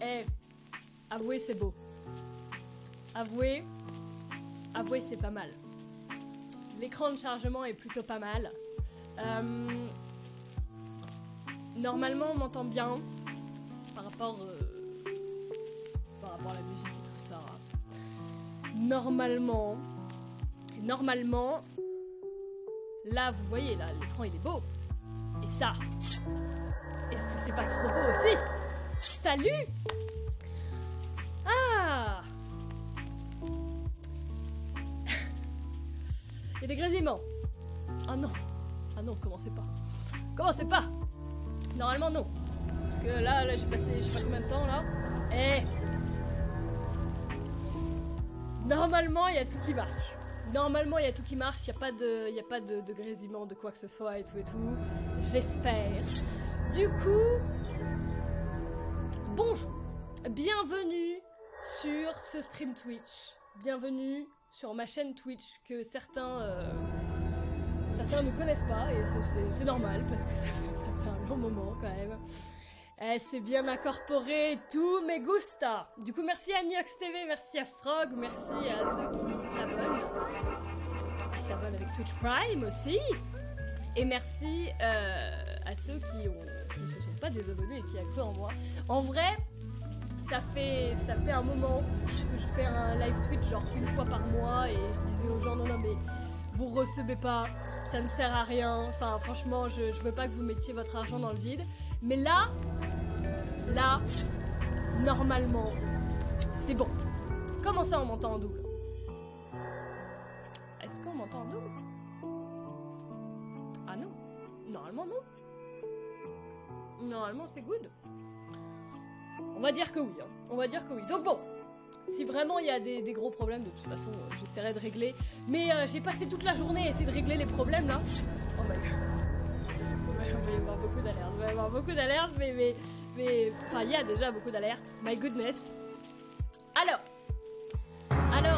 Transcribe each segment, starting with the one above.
Eh, avouez, c'est beau. Avouez, c'est pas mal. L'écran de chargement est plutôt pas mal. Normalement, on m'entend bien par rapport à la musique et tout ça. Normalement, là, vous voyez, là, l'écran il est beau. Et ça, est-ce que c'est pas trop beau aussi? Salut! Ah! Il y a des grésillements. Ah non, commencez pas. Commencez pas! Normalement, non. Parce que là, j'ai passé je sais pas combien de temps, là. Eh! Normalement, il y a tout qui marche. Normalement, il y a tout qui marche. Il n'y a pas de grésillement, de quoi que ce soit et tout et tout. J'espère. Du coup, bonjour. Bienvenue sur ce stream Twitch. Bienvenue sur ma chaîne Twitch que certains ne connaissent pas. Et c'est normal parce que ça fait un long moment quand même. C'est bien incorporé, tout me gusta. Du coup, merci à Niox TV, merci à Frog, merci à ceux qui s'abonnent. Qui s'abonnent avec Twitch Prime aussi. Et merci à ceux qui se sont pas désabonnés et qui a cru en moi. En vrai, ça fait un moment que je fais un live Twitch genre une fois par mois et je disais aux gens non mais vous recevez pas, ça ne sert à rien. Enfin franchement, je veux pas que vous mettiez votre argent dans le vide. Mais là, normalement, c'est bon. Comment ça on m'entend en double? Est-ce qu'on m'entend en double? Ah non. Normalement non. Normalement c'est good. On va dire que oui, hein. On va dire que oui. Donc bon, si vraiment il y a des gros problèmes, de toute façon, j'essaierai de régler. Mais j'ai passé toute la journée à essayer de régler les problèmes là. Oh my god. Il va y avoir beaucoup d'alertes. Il va y avoir beaucoup d'alertes, mais... Enfin, il y a déjà beaucoup d'alertes. My goodness. Alors. Là,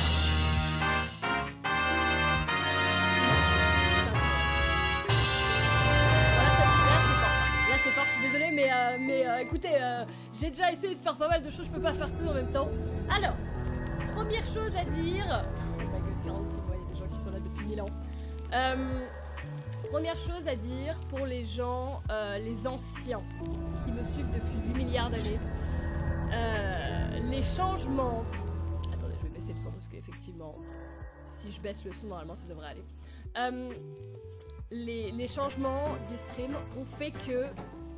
c'est fort, je suis désolée, mais écoutez, j'ai déjà essayé de faire pas mal de choses, je peux pas faire tout en même temps. Alors, première chose à dire... Oh my god, 46 mois, il y a des gens qui sont là depuis 1000 ans. Première chose à dire pour les gens, les anciens, qui me suivent depuis 8 milliards d'années. Les changements... Attendez, je vais baisser le son parce qu'effectivement, si je baisse le son, normalement ça devrait aller. Les changements du stream ont fait que...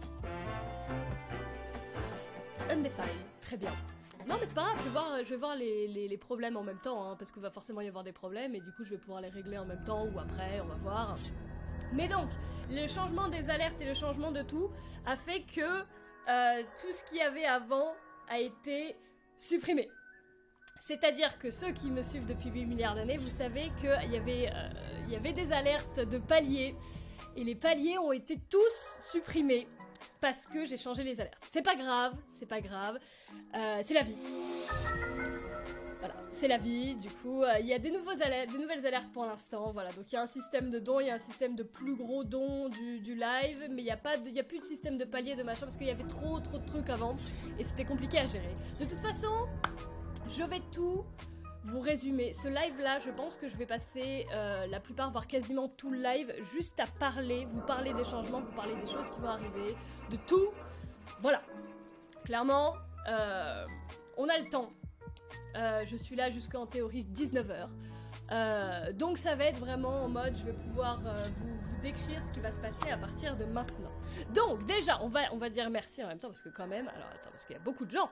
Undefined, très bien. Non mais c'est pas grave, je vais voir les problèmes en même temps, hein, parce qu'il va forcément y avoir des problèmes et du coup je vais pouvoir les régler en même temps ou après, on va voir. Mais donc, le changement des alertes et le changement de tout a fait que tout ce qu'il y avait avant a été supprimé. C'est-à-dire que ceux qui me suivent depuis 8 milliards d'années, vous savez qu'il y avait des alertes de paliers et les paliers ont été tous supprimés parce que j'ai changé les alertes. C'est pas grave, c'est la vie. Voilà, c'est la vie, du coup, il y a des nouvelles alertes pour l'instant, voilà, donc il y a un système de dons, il y a un système de plus gros dons du live, mais il n'y a plus de système de palier, de machin, parce qu'il y avait trop de trucs avant, et c'était compliqué à gérer. De toute façon, je vais tout vous résumer. Ce live-là, je pense que je vais passer la plupart, voire quasiment tout le live, juste à vous parler des changements, vous parler des choses qui vont arriver, de tout, voilà. Clairement, on a le temps. Je suis là jusqu'en théorie 19h. Donc ça va être vraiment en mode, je vais pouvoir vous décrire ce qui va se passer à partir de maintenant. Donc déjà, on va dire merci en même temps, parce que quand même, alors attends, parce qu'il y a beaucoup de gens.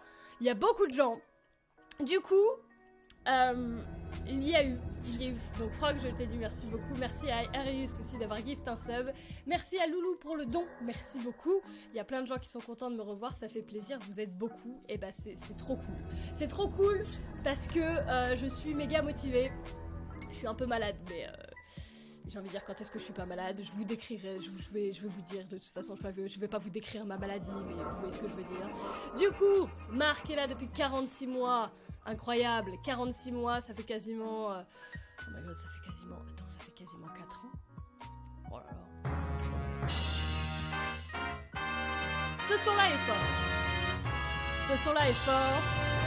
Du coup, il y a eu, donc Frog, je t'ai dit merci beaucoup, merci à Arius aussi d'avoir gift un sub, merci à Loulou pour le don, merci beaucoup, il y a plein de gens qui sont contents de me revoir, ça fait plaisir, vous êtes beaucoup, et bah c'est trop cool. C'est trop cool parce que je suis méga motivée, je suis un peu malade, mais j'ai envie de dire quand est-ce que je suis pas malade, je vous décrirai, je vais vous dire, de toute façon je vais pas vous décrire ma maladie, mais vous voyez ce que je veux dire. Du coup, Marc est là depuis 46 mois, incroyable, 46 mois, ça fait quasiment... oh my god, ça fait quasiment... Attends, ça fait quasiment 4 ans. Oh là là. Ce son-là est fort. Ce son-là est fort.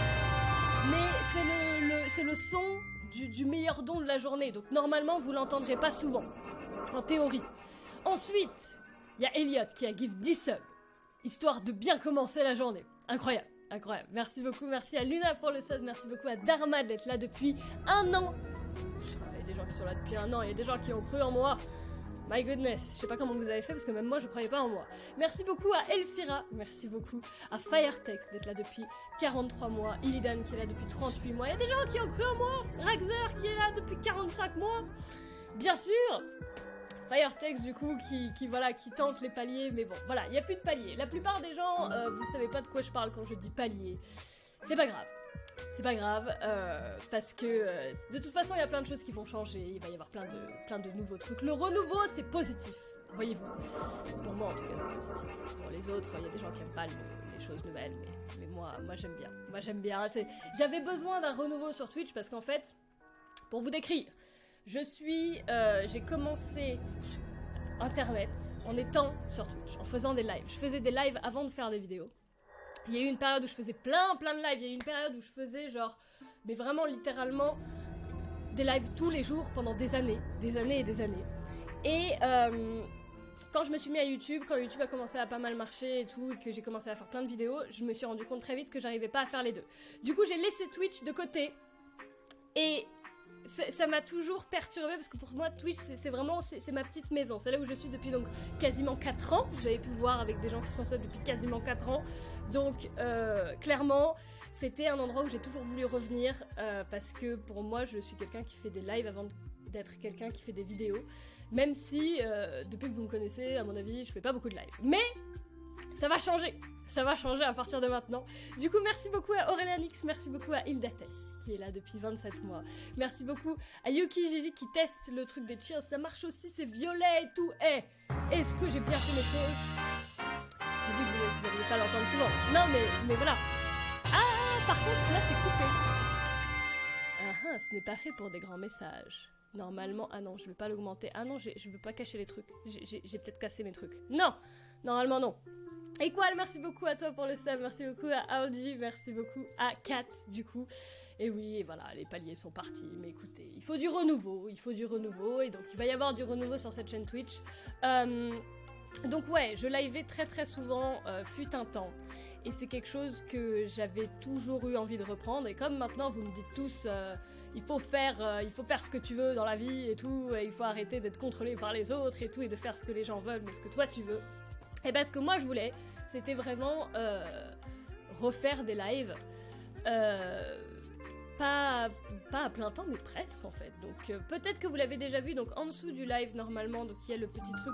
Mais c'est le son du meilleur don de la journée. Donc normalement, vous l'entendrez pas souvent. En théorie. Ensuite, il y a Elliot qui a give 10 subs. Histoire de bien commencer la journée. Incroyable. Incroyable. Merci beaucoup. Merci à Luna pour le sub. Merci beaucoup à Dharma d'être là depuis 1 an. Il y a des gens qui sont là depuis 1 an. Il y a des gens qui ont cru en moi. My goodness. Je sais pas comment vous avez fait parce que même moi je croyais pas en moi. Merci beaucoup à Elfira. Merci beaucoup à Firetex d'être là depuis 43 mois. Illidan qui est là depuis 38 mois. Il y a des gens qui ont cru en moi. Raxer qui est là depuis 45 mois. Bien sûr. Firetex du coup qui tente les paliers, mais bon voilà, il n'y a plus de paliers. La plupart des gens, vous savez pas de quoi je parle quand je dis paliers. C'est pas grave. C'est pas grave, parce que de toute façon il y a plein de choses qui vont changer, il va y avoir plein de nouveaux trucs. Le renouveau c'est positif, voyez-vous. Pour moi en tout cas c'est positif. Pour les autres, il y a des gens qui aiment pas les choses nouvelles, mais moi j'aime bien. Moi j'aime bien. J'avais besoin d'un renouveau sur Twitch parce qu'en fait, pour vous décrire, j'ai commencé Internet en étant sur Twitch, en faisant des lives. Je faisais des lives avant de faire des vidéos. Il y a eu une période où je faisais plein de lives. Il y a eu une période où je faisais genre, mais vraiment littéralement, des lives tous les jours pendant des années et des années. Et quand je me suis mis à YouTube, quand YouTube a commencé à pas mal marcher et tout, et que j'ai commencé à faire plein de vidéos, je me suis rendu compte très vite que j'arrivais pas à faire les deux. Du coup, j'ai laissé Twitch de côté et ça m'a toujours perturbée parce que pour moi Twitch c'est vraiment ma petite maison, c'est là où je suis depuis donc quasiment 4 ans, vous avez pu le voir avec des gens qui sont seuls depuis quasiment 4 ans, donc clairement c'était un endroit où j'ai toujours voulu revenir parce que pour moi je suis quelqu'un qui fait des lives avant d'être quelqu'un qui fait des vidéos, même si depuis que vous me connaissez à mon avis je fais pas beaucoup de lives, mais ça va changer à partir de maintenant. Du coup merci beaucoup à Aurelianix, merci beaucoup à Hildates qui est là depuis 27 mois. Merci beaucoup à Yuki Gigi qui teste le truc des cheers. Ça marche aussi, c'est violet et tout. Est-ce que j'ai bien fait mes choses? J'ai dit que vous n'alliez pas l'entendre souvent. Non, mais voilà. Ah, par contre, là, c'est coupé. Ce n'est pas fait pour des grands messages. Normalement, ah non, je vais pas l'augmenter. Ah non, je veux pas cacher les trucs. J'ai peut-être cassé mes trucs. Non, normalement, non. Equal, merci beaucoup à toi pour le sub, merci beaucoup à Audi, merci beaucoup à Kat du coup. Et oui, voilà, les paliers sont partis, mais écoutez, il faut du renouveau, et donc il va y avoir du renouveau sur cette chaîne Twitch. Donc ouais, je livais très souvent, fut un temps, et c'est quelque chose que j'avais toujours eu envie de reprendre, et comme maintenant vous me dites tous... il faut faire ce que tu veux dans la vie et tout, et il faut arrêter d'être contrôlé par les autres et tout, et de faire ce que les gens veulent, mais ce que toi tu veux. Et ben ce que moi je voulais, c'était vraiment refaire des lives, pas à plein temps, mais presque en fait. Donc peut-être que vous l'avez déjà vu, donc en dessous du live normalement, donc il y a le petit truc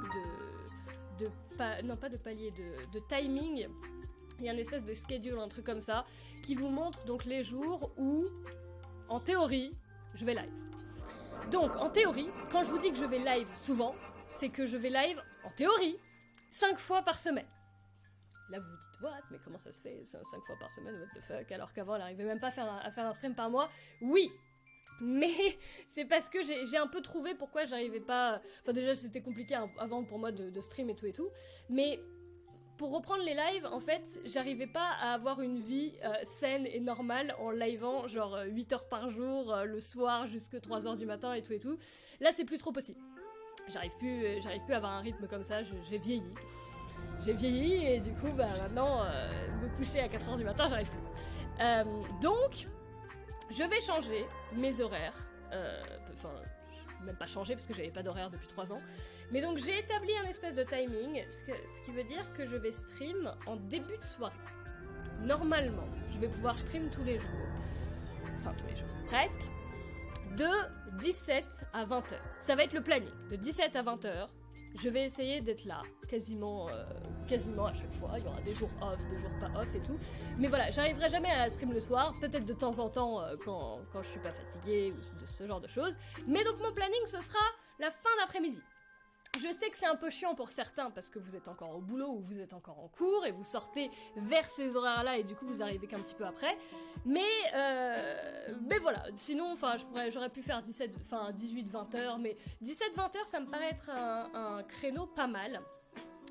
de timing. Il y a une espèce de schedule, un truc comme ça, qui vous montre donc les jours où, en théorie, je vais live. Donc en théorie, quand je vous dis que je vais live souvent, c'est que je vais live, en théorie, 5 fois par semaine. Là vous vous dites what, mais comment ça se fait 5 fois par semaine, what the fuck, alors qu'avant elle arrivait même pas à faire un stream par mois. Oui, mais c'est parce que j'ai un peu trouvé pourquoi j'arrivais pas... Enfin déjà c'était compliqué avant pour moi de stream et tout, mais pour reprendre les lives, en fait, j'arrivais pas à avoir une vie saine et normale en livant genre 8 heures par jour, le soir jusque 3 heures du matin et tout. Là c'est plus trop possible. J'arrive plus à avoir un rythme comme ça, j'ai vieilli. J'ai vieilli et du coup, bah maintenant, me coucher à 4h du matin, j'arrive plus. Donc, je vais changer mes horaires. Enfin, même pas changer parce que j'avais pas d'horaire depuis 3 ans. Mais donc, j'ai établi un espèce de timing, ce qui veut dire que je vais stream en début de soirée. Normalement, je vais pouvoir stream tous les jours. Enfin, tous les jours, presque. De 17 à 20h. Ça va être le planning. De 17 à 20h, je vais essayer d'être là, quasiment à chaque fois. Il y aura des jours off, des jours pas off et tout. Mais voilà, j'arriverai jamais à stream le soir, peut-être de temps en temps quand je suis pas fatiguée ou de ce genre de choses. Mais donc mon planning, ce sera la fin d'après-midi. Je sais que c'est un peu chiant pour certains parce que vous êtes encore au boulot ou vous êtes encore en cours et vous sortez vers ces horaires-là et du coup vous arrivez qu'un petit peu après. Mais voilà, sinon enfin j'aurais pu faire 18-20 heures, mais 17-20 heures ça me paraît être un créneau pas mal.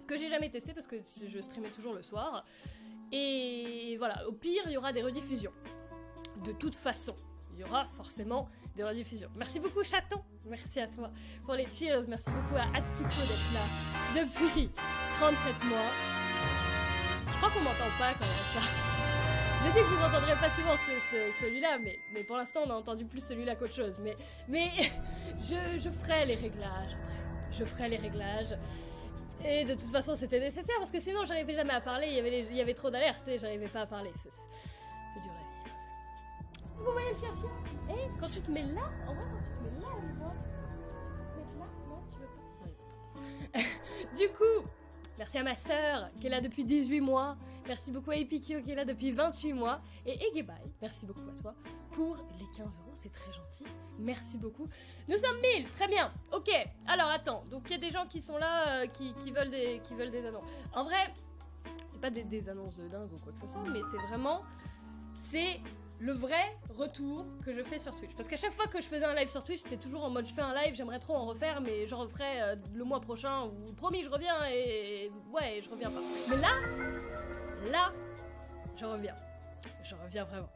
que j'ai jamais testé parce que je streamais toujours le soir. Et voilà, au pire, il y aura des rediffusions. De toute façon, il y aura forcément des rediffusions. Merci beaucoup, chaton. Merci à toi pour les cheers. Merci beaucoup à Atsuko d'être là depuis 37 mois. Je crois qu'on m'entend pas quand même, ça. Je dis que vous entendrez pas souvent celui-là, mais pour l'instant, on a entendu plus celui-là qu'autre chose. Mais je ferai les réglages après. Je ferai les réglages. Et de toute façon, c'était nécessaire parce que sinon, j'arrivais jamais à parler. Il y avait trop d'alertes et j'arrivais pas à parler. C'est dur la vie. Vous voyez le chien. Eh, quand tu te mets là, en vrai, quand tu te mets là, on le voit. Mettre là, non, tu veux pas. Non, il veut pas. Du coup, merci à ma sœur qui est là depuis 18 mois. Merci beaucoup à Epikio qui est là depuis 28 mois. Et Egebai, merci beaucoup à toi pour les 15 €, c'est très gentil. Merci beaucoup. Nous sommes 1000, très bien. Ok, alors attends. Donc il y a des gens qui sont là qui veulent des annonces. En vrai, c'est pas des annonces de dingue ou quoi que ce soit, mais c'est le vrai retour que je fais sur Twitch. Parce qu'à chaque fois que je faisais un live sur Twitch, c'était toujours en mode je fais un live, j'aimerais trop en refaire, mais j'en referai le mois prochain, ou promis je reviens, et ouais, je reviens pas. Mais là, je reviens. Je reviens vraiment.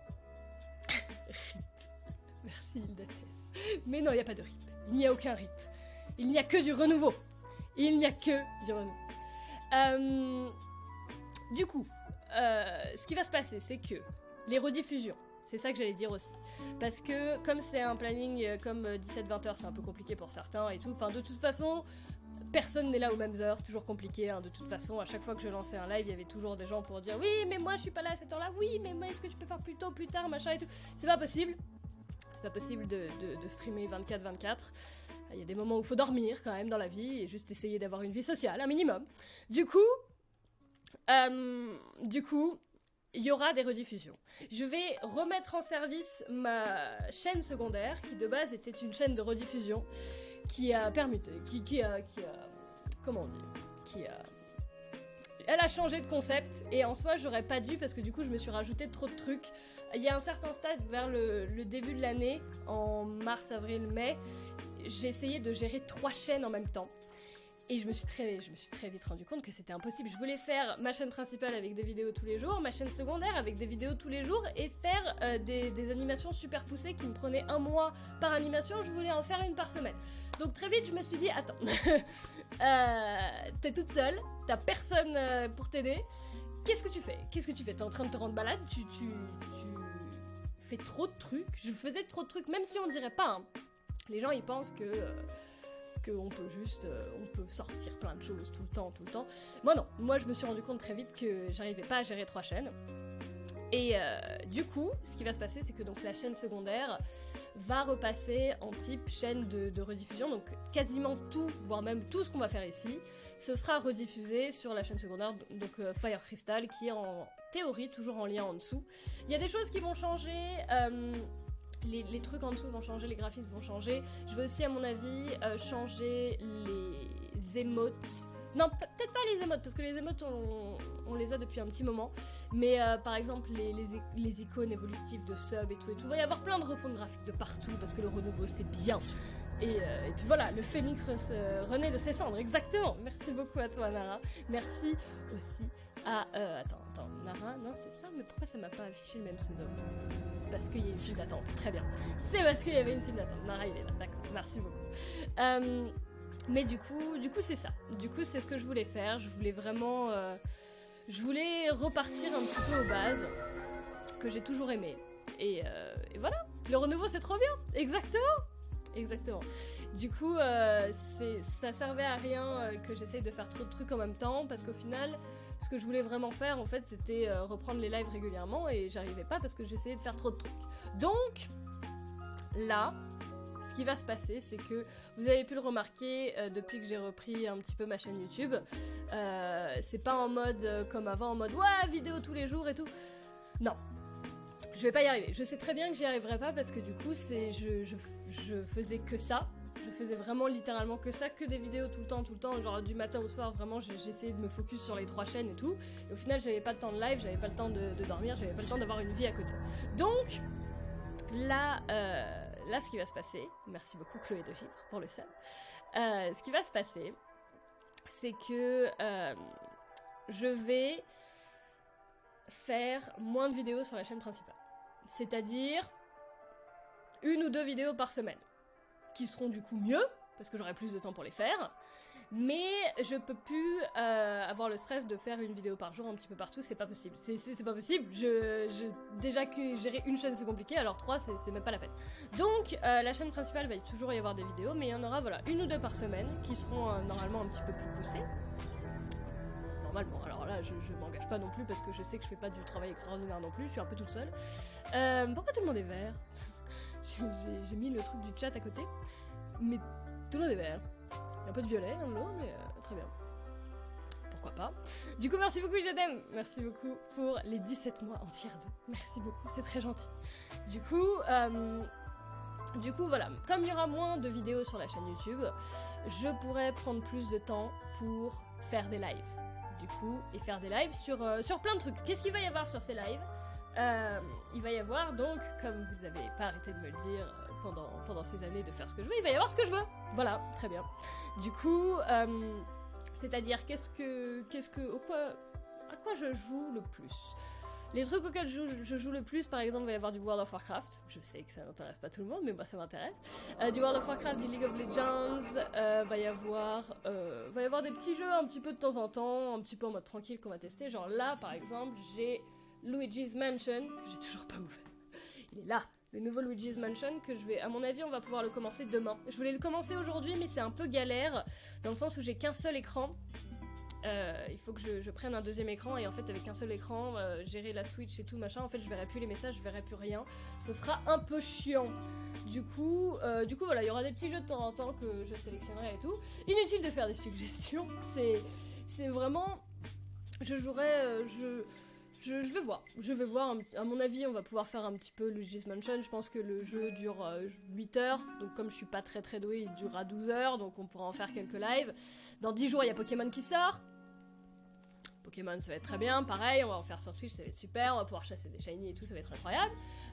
Merci, il déteste. Mais non, il n'y a pas de rip. Il n'y a aucun rip. Il n'y a que du renouveau. Il n'y a que du renouveau. Du coup, ce qui va se passer, c'est que les rediffusions, c'est ça que j'allais dire aussi. Parce que comme c'est un planning comme 17-20 heures, c'est un peu compliqué pour certains et tout. Enfin, de toute façon, personne n'est là aux mêmes heures, c'est toujours compliqué. Hein. De toute façon, à chaque fois que je lançais un live, il y avait toujours des gens pour dire « Oui, mais moi, je suis pas là à cette heure-là. Oui, mais moi, est-ce que tu peux faire plus tôt, plus tard, machin et tout ?» C'est pas possible. C'est pas possible de streamer 24-24. Il y a des moments où il faut dormir quand même dans la vie et juste essayer d'avoir une vie sociale, un minimum. Du coup, il y aura des rediffusions. Je vais remettre en service ma chaîne secondaire, qui de base était une chaîne de rediffusion, qui a permuté, comment dire, elle a changé de concept, et en soi, j'aurais pas dû, parce que du coup, je me suis rajouté trop de trucs. Il y a un certain stade, vers le début de l'année, en mars, avril, mai, j'ai essayé de gérer 3 chaînes en même temps. Et je me suis très vite rendu compte que c'était impossible. Je voulais faire ma chaîne principale avec des vidéos tous les jours, ma chaîne secondaire avec des vidéos tous les jours, et faire des animations super poussées qui me prenaient 1 mois par animation. Je voulais en faire une par semaine. Donc très vite, je me suis dit, attends, t'es toute seule, t'as personne pour t'aider. Qu'est-ce que tu fais? T'es en train de te rendre malade? Tu fais trop de trucs. Je faisais trop de trucs, même si on dirait pas. Hein. Les gens, ils pensent que on peut sortir plein de choses tout le temps. Moi non, moi je me suis rendu compte très vite que j'arrivais pas à gérer 3 chaînes. Et du coup, ce qui va se passer, c'est que donc la chaîne secondaire va repasser en type chaîne de rediffusion, donc quasiment tout, voire même tout ce qu'on va faire ici, ce sera rediffusé sur la chaîne secondaire, donc Fire Crystal, qui est en théorie toujours en lien en dessous. Il y a des choses qui vont changer. Les trucs en dessous vont changer, les graphismes vont changer. Je vais aussi, à mon avis, changer les émotes. Non, peut-être pas les émotes, parce que les émotes, on les a depuis un petit moment. Mais par exemple, les icônes évolutives de sub et tout. Il va y avoir plein de refontes graphiques de partout, parce que le renouveau, c'est bien. Et puis voilà, le phénix renaît de ses cendres, exactement. Merci beaucoup à toi, Nara. Merci aussi à... attends, Nara, non, c'est ça? Mais pourquoi ça m'a pas affiché le même pseudo? C'est parce qu'il y a une file d'attente, très bien. C'est parce qu'il y avait une file d'attente. Nara, il est là, d'accord, merci beaucoup. Mais du coup, c'est ça. Du coup, c'est ce que je voulais faire. Je voulais vraiment... je voulais repartir un petit peu aux bases, que j'ai toujours aimé. Et voilà, le renouveau, c'est trop bien. Exactement. Du coup, ça servait à rien que j'essaye de faire trop de trucs en même temps, parce qu'au final, ce que je voulais vraiment faire, en fait, c'était reprendre les lives régulièrement, et j'arrivais pas parce que j'essayais de faire trop de trucs. Donc, là, ce qui va se passer, c'est que vous avez pu le remarquer depuis que j'ai repris un petit peu ma chaîne YouTube. C'est pas en mode comme avant, en mode ouais, vidéo tous les jours et tout. Non. Je vais pas y arriver. Je sais très bien que j'y arriverai pas parce que du coup, je faisais que ça. Je faisais vraiment littéralement que ça, que des vidéos tout le temps, genre du matin au soir, vraiment j'essayais de me focus sur les 3 chaînes et tout. Et au final, j'avais pas le temps de live, j'avais pas le temps de dormir, j'avais pas le temps d'avoir une vie à côté. Donc, là, ce qui va se passer, merci beaucoup Chloé de Chypre pour le sub. Ce qui va se passer, c'est que je vais faire moins de vidéos sur la chaîne principale. C'est-à-dire 1 ou 2 vidéos par semaine, qui seront du coup mieux, parce que j'aurai plus de temps pour les faire, mais je peux plus avoir le stress de faire une vidéo par jour un petit peu partout, c'est pas possible. C'est pas possible, déjà que gérer une chaîne c'est compliqué, alors 3 c'est même pas la peine. Donc la chaîne principale va toujours y avoir des vidéos, mais il y en aura voilà 1 ou 2 par semaine, qui seront normalement un petit peu plus poussées. Normalement, alors là je m'engage pas non plus parce que je sais que je fais pas du travail extraordinaire non plus, je suis un peu toute seule. Pourquoi tout le monde est vert? J'ai mis le truc du chat à côté, mais tout le monde est vert. Il y a un peu de violet dans l'eau, mais très bien. Pourquoi pas. Du coup, merci beaucoup, Jadem. Merci beaucoup pour les 17 mois en tiers 2. Merci beaucoup, c'est très gentil. Du coup, voilà. Comme il y aura moins de vidéos sur la chaîne YouTube, je pourrai prendre plus de temps pour faire des lives. Du coup, et faire des lives sur plein de trucs. Qu'est-ce qu'il va y avoir sur ces lives? Il va y avoir donc, comme vous avez pas arrêté de me le dire pendant ces années de faire ce que je veux, il va y avoir ce que je veux. Voilà, très bien. Du coup, c'est-à-dire à quoi je joue le plus? Les trucs auxquels je joue le plus, par exemple, il va y avoir du World of Warcraft. Je sais que ça n'intéresse pas tout le monde, mais moi ça m'intéresse. Du World of Warcraft, du League of Legends, va y avoir des petits jeux un petit peu de temps en temps, un petit peu en mode tranquille qu'on va tester. Genre là, par exemple, j'ai Luigi's Mansion, que j'ai toujours pas ouvert. Il est là, le nouveau Luigi's Mansion, que je vais, à mon avis, on va pouvoir le commencer demain. Je voulais le commencer aujourd'hui, mais c'est un peu galère, dans le sens où j'ai qu'un seul écran. Il faut que je prenne un deuxième écran, et en fait, avec un seul écran, gérer la Switch et tout, machin, en fait, je verrai plus les messages, je verrai plus rien. Ce sera un peu chiant. Du coup, voilà, il y aura des petits jeux de temps en temps que je sélectionnerai et tout. Inutile de faire des suggestions, c'est vraiment... Je jouerai... Je vais voir, à mon avis on va pouvoir faire un petit peu Luigi's Mansion, je pense que le jeu dure 8 heures, donc comme je suis pas très douée, il durera 12 heures, donc on pourra en faire quelques lives. Dans 10 jours il y a Pokémon qui sort, Pokémon ça va être très bien, pareil, on va en faire sur Twitch, ça va être super, on va pouvoir chasser des shiny et tout, ça va être incroyable.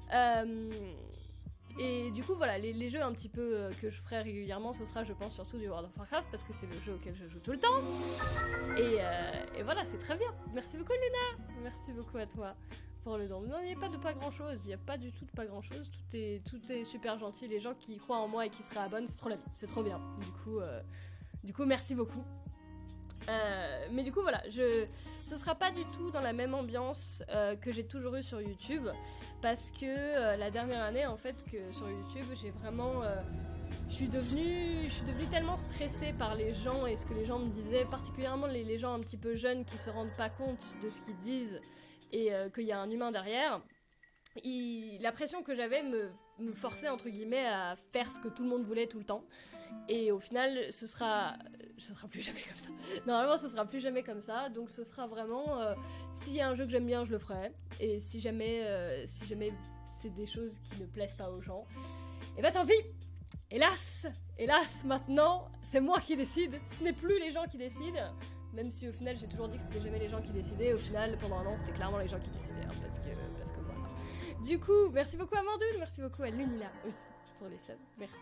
Et du coup voilà, les jeux un petit peu que je ferai régulièrement, ce sera je pense surtout du World of Warcraft, parce que c'est le jeu auquel je joue tout le temps. Et voilà, c'est très bien. Merci beaucoup Luna, merci beaucoup à toi pour le don. Non, il n'y a pas grand chose, il n'y a pas du tout de pas grand chose, tout est super gentil, les gens qui croient en moi et qui se réabonnent, c'est trop la vie, c'est trop bien. Du coup merci beaucoup. Mais du coup voilà, ce sera pas du tout dans la même ambiance que j'ai toujours eu sur YouTube, parce que la dernière année en fait que sur YouTube j'ai vraiment je suis devenue tellement stressée par les gens et ce que les gens me disaient, particulièrement les gens un petit peu jeunes qui se rendent pas compte de ce qu'ils disent et qu'il y a un humain derrière. La pression que j'avais me forçait entre guillemets à faire ce que tout le monde voulait tout le temps, et au final ce sera plus jamais comme ça. Normalement ce sera plus jamais comme ça, donc ce sera vraiment s'il y a un jeu que j'aime bien je le ferai, et si jamais c'est des choses qui ne plaisent pas aux gens, et bah tant pis. Hélas maintenant c'est moi qui décide, ce n'est plus les gens qui décident. Même si au final j'ai toujours dit que c'était jamais les gens qui décidaient, au final pendant un an c'était clairement les gens qui décidaient, hein, parce que voilà. Du coup, merci beaucoup à Mandoul, merci beaucoup à Lunila aussi pour les subs, merci.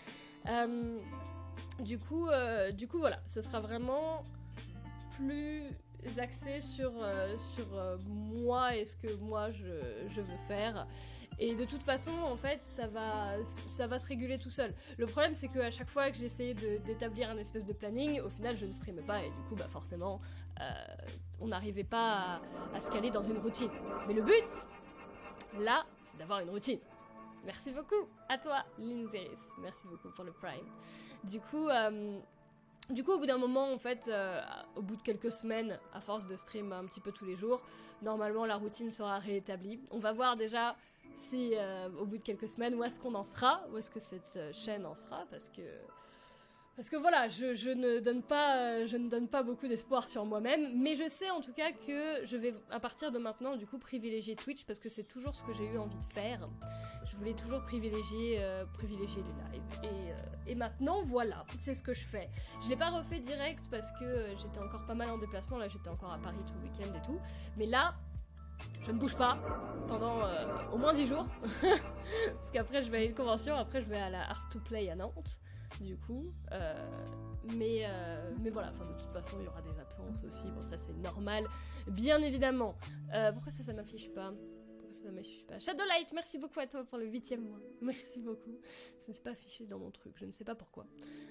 Du coup voilà, ce sera vraiment plus axé sur moi et ce que moi je veux faire. Et de toute façon, en fait, ça va se réguler tout seul. Le problème, c'est qu'à chaque fois que j'essayais d'établir un espèce de planning, au final, je ne streamais pas, et du coup, bah forcément, on n'arrivait pas à se caler dans une routine. Mais le but, là, c'est d'avoir une routine. Merci beaucoup à toi, Linzeris. Merci beaucoup pour le Prime. Du coup, au bout d'un moment, en fait, au bout de quelques semaines, à force de stream un petit peu tous les jours, normalement, la routine sera réétablie. On va voir déjà si, au bout de quelques semaines, où est-ce qu'on en sera, où est-ce que cette chaîne en sera, parce que voilà, je ne donne pas beaucoup d'espoir sur moi-même, mais je sais en tout cas que je vais, à partir de maintenant, du coup, privilégier Twitch, parce que c'est toujours ce que j'ai eu envie de faire. Je voulais toujours privilégier les lives, et maintenant, voilà, c'est ce que je fais. Je l'ai pas refait direct, parce que j'étais encore pas mal en déplacement, là j'étais encore à Paris tout le week-end et tout, mais là, je ne bouge pas pendant au moins 10 jours, parce qu'après je vais à une convention, après je vais à la Art to Play à Nantes. du coup. Mais voilà, enfin, de toute façon, il y aura des absences aussi. Bon, ça, c'est normal, bien évidemment. Pourquoi ça m'affiche pas? Ça m'affiche pas. Shadowlight, merci beaucoup à toi pour le 8e mois. Merci beaucoup. Ça ne s'est pas affiché dans mon truc, je ne sais pas pourquoi.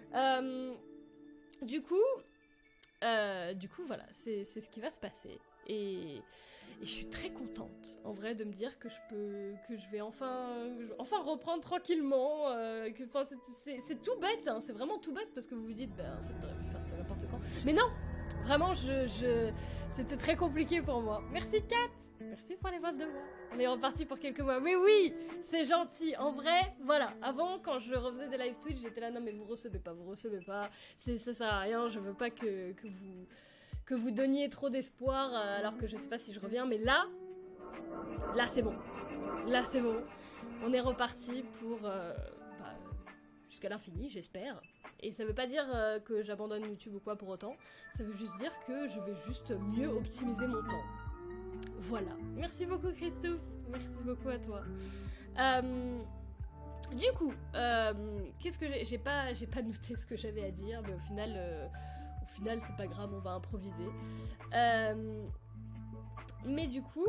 Du coup, voilà, c'est ce qui va se passer. Et je suis très contente, en vrai, de me dire que je vais enfin reprendre tranquillement. C'est tout bête, hein, c'est vraiment tout bête parce que vous vous dites, en fait, t'aurais pu faire ça n'importe quand. Mais non, vraiment, c'était très compliqué pour moi. Merci Kat, merci pour les votes de moi. On est reparti pour quelques mois. Mais oui, c'est gentil. En vrai, voilà. Avant, quand je refaisais des live Twitch, j'étais là, non mais vous recevez pas. Ça sert à rien. Je veux pas que vous donniez trop d'espoir, alors que je sais pas si je reviens. Mais là c'est bon. Là c'est bon. On est reparti pour jusqu'à l'infini, j'espère. Et ça veut pas dire que j'abandonne YouTube ou quoi pour autant. Ça veut juste dire que je vais juste mieux optimiser mon temps. Voilà. Merci beaucoup Christophe. Merci beaucoup à toi. Du coup, qu'est-ce que j'ai pas noté ce que j'avais à dire, mais au final c'est pas grave, on va improviser. Mais du coup,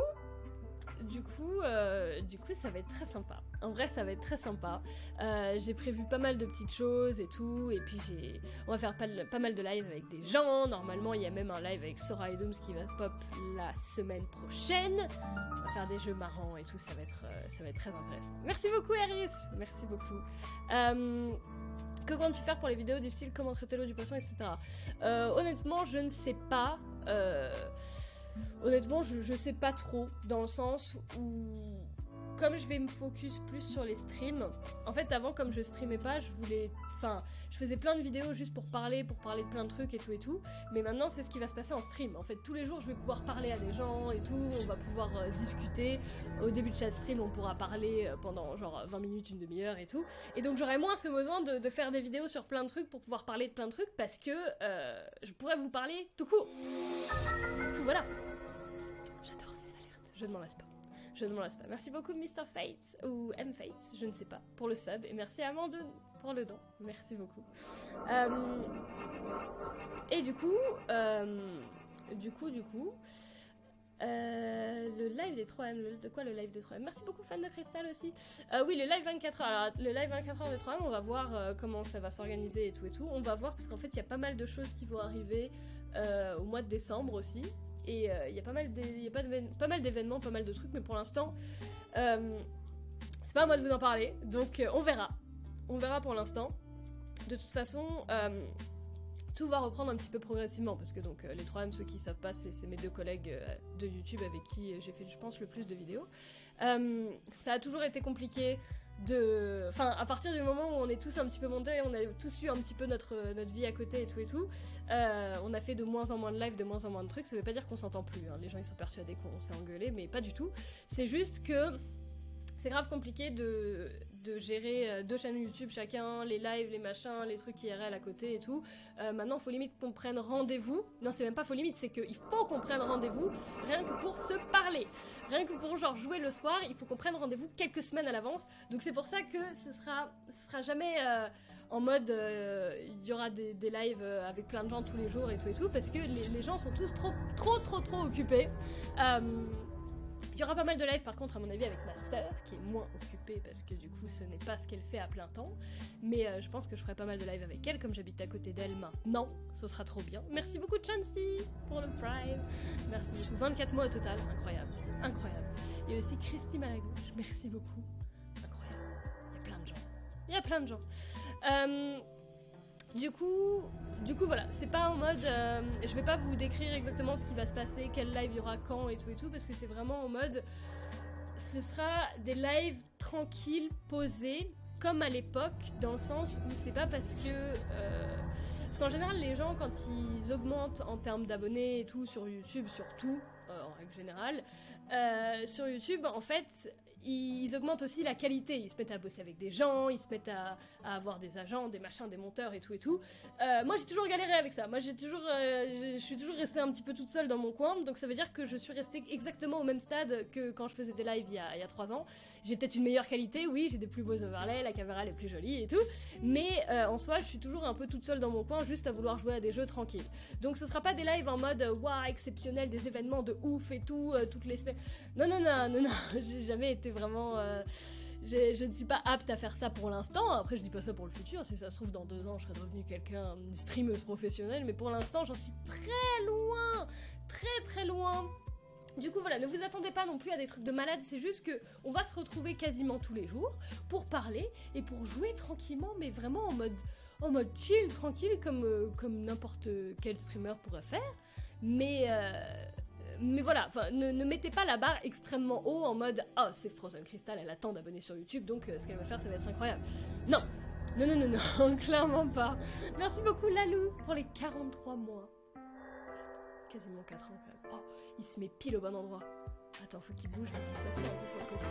ça va être très sympa. En vrai, ça va être très sympa. J'ai prévu pas mal de petites choses et tout. Et puis, on va faire pas mal de live avec des gens. Normalement, il y a même un live avec Sora et Dooms qui va pop la semaine prochaine. On va faire des jeux marrants et tout. Ça va être très intéressant. Merci beaucoup, Aris. Merci beaucoup. Que comptes-tu faire pour les vidéos du style comment traiter l'eau du poisson, etc. Honnêtement, je ne sais pas. Honnêtement, je sais pas trop, dans le sens où, comme je vais me focus plus sur les streams, en fait, avant, comme je streamais pas, je faisais plein de vidéos juste pour parler de plein de trucs et tout, mais maintenant, c'est ce qui va se passer en stream. En fait, tous les jours, je vais pouvoir parler à des gens et tout, on va pouvoir discuter. Au début de chaque stream, on pourra parler pendant genre 20 minutes, une demi-heure et tout, et donc j'aurai moins ce besoin de faire des vidéos sur plein de trucs pour pouvoir parler de plein de trucs, parce que je pourrais vous parler tout court. Du coup, voilà. J'adore ces alertes, je ne m'en lasse pas. Merci beaucoup Mr. Fates, ou M Fates, je ne sais pas, pour le sub, et merci à Amandine pour le don. Merci beaucoup. Et du coup, le live des 3M, de quoi le live des 3M? Merci beaucoup fan de Cristal aussi. Oui, le live 24 heures. Alors, le live 24 heures des 3M, on va voir comment ça va s'organiser et tout. On va voir, parce qu'en fait, il y a pas mal de choses qui vont arriver au mois de décembre aussi. Et il y a pas mal d'événements, pas mal de trucs, mais pour l'instant, c'est pas à moi de vous en parler, donc on verra. On verra pour l'instant. De toute façon, tout va reprendre un petit peu progressivement, parce que donc les 3M, ceux qui savent pas, c'est mes deux collègues de YouTube avec qui j'ai fait, je pense, le plus de vidéos. Ça a toujours été compliqué à partir du moment où on est tous un petit peu montés, on a tous eu un petit peu notre vie à côté et tout, on a fait de moins en moins de live, de moins en moins de trucs. Ça veut pas dire qu'on s'entend plus, hein. Les gens ils sont persuadés qu'on s'est engueulé, mais pas du tout. C'est juste que c'est grave compliqué de gérer deux chaînes YouTube chacun, les lives, les machins, les trucs IRL à côté et tout. Maintenant, faut limite qu'on prenne rendez-vous. Non, c'est même pas faut limite, c'est qu'il faut qu'on prenne rendez-vous rien que pour se parler. Rien que pour genre jouer le soir, il faut qu'on prenne rendez-vous quelques semaines à l'avance. Donc c'est pour ça que ce sera jamais en mode il y aura des lives avec plein de gens tous les jours et tout, parce que les gens sont tous trop occupés. Il y aura pas mal de lives par contre à mon avis avec ma sœur qui est moins occupée parce que du coup ce n'est pas ce qu'elle fait à plein temps, mais je pense que je ferai pas mal de lives avec elle comme j'habite à côté d'elle maintenant, ce sera trop bien. Merci beaucoup Chansey pour le prime, merci beaucoup, 24 mois au total, incroyable. Il y a aussi Christy Malagouche, merci beaucoup, incroyable, il y a plein de gens. Du coup voilà, c'est pas en mode je vais pas vous décrire exactement ce qui va se passer, quel live il y aura quand et tout, parce que c'est vraiment en mode ce sera des lives tranquilles, posés, comme à l'époque, dans le sens où c'est pas parce que parce qu'en général les gens quand ils augmentent en termes d'abonnés et tout sur YouTube surtout, en règle générale, sur YouTube, en fait, ils augmentent aussi la qualité. Ils se mettent à bosser avec des gens, ils se mettent à avoir des agents, des machins, des monteurs et tout et tout. Moi, j'ai toujours galéré avec ça. Moi, je suis toujours restée un petit peu toute seule dans mon coin, donc ça veut dire que je suis restée exactement au même stade que quand je faisais des lives il y a 3 ans. J'ai peut-être une meilleure qualité, oui, j'ai des plus beaux overlays, la caméra elle est plus jolie et tout, mais en soi, je suis toujours un peu toute seule dans mon coin, juste à vouloir jouer à des jeux tranquilles. Donc ce sera pas des lives en mode waouh, exceptionnel, des événements de ouf et tout, toutes les semaines. Non, j'ai jamais été vraiment... je ne suis pas apte à faire ça pour l'instant. Après, je dis pas ça pour le futur. Si ça se trouve, dans 2 ans, je serai devenue une streameuse professionnelle. Mais pour l'instant, j'en suis très loin. Très loin. Du coup, voilà, ne vous attendez pas non plus à des trucs de malade. C'est juste que on va se retrouver quasiment tous les jours pour parler et pour jouer tranquillement, mais vraiment en mode chill, tranquille, comme n'importe quel streamer pourrait faire. Mais voilà, ne mettez pas la barre extrêmement haut en mode « Ah, c'est Frozen Crystal, elle a tant d'abonnés sur YouTube, donc ce qu'elle va faire, ça va être incroyable. » Non, clairement pas. Merci beaucoup Lalou pour les 43 mois. Quasiment 4 ans quand même. Oh, il se met pile au bon endroit. Attends, faut qu'il bouge, faut qu'il s'assoie un peu sur le côté.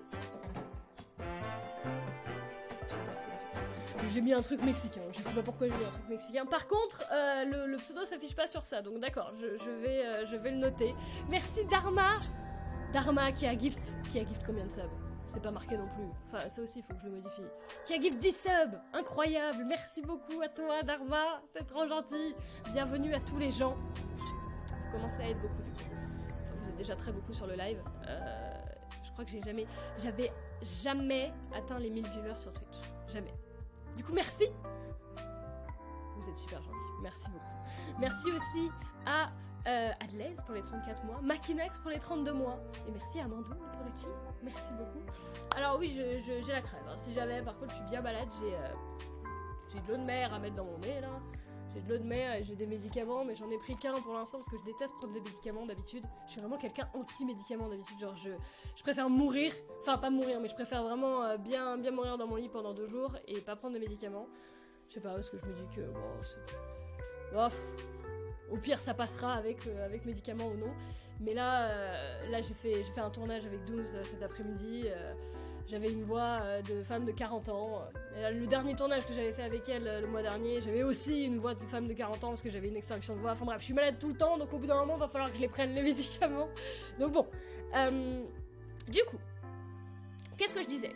J'ai mis un truc mexicain, je sais pas pourquoi j'ai mis un truc mexicain. Par contre, le pseudo s'affiche pas sur ça, donc d'accord, je vais le noter. Merci Dharma qui a gift combien de subs? C'est pas marqué non plus, enfin ça aussi il faut que je le modifie. Qui a gift 10 subs, incroyable, merci beaucoup à toi Dharma, c'est trop gentil. Bienvenue à tous les gens. Vous commencez à être beaucoup du coup. Enfin, vous êtes déjà très beaucoup sur le live. Je crois que j'avais jamais atteint les 1000 viewers sur Twitch, jamais. Du coup, merci. Vous êtes super gentils. Merci beaucoup. Merci aussi à Adelaise pour les 34 mois, Makinax pour les 32 mois, et merci à Amandoune pour le chi. Merci beaucoup. Alors oui, j'ai la crève. Hein. Si jamais, par contre, je suis bien malade, j'ai de l'eau de mer à mettre dans mon nez là. J'ai de l'eau de mer et j'ai des médicaments, mais j'en ai pris qu'un pour l'instant parce que je déteste prendre des médicaments d'habitude. Je suis vraiment quelqu'un anti-médicaments d'habitude, genre je préfère mourir, enfin pas mourir, mais je préfère vraiment bien mourir dans mon lit pendant 2 jours et pas prendre de médicaments. Je sais pas, parce que je me dis que bon, au pire ça passera avec médicaments ou non. Mais là j'ai fait un tournage avec Dooms cet après-midi. J'avais une voix de femme de 40 ans. Le dernier tournage que j'avais fait avec elle le mois dernier, j'avais aussi une voix de femme de 40 ans parce que j'avais une extinction de voix. Enfin bref, je suis malade tout le temps, donc au bout d'un moment, il va falloir que je les prenne les médicaments. Donc bon. Du coup, qu'est-ce que je disais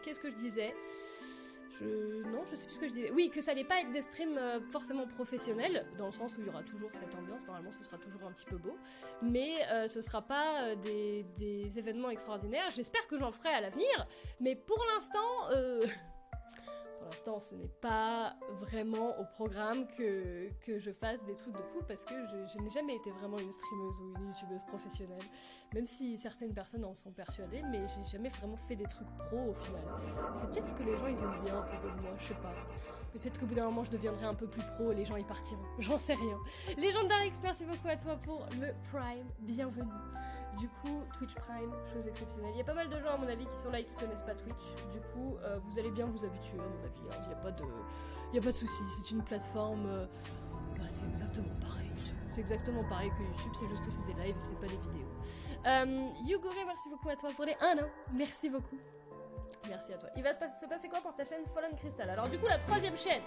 Non, je sais plus ce que je disais. Oui, que ça allait pas être des streams forcément professionnels, dans le sens où il y aura toujours cette ambiance, normalement ce sera toujours un petit peu beau, mais ce sera pas des événements extraordinaires. J'espère que j'en ferai à l'avenir, mais pour l'instant, ce n'est pas vraiment au programme que je fasse des trucs de fou, parce que je n'ai jamais été vraiment une streameuse ou une youtubeuse professionnelle, même si certaines personnes en sont persuadées, mais j'ai jamais vraiment fait des trucs pro au final. Et c'est peut-être ce que les gens ils aiment bien un peu de moi, je sais pas. Peut-être qu'au bout d'un moment je deviendrai un peu plus pro et les gens y partiront, j'en sais rien. Legendarix, merci beaucoup à toi pour le Prime, bienvenue. Du coup, Twitch Prime, chose exceptionnelle. Il y a pas mal de gens à mon avis qui sont là et qui connaissent pas Twitch. Du coup, vous allez bien vous habituer à mon avis. Il n'y a pas de souci. C'est une plateforme. C'est exactement pareil. C'est exactement pareil que YouTube. C'est juste que c'est des lives et c'est pas des vidéos. Yugore, merci beaucoup à toi pour les 1 an. Merci beaucoup. Merci à toi. Il va se passer quoi pour ta chaîne Fallen Crystal? Alors du coup, la 3e chaîne.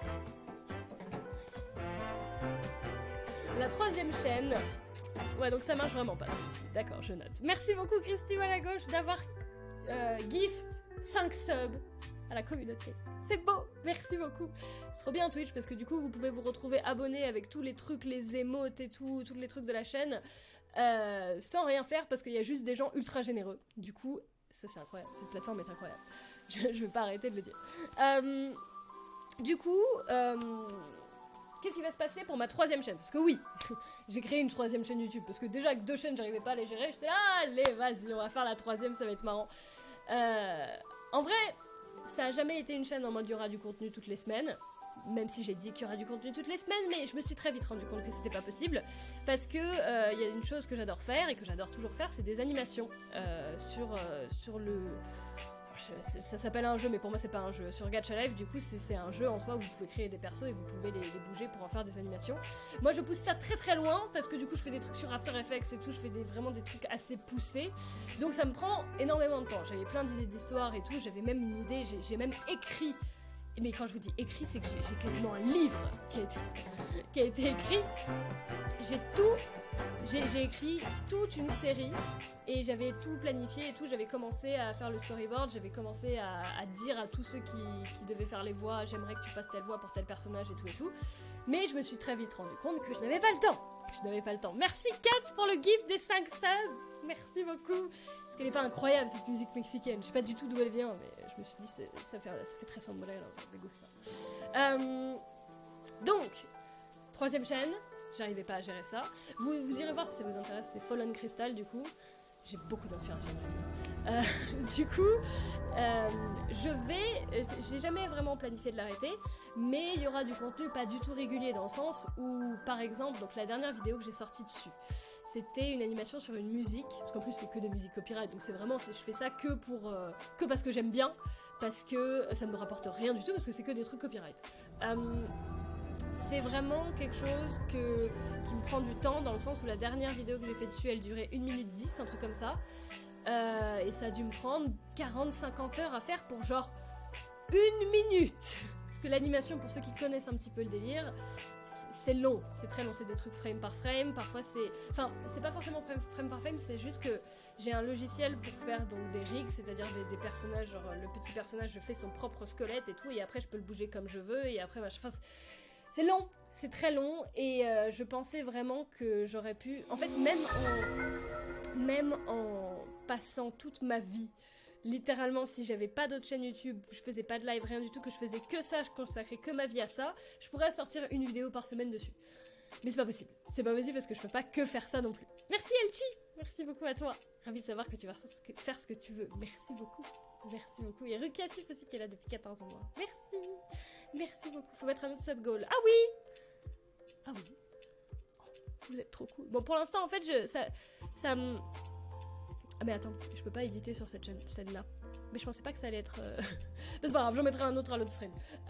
La 3e chaîne. Ouais, donc ça marche vraiment pas. D'accord, je note. Merci beaucoup Christy à la gauche d'avoir gift 5 subs à la communauté. C'est beau, merci beaucoup. C'est trop bien Twitch parce que du coup vous pouvez vous retrouver abonné avec tous les trucs, les émotes et tout, tous les trucs de la chaîne sans rien faire parce qu'il y a juste des gens ultra généreux. Du coup, ça c'est incroyable, cette plateforme est incroyable. Je vais pas arrêter de le dire. Du coup, qu'est-ce qui va se passer pour ma 3e chaîne? Parce que oui, j'ai créé une 3e chaîne YouTube, parce que déjà avec 2 chaînes j'arrivais pas à les gérer, j'étais là, allez vas-y on va faire la 3e, ça va être marrant. En vrai, ça a jamais été une chaîne en mode il y aura du contenu toutes les semaines, même si j'ai dit qu'il y aura du contenu toutes les semaines, mais je me suis très vite rendu compte que c'était pas possible, parce que il y a une chose que j'adore faire, et que j'adore toujours faire, c'est des animations sur le... ça s'appelle un jeu, mais pour moi c'est pas un jeu. Sur Gacha Life, du coup, c'est un jeu en soi où vous pouvez créer des persos et vous pouvez les bouger pour en faire des animations. Moi je pousse ça très très loin parce que du coup je fais des trucs sur After Effects et tout, je fais vraiment des trucs assez poussés. Donc ça me prend énormément de temps. J'avais plein d'idées d'histoire et tout, j'avais même une idée, j'ai même écrit. Mais quand je vous dis écrit, c'est que j'ai quasiment un livre qui a été écrit. J'ai écrit toute une série et j'avais tout planifié et tout. J'avais commencé à faire le storyboard, j'avais commencé à dire à tous ceux qui devaient faire les voix, j'aimerais que tu fasses telle voix pour tel personnage et tout et tout. Mais je me suis très vite rendu compte que je n'avais pas le temps. Merci Kat pour le gift des 5 subs. Merci beaucoup. Parce qu'elle n'est pas incroyable cette musique mexicaine. Je sais pas du tout d'où elle vient, mais je me suis dit ça fait très samba, me gusta. Donc, 3e chaîne. J'arrivais pas à gérer ça. Vous irez voir si ça vous intéresse, c'est Fallen Crystal du coup. J'ai beaucoup d'inspiration dans la vie. Du coup, j'ai jamais vraiment planifié de l'arrêter, mais il y aura du contenu pas du tout régulier dans le sens où, par exemple, donc la dernière vidéo que j'ai sortie dessus, c'était une animation sur une musique, parce qu'en plus c'est que des musiques copyright, donc c'est vraiment, je fais ça que parce que j'aime bien, parce que ça ne me rapporte rien du tout, parce que c'est que des trucs copyright. C'est vraiment quelque chose qui me prend du temps, dans le sens où la dernière vidéo que j'ai fait dessus, elle durait 1 minute 10, un truc comme ça. Et ça a dû me prendre 40-50 heures à faire pour genre 1 minute. Parce que l'animation, pour ceux qui connaissent un petit peu le délire, c'est long, c'est très long, c'est des trucs frame par frame, parfois c'est... Enfin, c'est pas forcément frame par frame, c'est juste que j'ai un logiciel pour faire donc des rigs, c'est-à-dire des personnages, genre le petit personnage, je fais son propre squelette et tout, et après je peux le bouger comme je veux, et après machin... Enfin, c'est long, c'est très long, et je pensais vraiment que j'aurais pu... En fait, même en passant toute ma vie, littéralement, si j'avais pas d'autres chaînes YouTube, je faisais pas de live, rien du tout, que je faisais que ça, je consacrais que ma vie à ça, je pourrais sortir une vidéo par semaine dessus. Mais c'est pas possible. C'est pas possible parce que je peux pas que faire ça non plus. Merci Elchi, merci beaucoup à toi. Ravi de savoir que tu vas faire ce que tu veux. Merci beaucoup. Merci beaucoup. Il y a Rukatif aussi qui est là depuis 14 ans. Merci. Merci beaucoup. Faut mettre un autre sub goal. Ah oui. Ah oui. Oh, vous êtes trop cool. Bon, pour l'instant, en fait, ça me... Ah mais attends, je peux pas éditer sur cette scène-là. Mais je pensais pas que ça allait être... Mais c'est pas grave, j'en mettrai un autre à l'autre stream.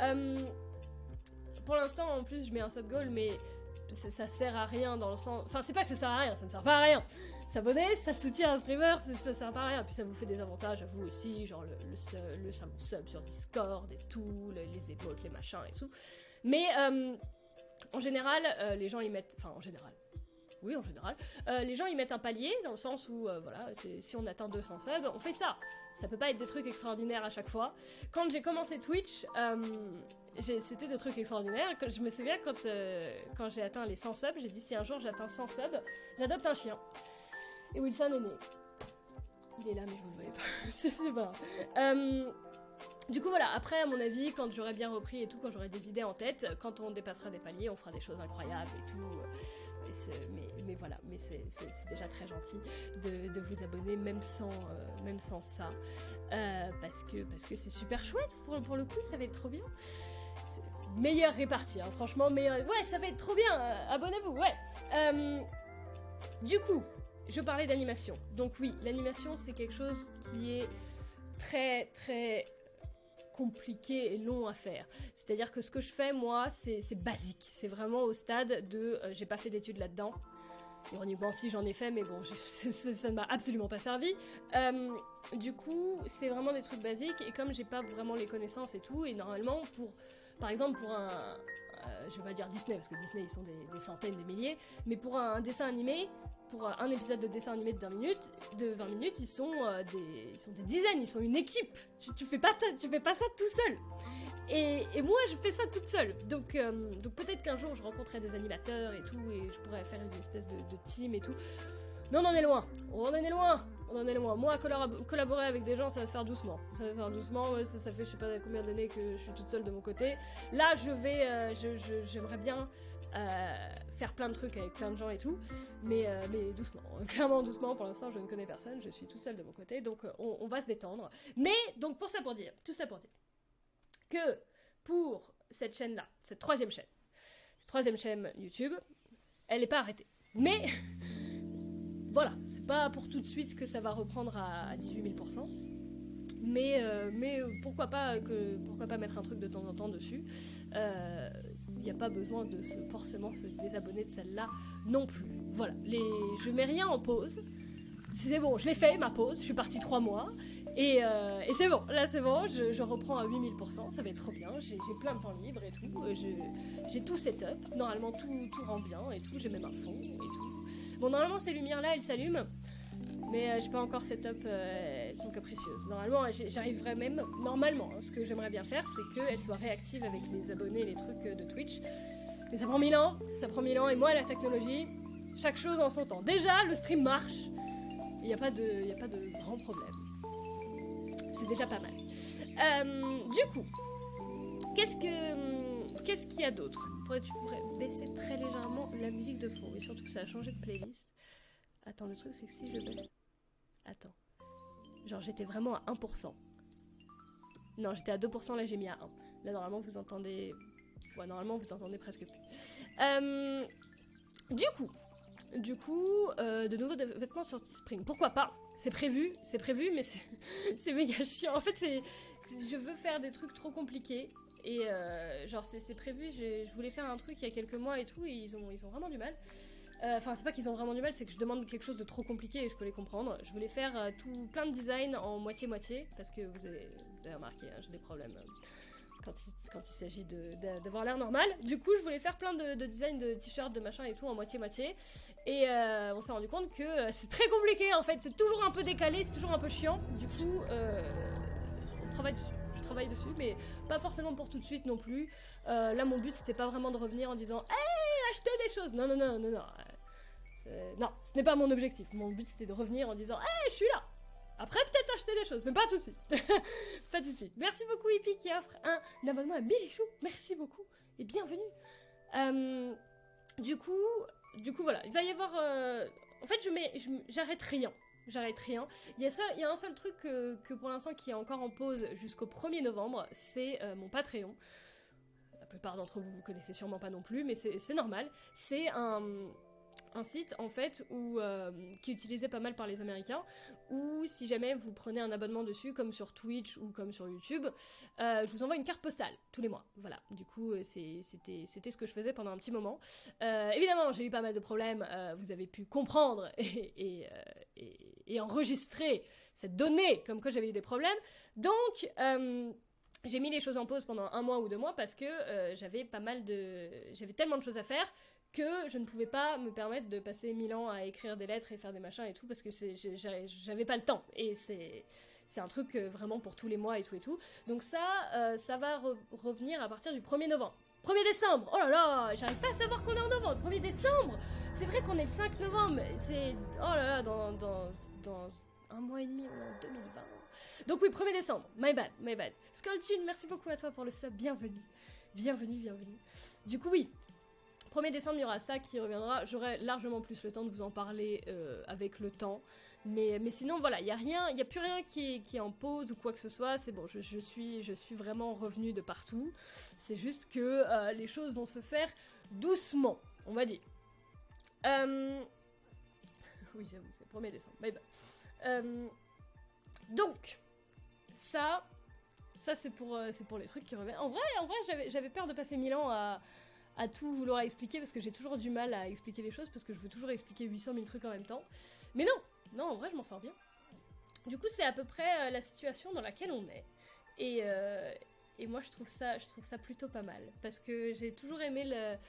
Pour l'instant, en plus, je mets un sub goal, mais ça sert à rien dans le sens... Enfin, c'est pas que ça sert à rien, ça ne sert pas à rien. S'abonner, ça soutient un streamer, ça sert pas à rien. Puis ça vous fait des avantages à vous aussi, genre le salon sub sur Discord et tout, les emotes, les machins et tout. Mais en général, les gens y mettent... Enfin, en général... Oui, en général. Les gens y mettent un palier, dans le sens où, voilà, si on atteint 200 subs, on fait ça. Ça peut pas être des trucs extraordinaires à chaque fois. Quand j'ai commencé Twitch, c'était des trucs extraordinaires. Je me souviens quand j'ai atteint les 100 subs, j'ai dit si un jour j'atteins 100 subs, j'adopte un chien. Et Wilson est né. Il est là, mais vous le voyez pas. C'est pas grave. Du coup voilà, après à mon avis, quand j'aurai bien repris et tout, quand j'aurai des idées en tête, quand on dépassera des paliers, on fera des choses incroyables et tout. Mais voilà, mais c'est déjà très gentil de vous abonner, même sans ça, parce que c'est super chouette, pour le coup, ça va être trop bien. Meilleure répartie, hein, franchement, ouais, ça va être trop bien, abonnez-vous, ouais. Du coup, je parlais d'animation, donc oui, l'animation c'est quelque chose qui est très très compliqué et long à faire. C'est-à-dire que ce que je fais, moi, c'est basique. C'est vraiment au stade de... j'ai pas fait d'études là-dedans. Ironiquement, si j'en ai fait, mais bon, ça ne m'a absolument pas servi. Du coup, c'est vraiment des trucs basiques, et comme j'ai pas vraiment les connaissances et tout, et normalement, par exemple, pour un... je vais pas dire Disney, parce que Disney, ils sont des centaines, des milliers, mais pour un dessin animé, pour un épisode de dessin animé de 20 minutes, ils sont des dizaines, ils sont une équipe. Tu fais pas ça tout seul. Et moi, je fais ça toute seule. Donc peut-être qu'un jour, je rencontrerai des animateurs et tout, et je pourrais faire une espèce de team et tout. Mais on en est loin. Moi, collaborer avec des gens, ça va se faire doucement. Ça fait je sais pas combien d'années que je suis toute seule de mon côté. Là, j'aimerais bien... faire plein de trucs avec plein de gens et tout, mais doucement, clairement doucement. Pour l'instant, je ne connais personne, je suis toute seule de mon côté, donc on va se détendre. Mais donc tout ça pour dire que pour cette chaîne-là, cette troisième chaîne YouTube, elle n'est pas arrêtée. Mais voilà, c'est pas pour tout de suite que ça va reprendre à 18 000%. Mais pourquoi pas mettre un truc de temps en temps dessus. Il n'y a pas besoin de forcément se désabonner de celle-là non plus. Voilà, je mets rien en pause. C'est bon, je l'ai fait, ma pause, je suis partie 3 mois. Et c'est bon, là c'est bon, je reprends à 8000%, ça va être trop bien, j'ai plein de temps libre et tout, j'ai tout setup, normalement tout rend bien et tout, j'ai même un fond et tout. Bon, normalement ces lumières-là, elles s'allument, mais j'ai pas encore setup, elles sont capricieuses. Normalement, j'arriverai même, normalement, hein, ce que j'aimerais bien faire, c'est qu'elles soient réactives avec les abonnés et les trucs de Twitch. Mais ça prend 1000 ans, et moi, la technologie, chaque chose en son temps. Déjà, le stream marche, il n'y a pas de grand problème. C'est déjà pas mal. Du coup, qu'est-ce qu'il y a d'autre? Tu pourrais baisser très légèrement la musique de fond, et surtout que ça a changé de playlist. Attends, le truc c'est que si je baisse... Attends. Genre j'étais vraiment à 1%. Non, j'étais à 2%, là j'ai mis à 1. Là normalement vous entendez... Ouais, normalement vous entendez presque plus. Du coup, de nouveaux vêtements sur Teespring. Pourquoi pas? C'est prévu, mais c'est méga chiant. En fait, je veux faire des trucs trop compliqués. Et genre, c'est prévu. Je voulais faire un truc il y a quelques mois et tout, et ils ont vraiment du mal. Enfin, c'est pas qu'ils ont vraiment du mal, c'est que je demande quelque chose de trop compliqué et je peux les comprendre. Je voulais faire plein de designs en moitié-moitié, parce que vous avez remarqué, hein, j'ai des problèmes quand il s'agit d'avoir l'air normal. Du coup, je voulais faire plein de designs de t-shirts, de machin et tout en moitié-moitié. Et on s'est rendu compte que c'est très compliqué en fait, c'est toujours un peu décalé, c'est toujours un peu chiant. Du coup, on travaille dessus. Je travaille dessus, mais pas forcément pour tout de suite non plus. Là, mon but, c'était pas vraiment de revenir en disant « Hey, achetez des choses !» Non. Non, ce n'est pas mon objectif. Mon but, c'était de revenir en disant « Hey, je suis là !» Après, peut-être acheter des choses, mais pas tout de suite. Pas tout de suite. Merci beaucoup, Hippie, qui offre un abonnement à Bélichou. Merci beaucoup et bienvenue. Du coup, voilà. Il va y avoir... En fait, j'arrête rien. J'arrête rien. Il y a un seul truc que pour l'instant qui est encore en pause jusqu'au 1er novembre, c'est mon Patreon. La plupart d'entre vous connaissez sûrement pas non plus, mais c'est normal. C'est un site en fait qui est utilisé pas mal par les Américains, où si jamais vous prenez un abonnement dessus, comme sur Twitch ou comme sur YouTube, je vous envoie une carte postale tous les mois. Voilà, du coup c'était ce que je faisais pendant un petit moment. Évidemment j'ai eu pas mal de problèmes, vous avez pu comprendre et enregistrer cette donnée comme quoi j'avais eu des problèmes, donc j'ai mis les choses en pause pendant 1 mois ou 2 mois parce que j'avais tellement de choses à faire que je ne pouvais pas me permettre de passer 1000 ans à écrire des lettres et faire des machins et tout, parce que j'avais pas le temps, et c'est un truc vraiment pour tous les mois et tout. Donc ça va revenir à partir du 1er novembre. 1er décembre, oh là là, j'arrive pas à savoir qu'on est en novembre, 1er décembre. C'est vrai qu'on est le 5 novembre, oh là là, dans 1 mois et demi, on est en 2020. Donc oui, 1er décembre, my bad. Skulltune, merci beaucoup à toi pour le sub, bienvenue. Du coup oui, 1er décembre, il y aura ça qui reviendra. J'aurai largement plus le temps de vous en parler avec le temps. Mais sinon, voilà, il n'y a plus rien qui est en pause ou quoi que ce soit. C'est bon, je suis vraiment revenue de partout. C'est juste que les choses vont se faire doucement, on va dire. Oui, j'avoue, c'est 1er décembre. Bye bye. Donc, ça c'est pour les trucs qui reviennent. En vrai, j'avais peur de passer 1000 ans à tout vouloir expliquer, parce que j'ai toujours du mal à expliquer les choses, parce que je veux toujours expliquer 800 000 trucs en même temps. Mais non, en vrai, je m'en sors bien. Du coup, c'est à peu près la situation dans laquelle on est. Et moi, je trouve ça plutôt pas mal, parce que j'ai toujours aimé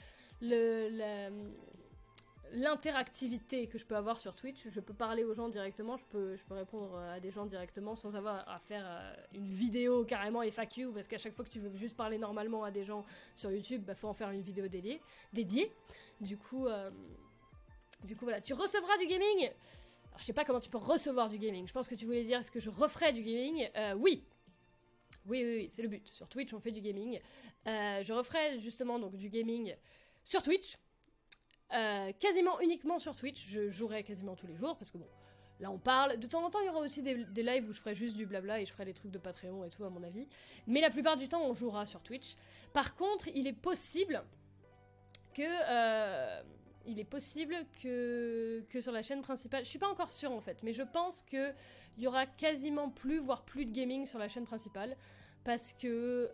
l'interactivité que je peux avoir sur Twitch. Je peux parler aux gens directement, je peux répondre à des gens directement sans avoir à faire une vidéo carrément FAQ, parce qu'à chaque fois que tu veux juste parler normalement à des gens sur YouTube, bah faut en faire une vidéo dédiée. Du coup voilà, tu recevras du gaming. Alors je sais pas comment tu peux recevoir du gaming, je pense que tu voulais dire est-ce que je referai du gaming. Oui, c'est le but. Sur Twitch on fait du gaming. Je referai justement donc du gaming sur Twitch. Quasiment uniquement sur Twitch, je jouerai quasiment tous les jours, parce que bon, là on parle, de temps en temps il y aura aussi des lives où je ferai juste du blabla et je ferai des trucs de Patreon et tout à mon avis, mais la plupart du temps on jouera sur Twitch. Par contre, il est possible que il est possible que sur la chaîne principale, je suis pas encore sûre en fait, mais je pense qu'il y aura quasiment plus, voire plus de gaming sur la chaîne principale, parce que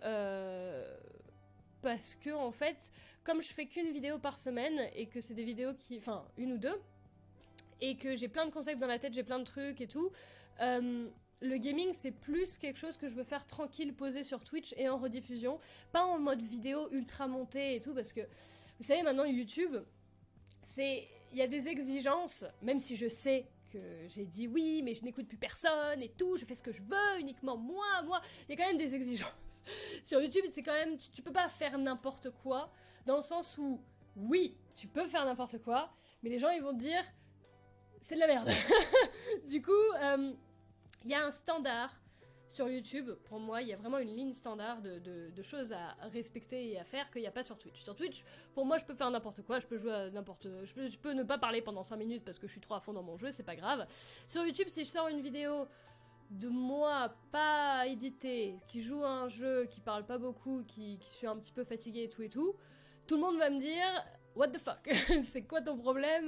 en fait, comme je fais qu'une vidéo par semaine, et que c'est des vidéos qui, enfin une ou deux, et que j'ai plein de concepts dans la tête, j'ai plein de trucs et tout, le gaming c'est plus quelque chose que je veux faire tranquille, posé sur Twitch et en rediffusion, pas en mode vidéo ultra montée et tout, parce que vous savez maintenant YouTube, il y a des exigences, même si je sais que j'ai dit oui, mais je n'écoute plus personne et tout, je fais ce que je veux, uniquement moi, il y a quand même des exigences. Sur YouTube, c'est quand même, tu peux pas faire n'importe quoi, dans le sens où, oui, tu peux faire n'importe quoi, mais les gens ils vont te dire, c'est de la merde. Du coup, il y a un standard sur YouTube, pour moi, il y a vraiment une ligne standard de choses à respecter et à faire qu'il n'y a pas sur Twitch. Sur Twitch, pour moi, je peux faire n'importe quoi, je peux jouer à n'importe... Je peux ne pas parler pendant 5 minutes parce que je suis trop à fond dans mon jeu, c'est pas grave. Sur YouTube, si je sors une vidéo de moi, pas éditée, qui joue à un jeu, qui parle pas beaucoup, qui suis un petit peu fatiguée et tout le monde va me dire « What the fuck ?» C'est quoi ton problème?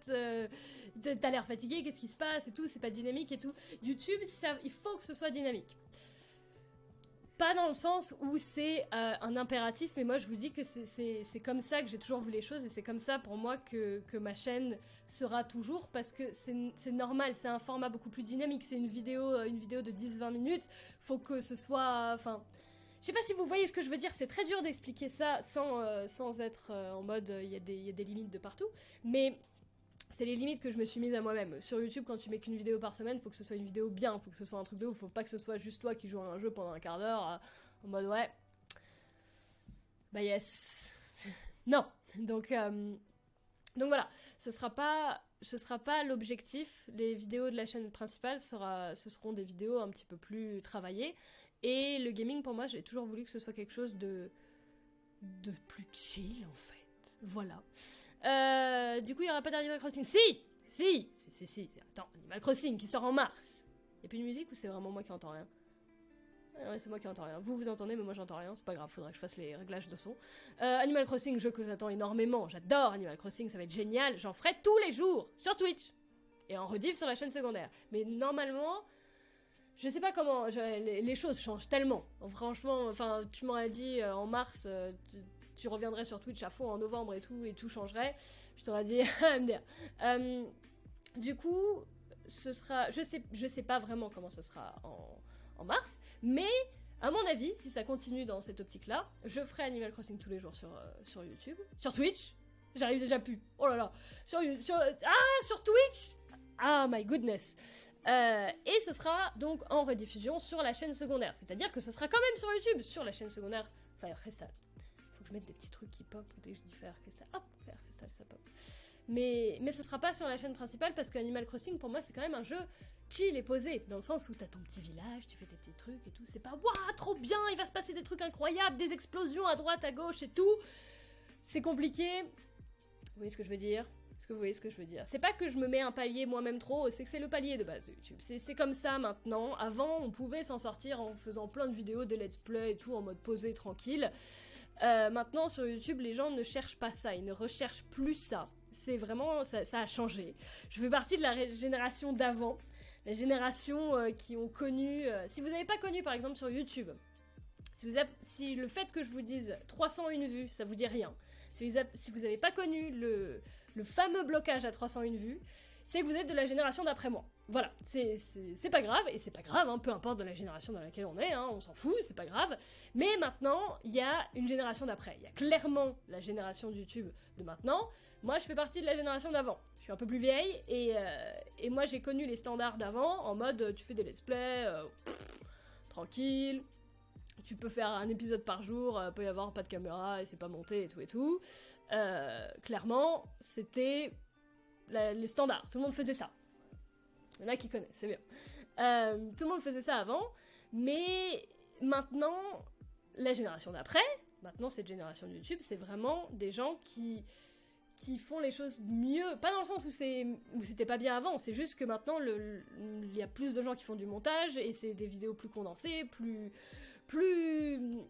T'as l'air fatigué, qu'est-ce qui se passe et tout, c'est pas dynamique et tout. YouTube, il faut que ce soit dynamique. Pas dans le sens où c'est un impératif, mais moi je vous dis que c'est comme ça que j'ai toujours vu les choses, et c'est comme ça pour moi que ma chaîne sera toujours, parce que c'est normal, c'est un format beaucoup plus dynamique, c'est une vidéo de 10-20 minutes, faut que ce soit... Enfin, je sais pas si vous voyez ce que je veux dire, c'est très dur d'expliquer ça sans être en mode il y a des limites de partout, mais... C'est les limites que je me suis mise à moi-même. Sur YouTube, quand tu mets qu'une vidéo par semaine, faut que ce soit une vidéo bien, faut que ce soit un truc de ouf, faut pas que ce soit juste toi qui joues à un jeu pendant un quart d'heure, en mode ouais, bah yes, non. Donc voilà, ce sera pas l'objectif. Les vidéos de la chaîne principale ce seront des vidéos un petit peu plus travaillées. Et le gaming, pour moi, j'ai toujours voulu que ce soit quelque chose de plus chill en fait. Voilà. Du coup, il n'y aura pas d'Animal Crossing. Si. Attends, Animal Crossing qui sort en mars. Y'a plus de musique ou c'est vraiment moi qui entends rien? Ouais, c'est moi qui entends rien. Vous entendez, mais moi j'entends rien. C'est pas grave, faudrait que je fasse les réglages de son. Animal Crossing, jeu que j'attends énormément. J'adore Animal Crossing, ça va être génial. J'en ferai tous les jours sur Twitch. Et en rediff sur la chaîne secondaire. Mais normalement, je sais pas comment. Les choses changent tellement. Franchement, enfin, tu m'aurais dit en mars. Tu reviendrais sur Twitch à fond en novembre et tout changerait, je t'aurais dit MDR. Du coup, ce sera... Je sais pas vraiment comment ce sera en mars, mais à mon avis, si ça continue dans cette optique-là, je ferai Animal Crossing tous les jours sur YouTube. Sur Twitch, j'arrive déjà plus. Oh là là. Sur Twitch. Ah my goodness. Et ce sera donc en rediffusion sur la chaîne secondaire. C'est-à-dire que ce sera quand même sur YouTube, sur la chaîne secondaire Fire Crystal. Faut que je mette des petits trucs qui pop dès que je dis Fire Crystal. Hop, Fire Crystal, ça pop. Mais ce sera pas sur la chaîne principale parce que Animal Crossing, pour moi, c'est quand même un jeu chill et posé. Dans le sens où t'as ton petit village, tu fais tes petits trucs et tout. C'est pas, waouh, trop bien, il va se passer des trucs incroyables, des explosions à droite, à gauche et tout. C'est compliqué. Vous voyez ce que je veux dire? Est-ce que vous voyez ce que je veux dire? C'est pas que je me mets un palier moi-même trop, c'est que c'est le palier de base de YouTube. C'est comme ça maintenant. Avant, on pouvait s'en sortir en faisant plein de vidéos, des let's play et tout, en mode posé, tranquille. Maintenant, sur YouTube, les gens ne cherchent pas ça, ils ne recherchent plus ça. C'est vraiment, ça a changé. Je fais partie de la génération d'avant, la génération qui ont connu... si vous n'avez pas connu, par exemple, sur YouTube, si le fait que je vous dise 301 vues, ça vous dit rien. Si vous n'avez pas connu le fameux blocage à 301 vues, c'est que vous êtes de la génération d'après moi. Voilà, c'est pas grave, et c'est pas grave, hein, peu importe de la génération dans laquelle on est, hein, on s'en fout, c'est pas grave. Mais maintenant, il y a une génération d'après. Il y a clairement la génération de YouTube de maintenant. Moi, je fais partie de la génération d'avant. Je suis un peu plus vieille, et moi, j'ai connu les standards d'avant, en mode, tu fais des let's play, tranquille, tu peux faire un épisode par jour, peut y avoir pas de caméra, et c'est pas monté, et tout. Clairement, c'était les standards, tout le monde faisait ça. Il y en a qui connaissent, c'est bien. Tout le monde faisait ça avant, mais maintenant, la génération d'après, maintenant cette génération de YouTube, c'est vraiment des gens qui font les choses mieux, pas dans le sens où c'était pas bien avant, c'est juste que maintenant, il y a plus de gens qui font du montage, et c'est des vidéos plus condensées, plus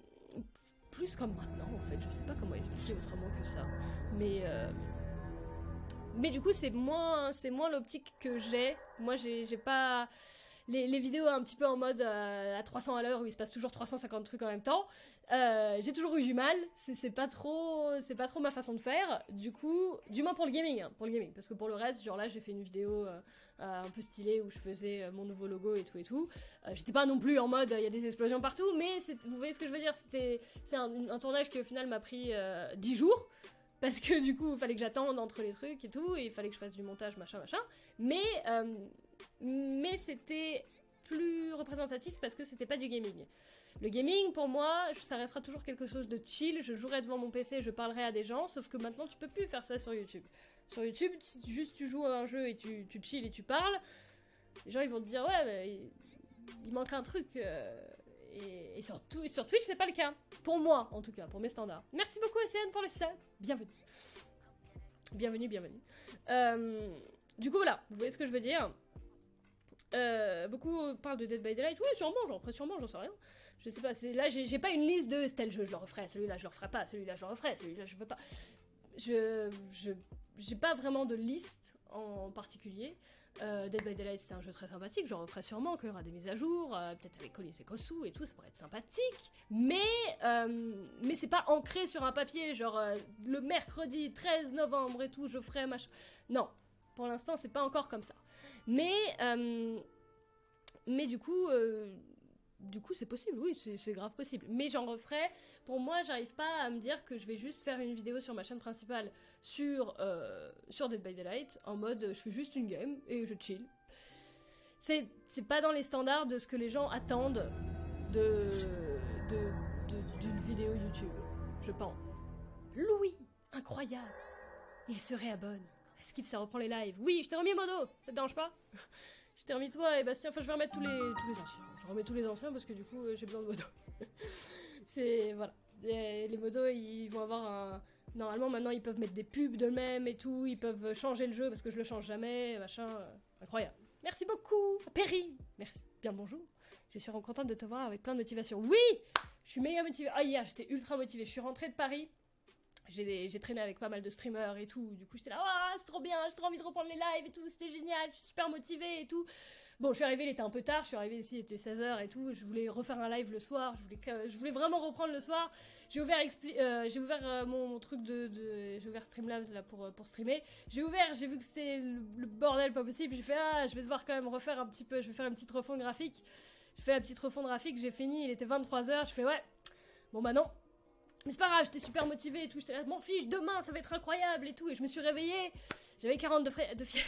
comme maintenant, en fait, je sais pas comment expliquer autrement que ça, mais Mais du coup, c'est moins l'optique que j'ai. Moi, j'ai pas... Les vidéos un petit peu en mode à 300 à l'heure où il se passe toujours 350 trucs en même temps, j'ai toujours eu du mal, c'est pas trop ma façon de faire, du coup, du moins pour le gaming, hein, parce que pour le reste, genre là j'ai fait une vidéo un peu stylée où je faisais mon nouveau logo et tout, j'étais pas non plus en mode il y a des explosions partout, mais vous voyez ce que je veux dire, c'est un tournage qui au final m'a pris 10 jours, parce que du coup il fallait que j'attende entre les trucs et tout, et il fallait que je fasse du montage machin, mais c'était plus représentatif parce que c'était pas du gaming. Le gaming, pour moi, ça restera toujours quelque chose de chill, je jouerai devant mon PC, je parlerai à des gens, sauf que maintenant tu peux plus faire ça sur YouTube. Sur YouTube, si juste tu joues à un jeu et tu chill et tu parles, les gens ils vont te dire ouais, bah, il manque un truc, et sur Twitch c'est pas le cas. Pour moi, en tout cas, pour mes standards. Merci beaucoup Océane pour le sub, bienvenue. Bienvenue. Du coup voilà, vous voyez ce que je veux dire. Beaucoup parlent de Dead by Daylight. Oui, sûrement, j'en sais rien. Je sais pas, là j'ai pas une liste de tel jeu je le referai, celui-là je le referai pas, celui-là je le referai, celui-là je veux pas. J'ai pas vraiment de liste en particulier. Dead by Daylight c'est un jeu très sympathique, j'en referai sûrement, qu'il y aura des mises à jour, peut-être avec Colis et Kosu et tout, ça pourrait être sympathique, mais c'est pas ancré sur un papier, genre le mercredi 13 novembre et tout, je ferai machin. Non, pour l'instant c'est pas encore comme ça. Mais du coup c'est possible, oui, c'est grave possible. Mais j'en referai, pour moi, j'arrive pas à me dire que je vais juste faire une vidéo sur ma chaîne principale sur Dead by Daylight, en mode je fais juste une game et je chill. C'est pas dans les standards de ce que les gens attendent d'une vidéo YouTube, je pense. Louis, incroyable, il se réabonne. Skip, ça reprend les lives. Oui, je t'ai remis Modo, ça te dérange pas? Je t'ai remis toi et Bastien, enfin je vais remettre tous les anciens. Je remets tous les anciens parce que du coup j'ai besoin de Modo. C'est, voilà. Les Modos, ils vont avoir un... Normalement maintenant ils peuvent mettre des pubs d'eux-mêmes et tout, ils peuvent changer le jeu parce que je le change jamais, machin. Incroyable. Merci beaucoup, Perry. Merci. Bien bonjour. Je suis contente de te voir avec plein de motivation. Oui, je suis méga motivée. Ah hier j'étais ultra motivée, je suis rentrée de Paris. J'ai traîné avec pas mal de streamers et tout, du coup j'étais là, ah, c'est trop bien, j'ai trop envie de reprendre les lives et tout, c'était génial, je suis super motivée et tout. Bon, je suis arrivée, il était un peu tard, je suis arrivée ici, il était 16h et tout, je voulais refaire un live le soir, je voulais vraiment reprendre le soir. J'ai ouvert, mon truc j'ai ouvert Streamlabs là pour streamer. J'ai vu que c'était le bordel pas possible, j'ai fait, ah, je vais devoir quand même refaire un petit peu, je vais faire une petite refonte graphique. J'ai fait la petite refonte graphique, j'ai fini, il était 23h, je fais, ouais, bon bah non. Mais c'est pas grave, j'étais super motivée et tout, j'étais là, m'en fiche, demain ça va être incroyable et tout, et je me suis réveillée, j'avais 40 de fièvre.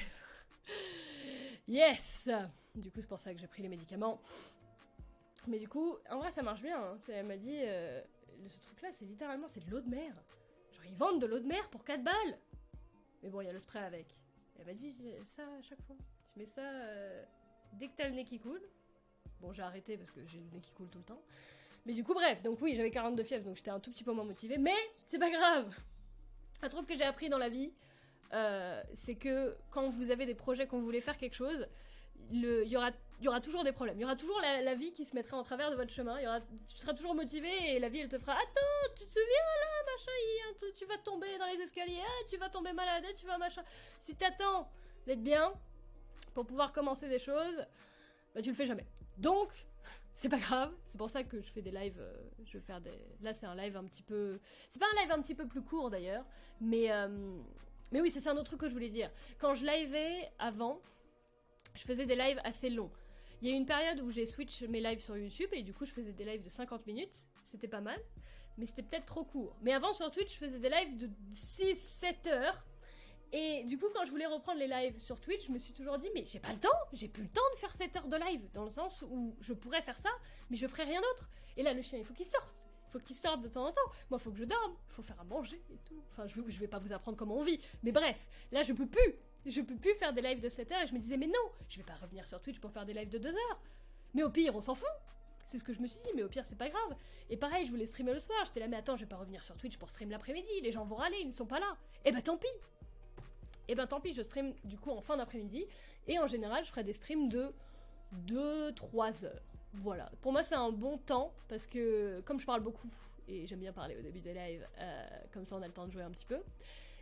Yes! Du coup c'est pour ça que j'ai pris les médicaments. Mais du coup, en vrai ça marche bien, hein. Elle m'a dit, ce truc là c'est littéralement, c'est de l'eau de mer. Genre ils vendent de l'eau de mer pour 4 balles. Mais bon, il y a le spray avec. Elle m'a dit ça à chaque fois. Je mets ça dès que t'as le nez qui coule. Bon j'ai arrêté parce que j'ai le nez qui coule tout le temps. Mais du coup, bref, donc oui, j'avais 42 fièvre, donc j'étais un tout petit peu moins motivée, mais c'est pas grave. Un truc que j'ai appris dans la vie, c'est que quand vous avez des projets, quand vous voulez faire quelque chose, il y aura toujours des problèmes. Il y aura toujours la vie qui se mettra en travers de votre chemin. Tu seras toujours motivé et la vie, elle te fera « Attends, tu te souviens là, machin, tu vas tomber dans les escaliers, ah, tu vas tomber malade, tu vas machin. » Si t'attends d'être bien pour pouvoir commencer des choses, bah tu le fais jamais. Donc... c'est pas grave, c'est pour ça que je fais des lives, je vais faire des... Là c'est un live un petit peu... C'est pas un live un petit peu plus court d'ailleurs, mais oui, c'est un autre truc que je voulais dire. Quand je liveais avant, je faisais des lives assez longs. Il y a eu une période où j'ai switch mes lives sur YouTube et du coup je faisais des lives de 50 minutes, c'était pas mal, mais c'était peut-être trop court. Mais avant sur Twitch, je faisais des lives de 6-7 heures. Et du coup, quand je voulais reprendre les lives sur Twitch, je me suis toujours dit, mais j'ai pas le temps, j'ai plus le temps de faire 7 heures de live, dans le sens où je pourrais faire ça, mais je ferais rien d'autre. Et là, le chien, il faut qu'il sorte de temps en temps. Moi, il faut que je dorme, il faut faire à manger et tout. Enfin, je vais pas vous apprendre comment on vit, mais bref, là, je peux plus faire des lives de 7 heures, et je me disais, mais non, je vais pas revenir sur Twitch pour faire des lives de 2 heures. Mais au pire, on s'en fout. C'est ce que je me suis dit, mais au pire, c'est pas grave. Et pareil, je voulais streamer le soir, j'étais là, mais attends, je vais pas revenir sur Twitch pour stream l'après-midi, les gens vont râler, ils ne sont pas là. Et bah tant pis. Et ben tant pis, je stream du coup en fin d'après-midi, et en général je ferai des streams de 2-3 heures. Voilà, pour moi c'est un bon temps, parce que comme je parle beaucoup, et j'aime bien parler au début des lives, comme ça on a le temps de jouer un petit peu,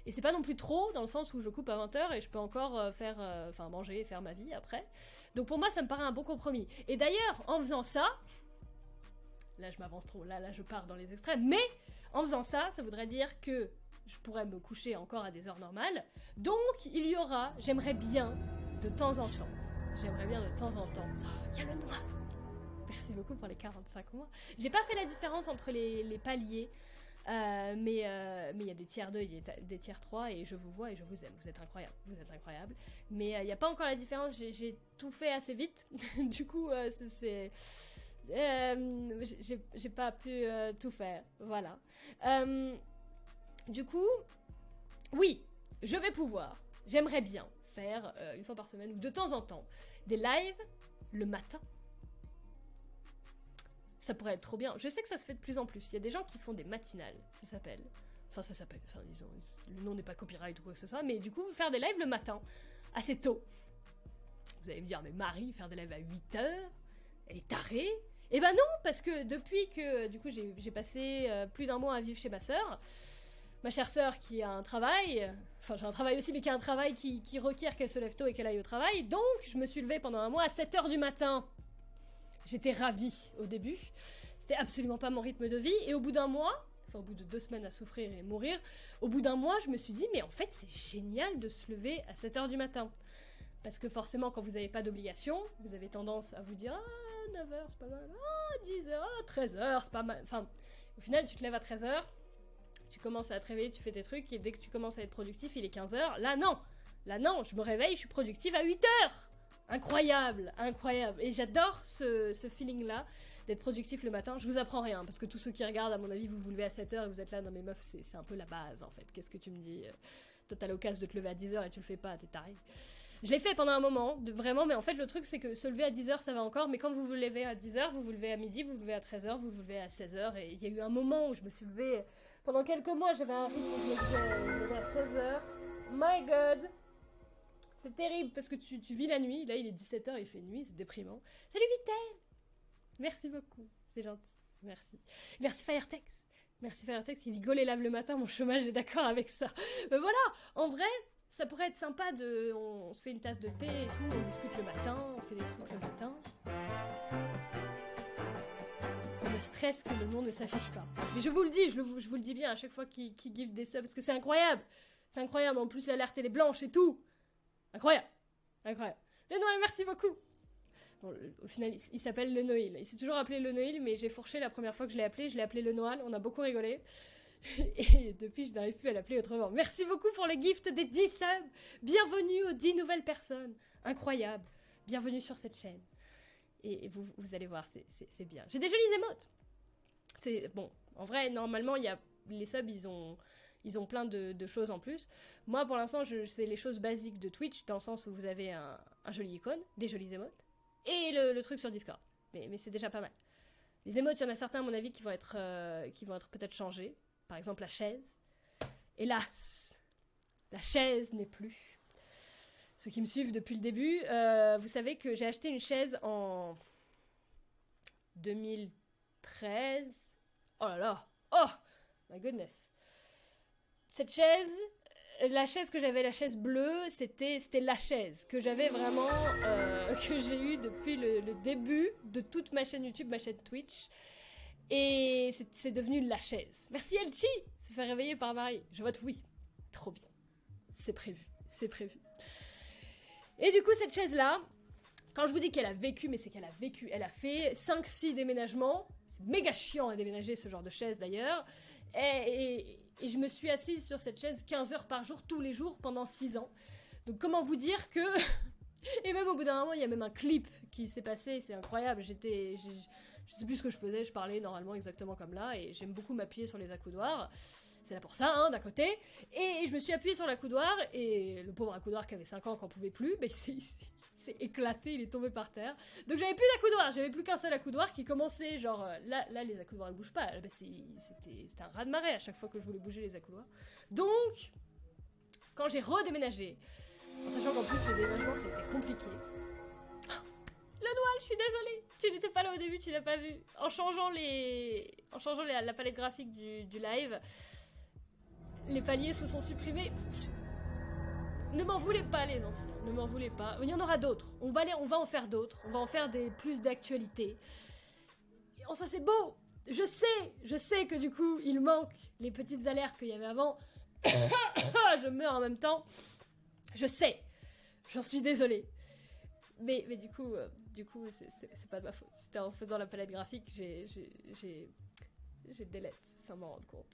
Et c'est pas non plus trop, dans le sens où je coupe à 20h et je peux encore manger et faire ma vie après. Donc pour moi, ça me paraît un bon compromis. Et d'ailleurs, en faisant ça, là je m'avance trop, là je pars dans les extrêmes, mais en faisant ça, ça voudrait dire que je pourrais me coucher encore à des heures normales. Donc il y aura, j'aimerais bien, de temps en temps, il y a le noix. Merci beaucoup pour les 45 mois. J'ai pas fait la différence entre les paliers, mais il y a des tiers 2 et des tiers 3 et je vous vois et je vous aime. Vous êtes incroyables. Mais il n'y a pas encore la différence, j'ai tout fait assez vite. Du coup, j'ai pas pu tout faire. Voilà. Du coup, oui, je vais pouvoir. J'aimerais bien faire une fois par semaine ou de temps en temps des lives le matin. Ça pourrait être trop bien. Je sais que ça se fait de plus en plus. Il y a des gens qui font des matinales, ça s'appelle. Enfin, le nom n'est pas copyright ou quoi que ce soit, mais du coup, faire des lives le matin, assez tôt. Vous allez me dire, mais Marie, faire des lives à 8h, elle est tarée. Eh ben non, parce que depuis que, du coup, j'ai passé plus d'1 mois à vivre chez ma sœur, ma chère sœur qui a un travail, enfin j'ai un travail aussi, mais qui a un travail qui requiert qu'elle se lève tôt et qu'elle aille au travail, donc je me suis levée pendant 1 mois à 7h du matin. J'étais ravie au début, c'était absolument pas mon rythme de vie, et au bout d'1 mois, enfin au bout de 2 semaines à souffrir et mourir, au bout d'1 mois je me suis dit, mais en fait c'est génial de se lever à 7h du matin. Parce que forcément quand vous n'avez pas d'obligation, vous avez tendance à vous dire, ah 9h c'est pas mal, ah 10h, ah 13h c'est pas mal, enfin au final tu te lèves à 13h, tu commences à te réveiller, tu fais tes trucs, et dès que tu commences à être productif, il est 15h. Là, non, je me réveille, je suis productive à 8h. Incroyable. Et j'adore ce feeling-là, d'être productif le matin. Je vous apprends rien, parce que tous ceux qui regardent, à mon avis, vous vous levez à 7h et vous êtes là, non mais meuf, c'est un peu la base, en fait. Qu'est-ce que tu me dis? Toi, t'as l'occasion de te lever à 10h et tu le fais pas, t'es taré. Je l'ai fait pendant un moment, vraiment, mais en fait, le truc, c'est que se lever à 10h, ça va encore, mais quand vous vous levez à 10h, vous vous levez à midi, vous vous levez à 13h, vous vous levez à 16h, et il y a eu un moment où je me suis levée... Pendant quelques mois, j'avais un rythme où je me levais à 16h. My God! C'est terrible, parce que tu vis la nuit. Là, il est 17h, il fait nuit, c'est déprimant. Salut Vitel! Merci beaucoup, c'est gentil. Merci. Merci Firetex. Merci Firetex, il dit go les lave le matin, mon chômage est d'accord avec ça. Mais voilà, en vrai, ça pourrait être sympa on se fait une tasse de thé et tout, on discute le matin, on fait des trucs le matin. Ça me stresse que le nom ne s'affiche pas. Mais je vous le dis, je vous le dis bien à chaque fois qu'il give des subs, parce que c'est incroyable. C'est incroyable, en plus l'alerte elle est blanche et tout. Incroyable. Le Noël, merci beaucoup. Bon, au final, il s'appelle le Noël. Il s'est toujours appelé le Noël, mais j'ai fourché la première fois que je l'ai appelé le Noël, on a beaucoup rigolé. Et depuis, je n'arrive plus à l'appeler autrement. Merci beaucoup pour le gift des 10 subs. Bienvenue aux 10 nouvelles personnes. Incroyable. Bienvenue sur cette chaîne. Et vous allez voir, c'est bien. J'ai des jolies émotes. C'est bon. En vrai, normalement, les subs, ils ont plein de choses en plus. Moi, pour l'instant, c'est les choses basiques de Twitch, dans le sens où vous avez un joli icône, des jolies émotes, et le truc sur Discord. Mais c'est déjà pas mal. Les émotes, il y en a certains, à mon avis, qui vont être peut-être changés. Par exemple, la chaise. Hélas, la chaise n'est plus. Ceux qui me suivent depuis le début, vous savez que j'ai acheté une chaise en 2013. Oh là là, oh my goodness. Cette chaise, la chaise que j'avais, la chaise bleue, c'était la chaise que j'avais vraiment, que j'ai eue depuis le début de toute ma chaîne YouTube, ma chaîne Twitch. Et c'est devenu la chaise. Merci Elchi, se fait réveiller par Marie. Je vote oui. Trop bien. C'est prévu. Et du coup, cette chaise-là, quand je vous dis qu'elle a vécu, mais c'est qu'elle a vécu. Elle a fait 5-6 déménagements. C'est méga chiant à déménager ce genre de chaise d'ailleurs. Et je me suis assise sur cette chaise 15 heures par jour, tous les jours, pendant 6 ans. Donc comment vous dire que... Et même au bout d'un moment, il y a même un clip qui s'est passé, c'est incroyable. Je sais plus ce que je faisais, je parlais normalement exactement comme là, et j'aime beaucoup m'appuyer sur les accoudoirs. C'est là pour ça, hein, d'un côté. Et je me suis appuyée sur l'accoudoir, et le pauvre accoudoir qui avait 5 ans, qui n'en pouvait plus, mais il s'est éclaté, il est tombé par terre. Donc j'avais plus d'accoudoir, j'avais plus qu'un seul accoudoir qui commençait, genre, là les accoudoirs ne bougent pas, là, c'était un raz-de-marée à chaque fois que je voulais bouger les accoudoirs. Donc, quand j'ai redéménagé, en sachant qu'en plus le déménagement c'était compliqué, le Noël, je suis désolée, tu n'étais pas là au début, tu n'as pas vu. En changeant la palette graphique du live, Les paliers se sont supprimés. Ne m'en voulez pas les anciens, ne m'en voulez pas. Il y en aura d'autres, on va en faire d'autres, on va en faire plus d'actualité. En soi c'est beau, je sais que du coup il manque les petites alertes qu'il y avait avant. Je meurs en même temps, je sais, j'en suis désolée. Mais du coup c'est pas de ma faute, c'était en faisant la palette graphique, j'ai delete sans m'en rendre compte.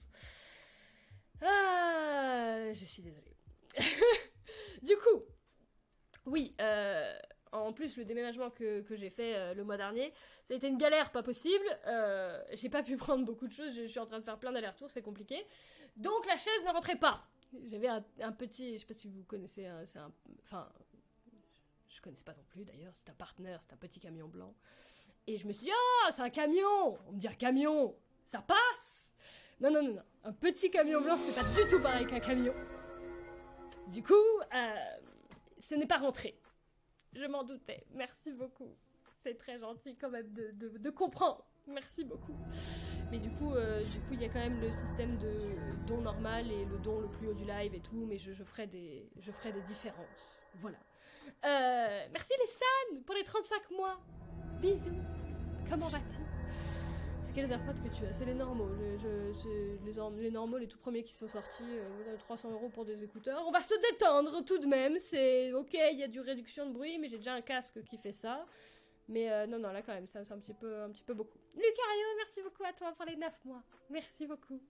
Je suis désolée. Du coup, oui, en plus le déménagement que j'ai fait le mois dernier, ça a été une galère pas possible. J'ai pas pu prendre beaucoup de choses, je suis en train de faire plein d'allers-retours, c'est compliqué. Donc la chaise ne rentrait pas. J'avais un petit, je sais pas si vous connaissez, enfin, je connaissais pas non plus d'ailleurs, c'est un partenaire, c'est un petit camion blanc. Et je me suis dit, ah, c'est un camion. On me dit un camion, ça passe. Non, un petit camion blanc, c'était pas du tout pareil qu'un camion. Du coup, ce n'est pas rentré. Je m'en doutais. Merci beaucoup. C'est très gentil quand même de comprendre. Merci beaucoup. Mais du coup, il y a quand même le système de don normal et le don le plus haut du live et tout, mais je ferai des différences. Voilà. Merci les San pour les 35 mois. Bisous. Comment vas-tu? C'est quels AirPods que tu as? C'est les normaux. Les normaux, les tout premiers qui sont sortis. 300 € pour des écouteurs. On va se détendre tout de même. C'est ok, il y a du réduction de bruit, mais j'ai déjà un casque qui fait ça. Mais non, là quand même, c'est un petit peu beaucoup. Lucario, merci beaucoup à toi pour les 9 mois. Merci beaucoup.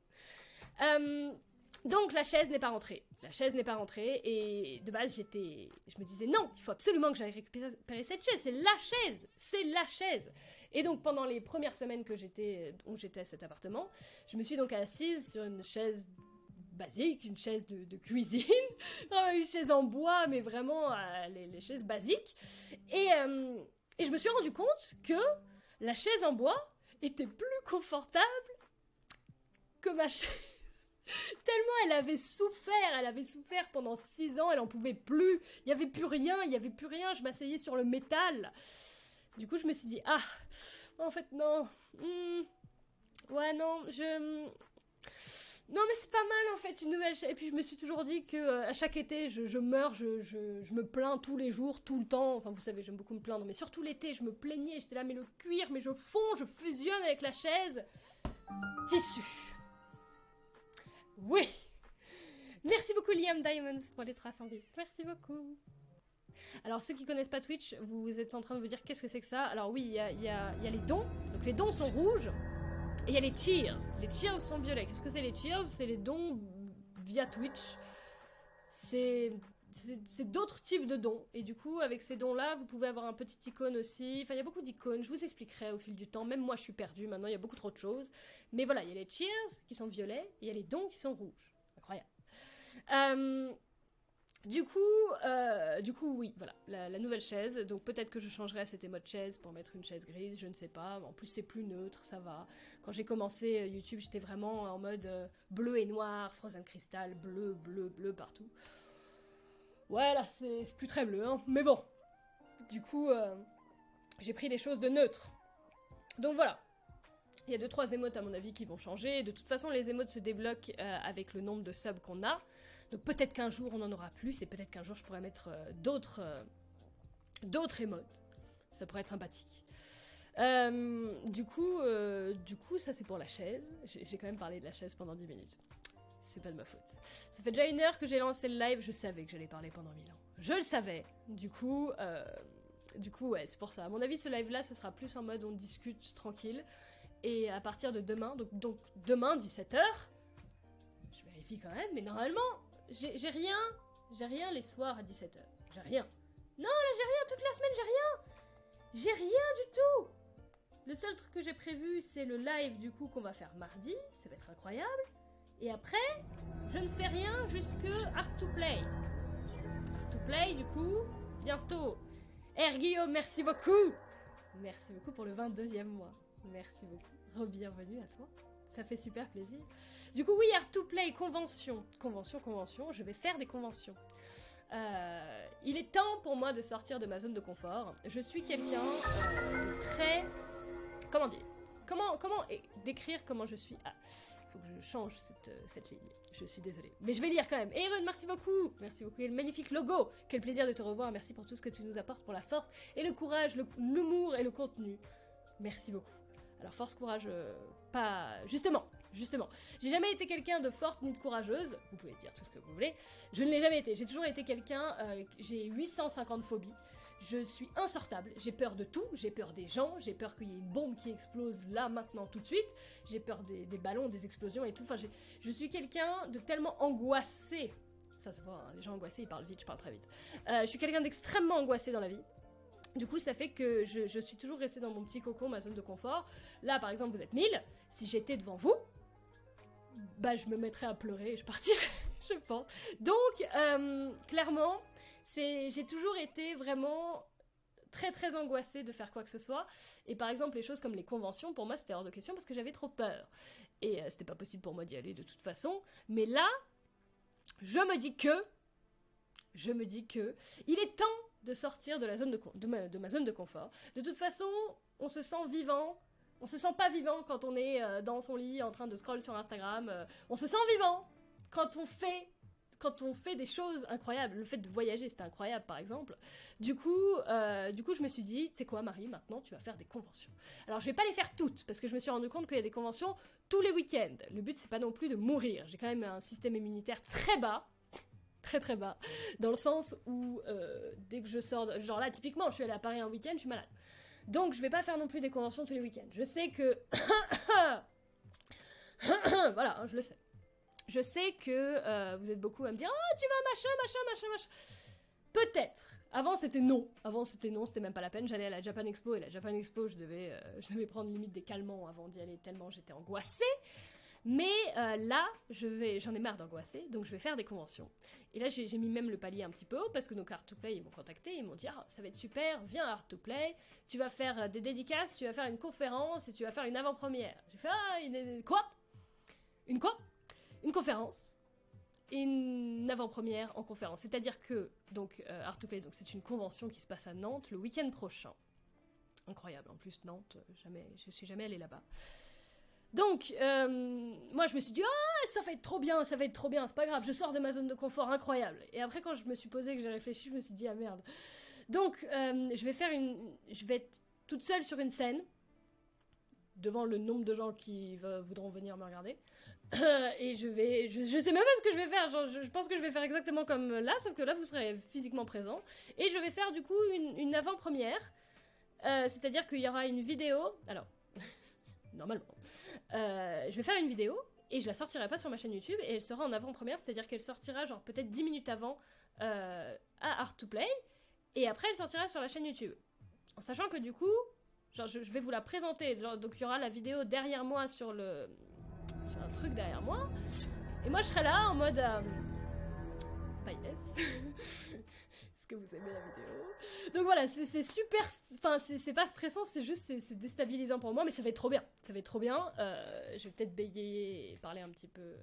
Donc la chaise n'est pas rentrée. Et de base je me disais non, il faut absolument que j'aille récupérer cette chaise. C'est la chaise. Et donc pendant les premières semaines où j'étais à cet appartement, je me suis donc assise sur une chaise basique, une chaise de cuisine, une chaise en bois, mais vraiment les chaises basiques. Et je me suis rendu compte que la chaise en bois était plus confortable que ma chaise. Tellement elle avait souffert pendant 6 ans, elle en pouvait plus, il y avait plus rien, je m'asseyais sur le métal. Du coup je me suis dit, en fait non, ouais non, non mais c'est pas mal en fait une nouvelle chaise. Et puis je me suis toujours dit que à chaque été je meurs, je me plains tous les jours, tout le temps, enfin vous savez j'aime beaucoup me plaindre, mais surtout l'été je me plaignais, j'étais là mais le cuir, mais je fonds, je fusionne avec la chaise. Tissu. Oui. Merci beaucoup Liam Diamonds pour les 310. Merci beaucoup. Alors ceux qui connaissent pas Twitch, vous êtes en train de vous dire qu'est-ce que c'est que ça? Alors oui, il y a les dons. Donc les dons sont rouges. Et il y a les cheers. Les cheers sont violets. Qu'est-ce que c'est les cheers? C'est les dons via Twitch. C'est d'autres types de dons. Et du coup, avec ces dons-là, vous pouvez avoir un petit icône aussi. Enfin, il y a beaucoup d'icônes. Je vous expliquerai au fil du temps. Même moi, je suis perdue. Maintenant, il y a beaucoup trop de choses. Mais voilà, il y a les cheers qui sont violets. Et il y a les dons qui sont rouges. Incroyable. Du coup, oui, voilà, la nouvelle chaise. Donc peut-être que je changerai cet émode chaise pour mettre une chaise grise, je ne sais pas. En plus, c'est plus neutre, ça va. Quand j'ai commencé YouTube, j'étais vraiment en mode bleu et noir, Frozen Crystal, bleu partout. Ouais, là, c'est plus très bleu, hein. Mais bon, du coup, j'ai pris des choses de neutre. Donc voilà. Il y a 2-3 émotes à mon avis qui vont changer. De toute façon, les émotes se débloquent avec le nombre de subs qu'on a. Donc peut-être qu'un jour on en aura plus et peut-être qu'un jour je pourrais mettre d'autres émotes. Ça pourrait être sympathique. Du coup, ça c'est pour la chaise. J'ai quand même parlé de la chaise pendant 10 minutes. C'est pas de ma faute. Ça fait déjà 1 heure que j'ai lancé le live. Je savais que j'allais parler pendant 1000 ans. Je le savais. Du coup, ouais, c'est pour ça. À mon avis, ce live-là, ce sera plus en mode on discute tranquille. Et à partir de demain, donc demain, 17h, je vérifie quand même, mais normalement, j'ai rien les soirs à 17h. J'ai rien. Non, là, j'ai rien, toute la semaine, j'ai rien du tout. Le seul truc que j'ai prévu, c'est le live, du coup, qu'on va faire mardi. Ça va être incroyable. Et après, je ne fais rien jusque Art to Play. Art to Play, du coup, bientôt. Guillaume, merci beaucoup. Merci beaucoup pour le 22e mois. Merci beaucoup. Re-bienvenue à toi. Ça fait super plaisir. Du coup, oui, Art to Play, convention. Convention. Je vais faire des conventions. Il est temps pour moi de sortir de ma zone de confort. Je suis quelqu'un de très... Comment dire? Comment décrire comment je suis? faut que je change cette ligne. Je suis désolée. Mais je vais lire quand même. Aaron, merci beaucoup. Merci beaucoup. Quel magnifique logo. Quel plaisir de te revoir. Merci pour tout ce que tu nous apportes, pour la force et le courage, l'humour et le contenu. Merci beaucoup. Alors force, courage, pas... Justement. J'ai jamais été quelqu'un de forte ni de courageuse. Vous pouvez dire tout ce que vous voulez. Je ne l'ai jamais été. J'ai toujours été quelqu'un... j'ai 850 phobies. Je suis insortable, j'ai peur de tout, j'ai peur des gens, j'ai peur qu'il y ait une bombe qui explose là, maintenant, tout de suite, j'ai peur des ballons, des explosions et tout, enfin je suis quelqu'un de tellement angoissé, ça se voit, hein, les gens angoissés ils parlent vite, je parle très vite, je suis quelqu'un d'extrêmement angoissé dans la vie. Du coup, ça fait que je suis toujours restée dans mon petit cocon, ma zone de confort. Là, par exemple, vous êtes 1000, si j'étais devant vous, bah je me mettrais à pleurer et je partirais, je pense. Donc, clairement... J'ai toujours été vraiment très très angoissée de faire quoi que ce soit. Et par exemple, les choses comme les conventions, pour moi, c'était hors de question parce que j'avais trop peur. Et c'était pas possible pour moi d'y aller de toute façon. Mais là, je me dis que... il est temps de sortir de la zone de ma zone de confort. De toute façon, on se sent vivant. On se sent pas vivant quand on est dans son lit en train de scroll sur Instagram. On se sent vivant quand on fait des choses incroyables. Le fait de voyager, c'était incroyable, par exemple. Du coup, je me suis dit, c'est quoi, Marie, maintenant, tu vas faire des conventions. Alors, je vais pas les faire toutes, parce que je me suis rendu compte qu'il y a des conventions tous les week-ends. Le but, c'est pas non plus de mourir. J'ai quand même un système immunitaire très bas, très bas, dans le sens où, dès que je sors... Genre là, typiquement, je suis allée à Paris un week-end, je suis malade. Donc, je vais pas faire non plus des conventions tous les week-ends. Je sais que... voilà, hein, je le sais. Je sais que vous êtes beaucoup à me dire « Ah, tu vas machin. » Peut-être. Avant, c'était non, c'était même pas la peine. J'allais à la Japan Expo, et la Japan Expo, je devais prendre limite des calmants avant d'y aller, tellement j'étais angoissée. Mais là, j'en ai marre d'angoisser, donc je vais faire des conventions. Et là, j'ai mis même le palier un petit peu haut, parce que nos Art to Play, ils m'ont contacté, ils m'ont dit « Ah, ça va être super, viens à Art to Play, tu vas faire des dédicaces, tu vas faire une conférence, et tu vas faire une avant-première. » J'ai fait « Ah, quoi ? Une quoi ? Une conférence et une avant-première en conférence. C'est-à-dire que, donc, Art to Play, donc c'est une convention qui se passe à Nantes le week-end prochain. Incroyable, en plus, Nantes, je suis jamais allée là-bas. Donc, moi je me suis dit, ah, ça va être trop bien, c'est pas grave, je sors de ma zone de confort, incroyable. Et après, quand je me suis posée, que j'ai réfléchi, je me suis dit, ah merde. Donc, je vais être toute seule sur une scène, devant le nombre de gens qui voudront venir me regarder. Et je sais même pas ce que je vais faire, genre, je pense que je vais faire exactement comme là, sauf que là vous serez physiquement présent, et je vais faire du coup une avant-première, c'est-à-dire qu'il y aura une vidéo, alors, normalement, je vais faire une vidéo, et je la sortirai pas sur ma chaîne YouTube, et elle sera en avant-première, c'est-à-dire qu'elle sortira genre peut-être 10 minutes avant à Art to Play, et après elle sortira sur la chaîne YouTube, en sachant que du coup, genre je vais vous la présenter, genre, donc il y aura la vidéo derrière moi sur un truc derrière moi, et moi je serai là en mode bah yes. Est-ce que vous aimez la vidéo? Donc voilà, c'est super, enfin c'est pas stressant, c'est juste c'est déstabilisant pour moi, mais ça va être trop bien, je vais peut-être bégayer et parler un petit peu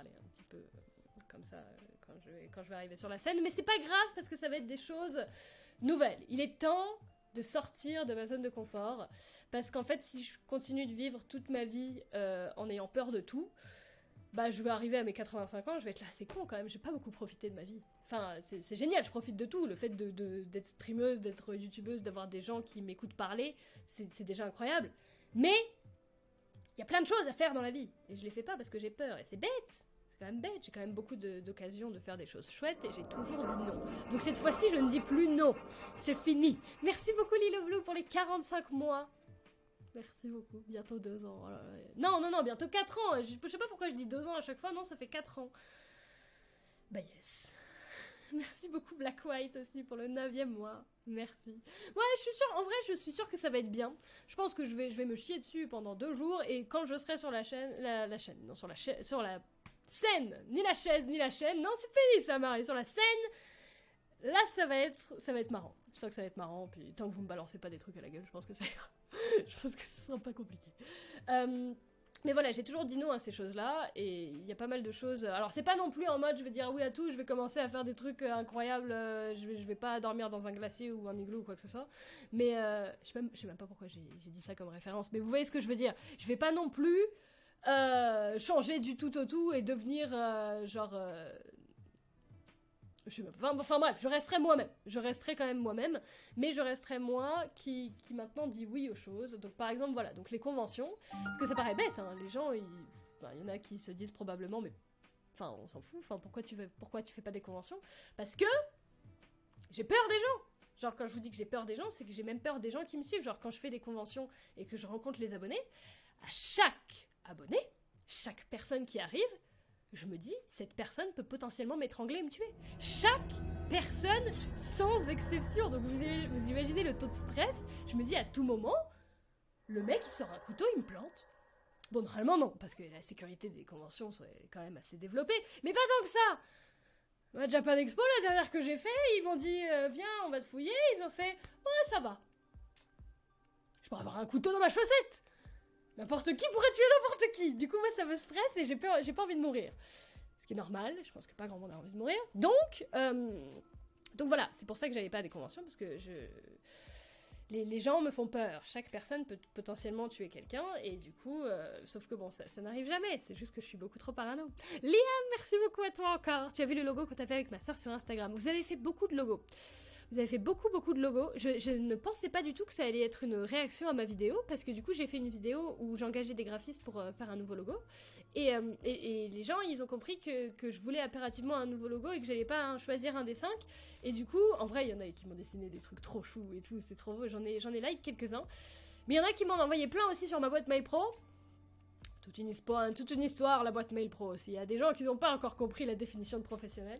comme ça quand je vais arriver sur la scène, mais c'est pas grave parce que ça va être des choses nouvelles. Il est temps de sortir de ma zone de confort, parce qu'en fait, si je continue de vivre toute ma vie en ayant peur de tout, bah je vais arriver à mes 85 ans, je vais être là, c'est con quand même, j'ai pas beaucoup profité de ma vie. Enfin, c'est génial, je profite de tout, le fait d'être streameuse, d'être youtubeuse, d'avoir des gens qui m'écoutent parler, c'est déjà incroyable. Mais, il y a plein de choses à faire dans la vie, et je les fais pas parce que j'ai peur, et c'est bête. C'est quand même bête, j'ai quand même beaucoup d'occasions de faire des choses chouettes et j'ai toujours dit non. Donc cette fois-ci, je ne dis plus non. C'est fini. Merci beaucoup Lilo Blue pour les 45 mois. Merci beaucoup. Bientôt 2 ans. Non, bientôt 4 ans. Je sais pas pourquoi je dis 2 ans à chaque fois. Non, ça fait 4 ans. Bah yes. Merci beaucoup Black White aussi pour le 9e mois. Merci. Ouais, je suis sûre, en vrai, je suis sûre que ça va être bien. Je pense que je vais me chier dessus pendant 2 jours et quand je serai sur la chaîne, sur la scène, ni la chaise, ni la chaîne, non, c'est fini ça, Marie, sur la scène, là, ça va être marrant. Je sens que ça va être marrant, puis tant que vous me balancez pas des trucs à la gueule, je pense que ça ira. Je pense que ce sera pas compliqué. Mais voilà, j'ai toujours dit non à ces choses-là, et il y a pas mal de choses... Alors, c'est pas non plus en mode, je vais dire oui à tout, je vais commencer à faire des trucs incroyables, je vais pas dormir dans un glacier ou un igloo ou quoi que ce soit, mais je sais même pas pourquoi j'ai dit ça comme référence, mais vous voyez ce que je veux dire. Je vais pas non plus changer du tout au tout et devenir genre... je sais pas, enfin bref, je resterai moi-même. Je resterai quand même moi-même, mais je resterai moi qui maintenant dit oui aux choses. Donc par exemple, voilà, donc les conventions, parce que ça paraît bête, hein, les gens, enfin, y en a qui se disent probablement, mais enfin on s'en fout, enfin pourquoi tu fais pas des conventions? Parce que j'ai peur des gens. Genre quand je vous dis que j'ai peur des gens, c'est que j'ai même peur des gens qui me suivent. Genre quand je fais des conventions et que je rencontre les abonnés, à chaque abonné, chaque personne qui arrive, je me dis, cette personne peut potentiellement m'étrangler et me tuer. Chaque personne, sans exception. Donc vous imaginez le taux de stress. Je me dis, à tout moment, le mec, il sort un couteau, il me plante. Bon, normalement, non, parce que la sécurité des conventions est quand même assez développée. Mais pas tant que ça. À Japan Expo, la dernière que j'ai fait, ils m'ont dit, viens, on va te fouiller. Ils ont fait, ouais, ça va. Je pourrais avoir un couteau dans ma chaussette. N'importe qui pourrait tuer n'importe qui. Du coup, moi, ça me stresse et j'ai pas envie de mourir. Ce qui est normal, je pense que pas grand monde a envie de mourir. Donc voilà, c'est pour ça que j'allais pas à des conventions, parce que les gens me font peur. Chaque personne peut potentiellement tuer quelqu'un, et du coup, sauf que bon, ça n'arrive jamais, c'est juste que je suis beaucoup trop parano. Liam, merci beaucoup à toi encore. Tu as vu le logo qu'on t'a fait avec ma soeur sur Instagram. Vous avez fait beaucoup de logos. Vous avez fait beaucoup de logos. Je ne pensais pas du tout que ça allait être une réaction à ma vidéo, parce que du coup j'ai fait une vidéo où j'engageais des graphistes pour faire un nouveau logo. Et les gens, ils ont compris que je voulais impérativement un nouveau logo et que j'allais pas choisir un des 5. Et du coup, en vrai, il y en a qui m'ont dessiné des trucs trop choux et tout, c'est trop beau. J'en ai like quelques-uns. Mais il y en a qui m'en ont envoyé plein aussi sur ma boîte mail pro. Toute une histoire, la boîte mail pro aussi. Il y a des gens qui n'ont pas encore compris la définition de professionnel.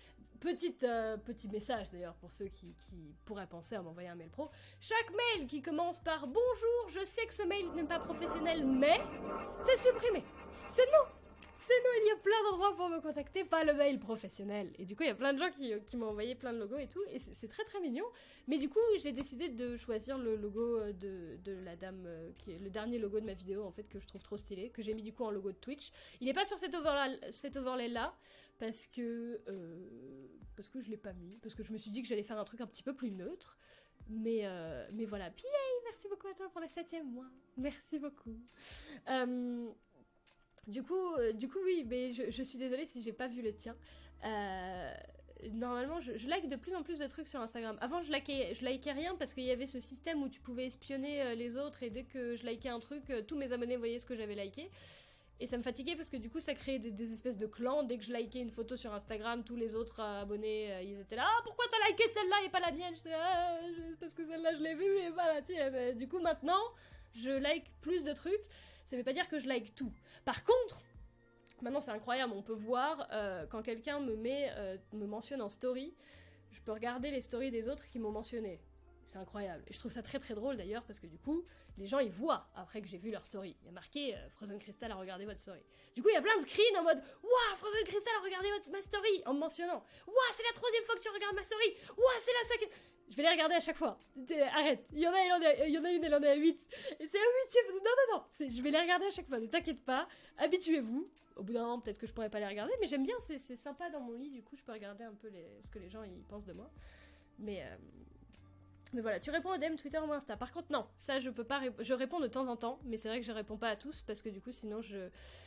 Petit message d'ailleurs pour ceux qui pourraient penser à m'envoyer un mail pro. Chaque mail qui commence par bonjour, je sais que ce mail n'est pas professionnel, mais c'est supprimé. C'est non, il y a plein d'endroits pour me contacter, pas le mail professionnel. Et du coup, il y a plein de gens qui m'ont envoyé plein de logos et tout, et c'est très très mignon. Mais du coup, j'ai décidé de choisir le logo de la dame, qui est le dernier logo de ma vidéo, en fait, que je trouve trop stylé, que j'ai mis du coup en logo de Twitch. Il n'est pas sur cet overlay là, parce que je l'ai pas mis, parce que je me suis dit que j'allais faire un truc un petit peu plus neutre. Mais voilà. Puis, merci beaucoup à toi pour le 7e mois. Merci beaucoup. Du coup, oui, mais je suis désolée si j'ai pas vu le tien. Normalement, je like de plus en plus de trucs sur Instagram. Avant, je likais rien parce qu'il y avait ce système où tu pouvais espionner les autres et dès que je likais un truc, tous mes abonnés voyaient ce que j'avais liké. Et ça me fatiguait parce que du coup, ça créait des espèces de clans. Dès que je likais une photo sur Instagram, tous les autres abonnés, ils étaient là. Ah, pourquoi t'as liké celle-là et pas la mienne? Parce que celle-là, je l'ai vue et pas la tienne. Du coup, maintenant, je like plus de trucs. Ça veut pas dire que je like tout. Par contre, maintenant c'est incroyable, on peut voir quand quelqu'un me mentionne en story, je peux regarder les stories des autres qui m'ont mentionné. C'est incroyable. Et je trouve ça très très drôle d'ailleurs parce que du coup, les gens ils voient après que j'ai vu leur story. Il y a marqué Frozen Crystal a regardé votre story. Du coup, il y a plein de screens en mode Waouh, Frozen Crystal a regardé ma story en me mentionnant. Waouh, c'est la 3e fois que tu regardes ma story. Waouh, c'est la 5e. Je vais les regarder à chaque fois. Arrête. Il y en a une, elle en est à 8. Et c'est la 8e. Non. Je vais les regarder à chaque fois. Ne t'inquiète pas. Habituez-vous. Au bout d'un moment, peut-être que je pourrais pas les regarder. Mais j'aime bien. C'est sympa dans mon lit. Du coup, je peux regarder un peu ce que les gens ils pensent de moi. Mais voilà. Tu réponds aux DM Twitter ou Insta. Par contre, non. Ça, je peux pas. Je réponds de temps en temps. Mais c'est vrai que je réponds pas à tous. Parce que du coup, sinon, je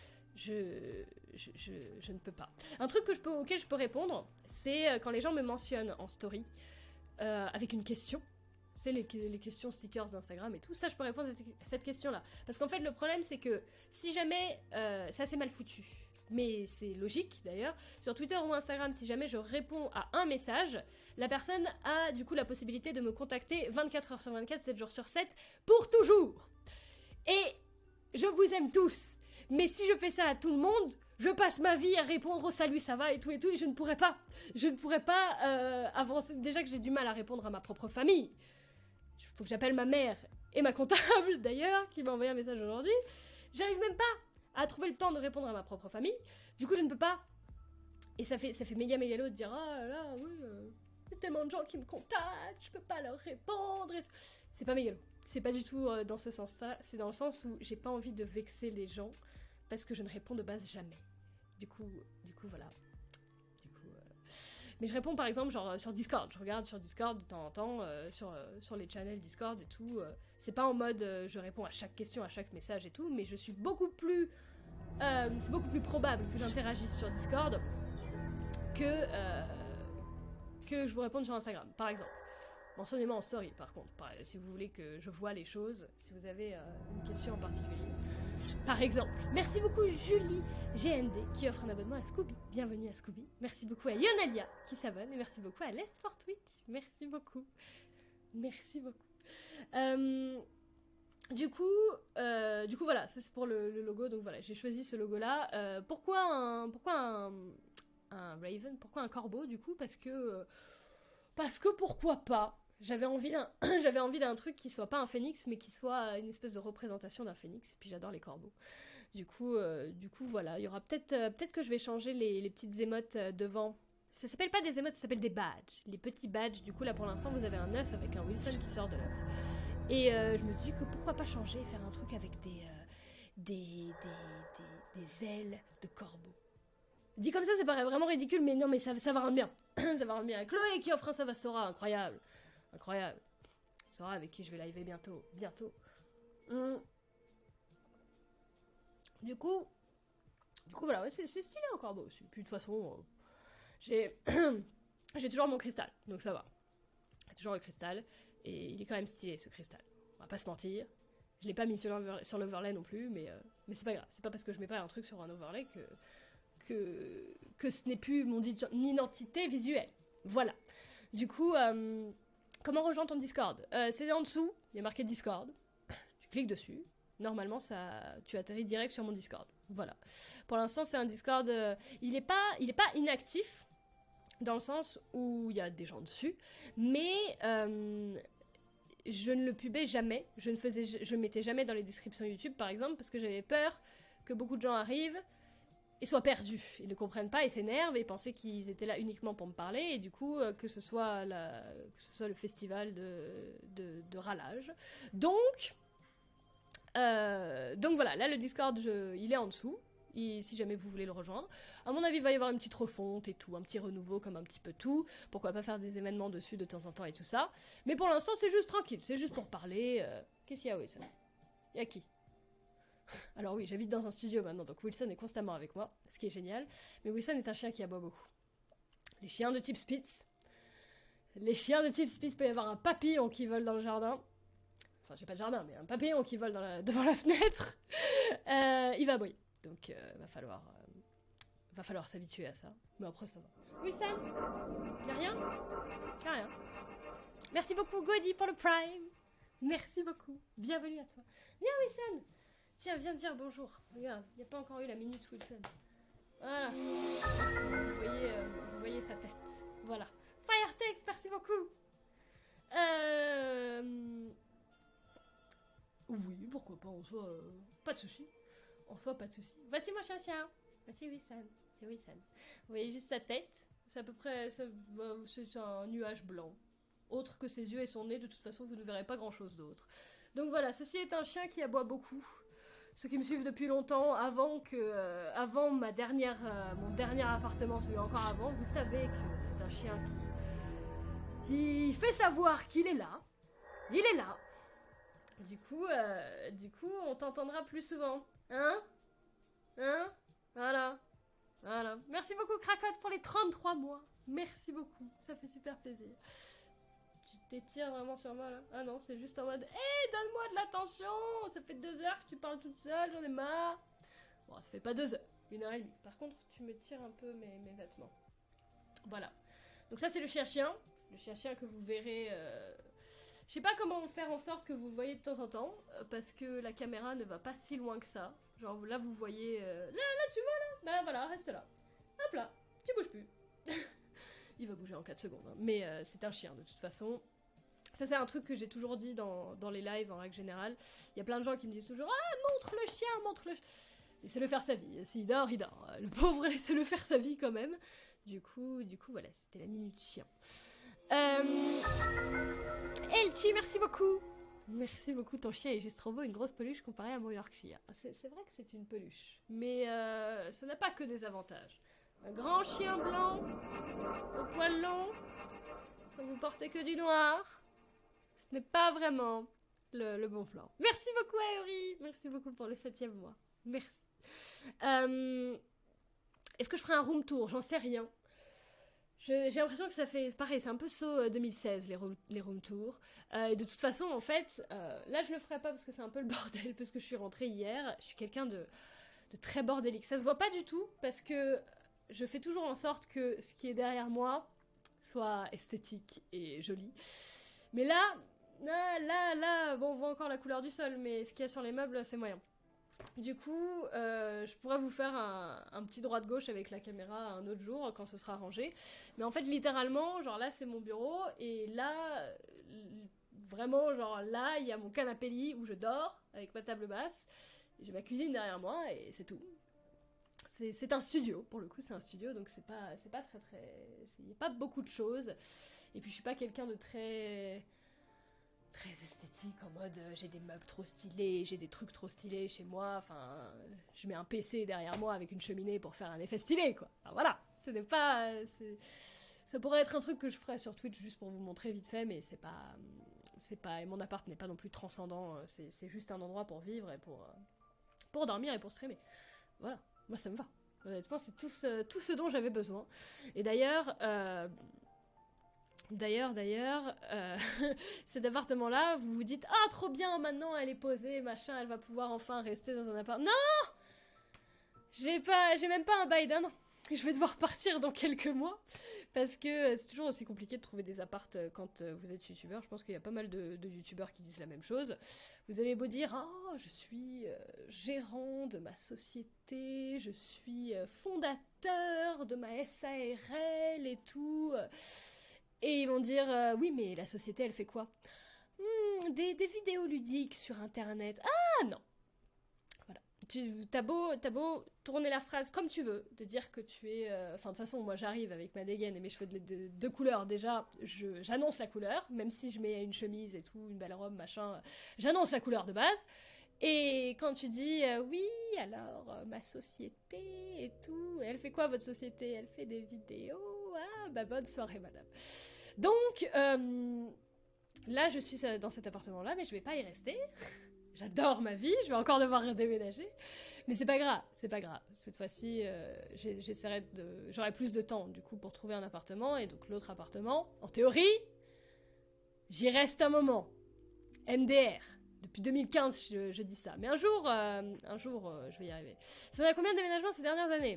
ne peux pas. Un truc auquel je peux répondre, c'est quand les gens me mentionnent en story. Avec une question, c'est les questions stickers d'Instagram et tout ça, je peux répondre à cette question-là. Parce qu'en fait, le problème, c'est que si jamais, c'est assez mal foutu, mais c'est logique d'ailleurs, sur Twitter ou Instagram, si jamais je réponds à un message, la personne a du coup la possibilité de me contacter 24 heures sur 24, 7 jours sur 7, pour toujours. Et je vous aime tous, mais si je fais ça à tout le monde, je passe ma vie à répondre au salut, ça va et tout, et je ne pourrais pas. Je ne pourrais pas avancer. Déjà que j'ai du mal à répondre à ma propre famille. Il faut que j'appelle ma mère et ma comptable, d'ailleurs, qui m'a envoyé un message aujourd'hui. J'arrive même pas à trouver le temps de répondre à ma propre famille. Du coup, je ne peux pas. Et ça fait méga mégalo de dire ah là là, oui, il y a tellement de gens qui me contactent, je peux pas leur répondre. C'est pas mégalo. C'est pas du tout dans ce sens-là. C'est dans le sens où j'ai pas envie de vexer les gens. Parce que je ne réponds de base jamais. Du coup voilà. Mais je réponds par exemple genre sur Discord. Je regarde sur Discord de temps en temps, sur les channels Discord et tout. C'est pas en mode je réponds à chaque question, à chaque message et tout, mais je suis beaucoup plus c'est beaucoup plus probable que j'interagisse sur Discord que je vous réponde sur Instagram, par exemple. Mentionnez-moi en story, par contre, si vous voulez que je vois les choses, si vous avez une question en particulier. Par exemple, merci beaucoup Julie GND qui offre un abonnement à Scooby. Bienvenue à Scooby. Merci beaucoup à Yonalia qui s'abonne et merci beaucoup à Les for Twitch. Merci beaucoup. Merci beaucoup. Du coup, voilà, ça c'est pour le logo. Donc voilà, j'ai choisi ce logo-là. Pourquoi un Raven? Pourquoi un corbeau du coup? Parce que pourquoi pas? J'avais envie d'un truc qui soit pas un phénix, mais qui soit une espèce de représentation d'un phénix. Et puis j'adore les corbeaux. Du coup, voilà, il y aura peut-être que je vais changer les petites émotes devant. Ça s'appelle pas des émotes, ça s'appelle des badges. Les petits badges. Du coup, là pour l'instant, vous avez un œuf avec un Wilson qui sort de l'œuf. Et je me dis que pourquoi pas changer et faire un truc avec des ailes de corbeau. Dit comme ça paraît vraiment ridicule, mais non, mais ça va rendre bien. Ça va rendre bien. Chloé qui offre un Savasora, incroyable. Incroyable. Sora avec qui je vais liver bientôt. Du coup, voilà, ouais, c'est stylé un corbeau aussi. Puis de toute façon, j'ai toujours mon cristal, donc ça va. J'ai toujours le cristal, et il est quand même stylé ce cristal. On va pas se mentir. Je l'ai pas mis sur l'overlay non plus, mais c'est pas grave. C'est pas parce que je mets pas un truc sur un overlay que ce n'est plus mon identité visuelle. Voilà. Du coup, comment rejoindre ton Discord? C'est en dessous, il y a marqué Discord. Tu cliques dessus. Normalement, tu atterris direct sur mon Discord. Voilà. Pour l'instant, c'est un Discord... il est pas inactif, dans le sens où il y a des gens dessus, mais je ne le pubais jamais. Je mettais jamais dans les descriptions YouTube, par exemple, parce que j'avais peur que beaucoup de gens arrivent et soient perdus. Ils ne comprennent pas et s'énervent et pensaient qu'ils étaient là uniquement pour me parler, et du coup, que ce soit le festival de râlage. Donc voilà, là le Discord, il est en dessous, si jamais vous voulez le rejoindre. À mon avis, il va y avoir une petite refonte et tout, un petit renouveau comme un petit peu tout. Pourquoi pas faire des événements dessus de temps en temps et tout ça. Mais pour l'instant, c'est juste tranquille, c'est juste pour parler. Qu'est-ce qu'il y a, Wilson? Il y a qui? Alors oui, j'habite dans un studio maintenant, donc Wilson est constamment avec moi, ce qui est génial. Mais Wilson est un chien qui aboie beaucoup. Les chiens de type Spitz. Peut y avoir un papillon qui vole dans le jardin. Enfin, j'ai pas de jardin, mais un papillon qui vole devant la fenêtre. Il va aboyer. Donc, va falloir s'habituer à ça. Mais après, ça va. Wilson, y'a rien? Y'a rien. Merci beaucoup, Godi, pour le Prime. Merci beaucoup. Bienvenue à toi. Viens, Wilson. Tiens, viens dire bonjour. Regarde, il n'y a pas encore eu la minute Wilson. Voilà. Vous voyez sa tête. Voilà. Firetex, merci beaucoup. Oui, pourquoi pas, en soi, pas de soucis. En soi, pas de soucis. Voici mon chien. Voici Wilson. C'est Wilson. Vous voyez juste sa tête. C'est à peu près... C'est un nuage blanc. Autre que ses yeux et son nez, de toute façon, vous ne verrez pas grand-chose d'autre. Donc voilà, ceci est un chien qui aboie beaucoup. Ceux qui me suivent depuis longtemps, avant mon dernier appartement, celui encore avant, vous savez que c'est un chien qui fait savoir qu'il est là. Il est là. Du coup, on t'entendra plus souvent. Hein? Voilà. Merci beaucoup, Cracotte, pour les 33 mois. Merci beaucoup. Ça fait super plaisir. Tu t'étires vraiment sur moi, là? Ah non, c'est juste en mode hey, donne-moi de l'attention! Ça fait 2 heures que tu parles toute seule, j'en ai marre. Bon, ça fait pas 2 heures, 1h30. Par contre, tu me tires un peu mes vêtements. Voilà. Donc ça, c'est le chien. Le chien que vous verrez... Je sais pas comment faire en sorte que vous le voyez de temps en temps, parce que la caméra ne va pas si loin que ça. Genre là, vous voyez... Là, tu vois, là? Bah voilà, reste là. Hop là, tu bouges plus. Il va bouger en 4 secondes, hein. Mais c'est un chien, de toute façon. Ça, c'est un truc que j'ai toujours dit dans les lives, en règle générale. Il y a plein de gens qui me disent toujours « Ah, montre le chien, montre le chien !» Laissez-le faire sa vie. S'il dort, il dort. Le pauvre, laissez-le faire sa vie, quand même. Du coup, voilà, c'était la minute chien. Elchi, merci beaucoup. Merci beaucoup, ton chien est juste trop beau, une grosse peluche comparée à mon Yorkshire. C'est vrai que c'est une peluche, mais ça n'a pas que des avantages. Un grand chien blanc, au poil long, quand vous portez que du noir, ce n'est pas vraiment le bon plan. Merci beaucoup Aori, merci beaucoup pour le 7e mois. Merci. Est-ce que je ferai un room tour? J'en sais rien. J'ai l'impression que ça fait pareil, c'est un peu saut 2016 les room tours. Et de toute façon, en fait, là je le ferai pas parce que c'est un peu le bordel, parce que je suis rentrée hier. Je suis quelqu'un de très bordélique. Ça se voit pas du tout parce que je fais toujours en sorte que ce qui est derrière moi soit esthétique et joli. Mais là, bon, on voit encore la couleur du sol, mais ce qu'il y a sur les meubles, c'est moyen. Du coup, je pourrais vous faire un petit droite-gauche avec la caméra un autre jour quand ce sera rangé. Mais en fait, littéralement, genre là, c'est mon bureau, et là, vraiment, genre là, il y a mon canapé lit où je dors avec ma table basse. J'ai ma cuisine derrière moi, et c'est tout. C'est un studio, pour le coup, c'est un studio, donc c'est pas très. Il n'y a pas beaucoup de choses. Et puis, je suis pas quelqu'un de très esthétique, en mode j'ai des meubles trop stylés, j'ai des trucs trop stylés chez moi, enfin je mets un PC derrière moi avec une cheminée pour faire un effet stylé quoi. Enfin, voilà, ce n'est pas... ça pourrait être un truc que je ferais sur Twitch juste pour vous montrer vite fait, mais c'est pas... Et mon appart n'est pas non plus transcendant, c'est juste un endroit pour vivre et pour dormir et pour streamer. Voilà, moi ça me va. Honnêtement, c'est tout ce dont j'avais besoin. Et d'ailleurs... cet appartement-là, vous vous dites « Ah, trop bien, maintenant elle est posée, machin, elle va pouvoir enfin rester dans un appart... » Non! J'ai même pas un bail d'un an. Je vais devoir partir dans quelques mois, parce que c'est toujours aussi compliqué de trouver des apparts quand vous êtes youtubeur. Je pense qu'il y a pas mal de youtubeurs qui disent la même chose. Vous avez beau dire « Ah, je suis gérant de ma société, je suis fondateur de ma SARL et tout... » Et ils vont dire oui, mais la société, elle fait quoi? Des vidéos ludiques sur Internet. Ah non. Voilà. T'as beau tourner la phrase comme tu veux, de dire que tu es... Enfin, de toute façon, moi, j'arrive avec ma dégaine et mes cheveux de couleur. Déjà, j'annonce la couleur, même si je mets une chemise et tout, une belle robe, machin. J'annonce la couleur de base. Et quand tu dis oui, alors ma société et tout, elle fait quoi votre société? Elle fait des vidéos. Ah, bah bonne soirée, madame. Donc, là, je suis dans cet appartement-là, mais je vais pas y rester. J'adore ma vie, je vais encore devoir déménager. Mais c'est pas grave, c'est pas grave. Cette fois-ci, j'aurai plus de temps, du coup, pour trouver un appartement. Et donc, l'autre appartement, en théorie, j'y reste un moment. MDR. Depuis 2015, je dis ça. Mais un jour, je vais y arriver. Ça en a combien de déménagements ces dernières années?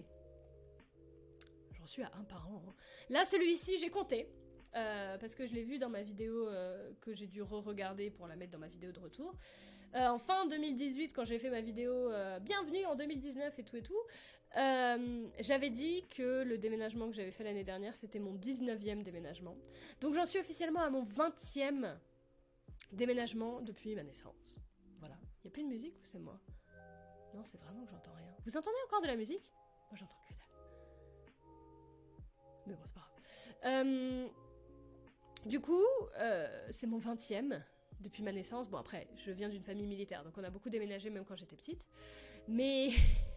J'en suis à un par an. Hein. Là, celui-ci, j'ai compté. Parce que je l'ai vu dans ma vidéo que j'ai dû re-regarder pour la mettre dans ma vidéo de retour. En fin 2018, quand j'ai fait ma vidéo Bienvenue en 2019 et tout, j'avais dit que le déménagement que j'avais fait l'année dernière, c'était mon 19e déménagement. Donc j'en suis officiellement à mon 20e déménagement depuis ma naissance. Voilà. Y a plus de musique ou c'est moi? Non, c'est vraiment que j'entends rien. Vous entendez encore de la musique? Moi, j'entends que dalle. Mais bon, c'est pas grave. Du coup, c'est mon 20e depuis ma naissance. Bon, après, je viens d'une famille militaire, donc on a beaucoup déménagé même quand j'étais petite. Mais...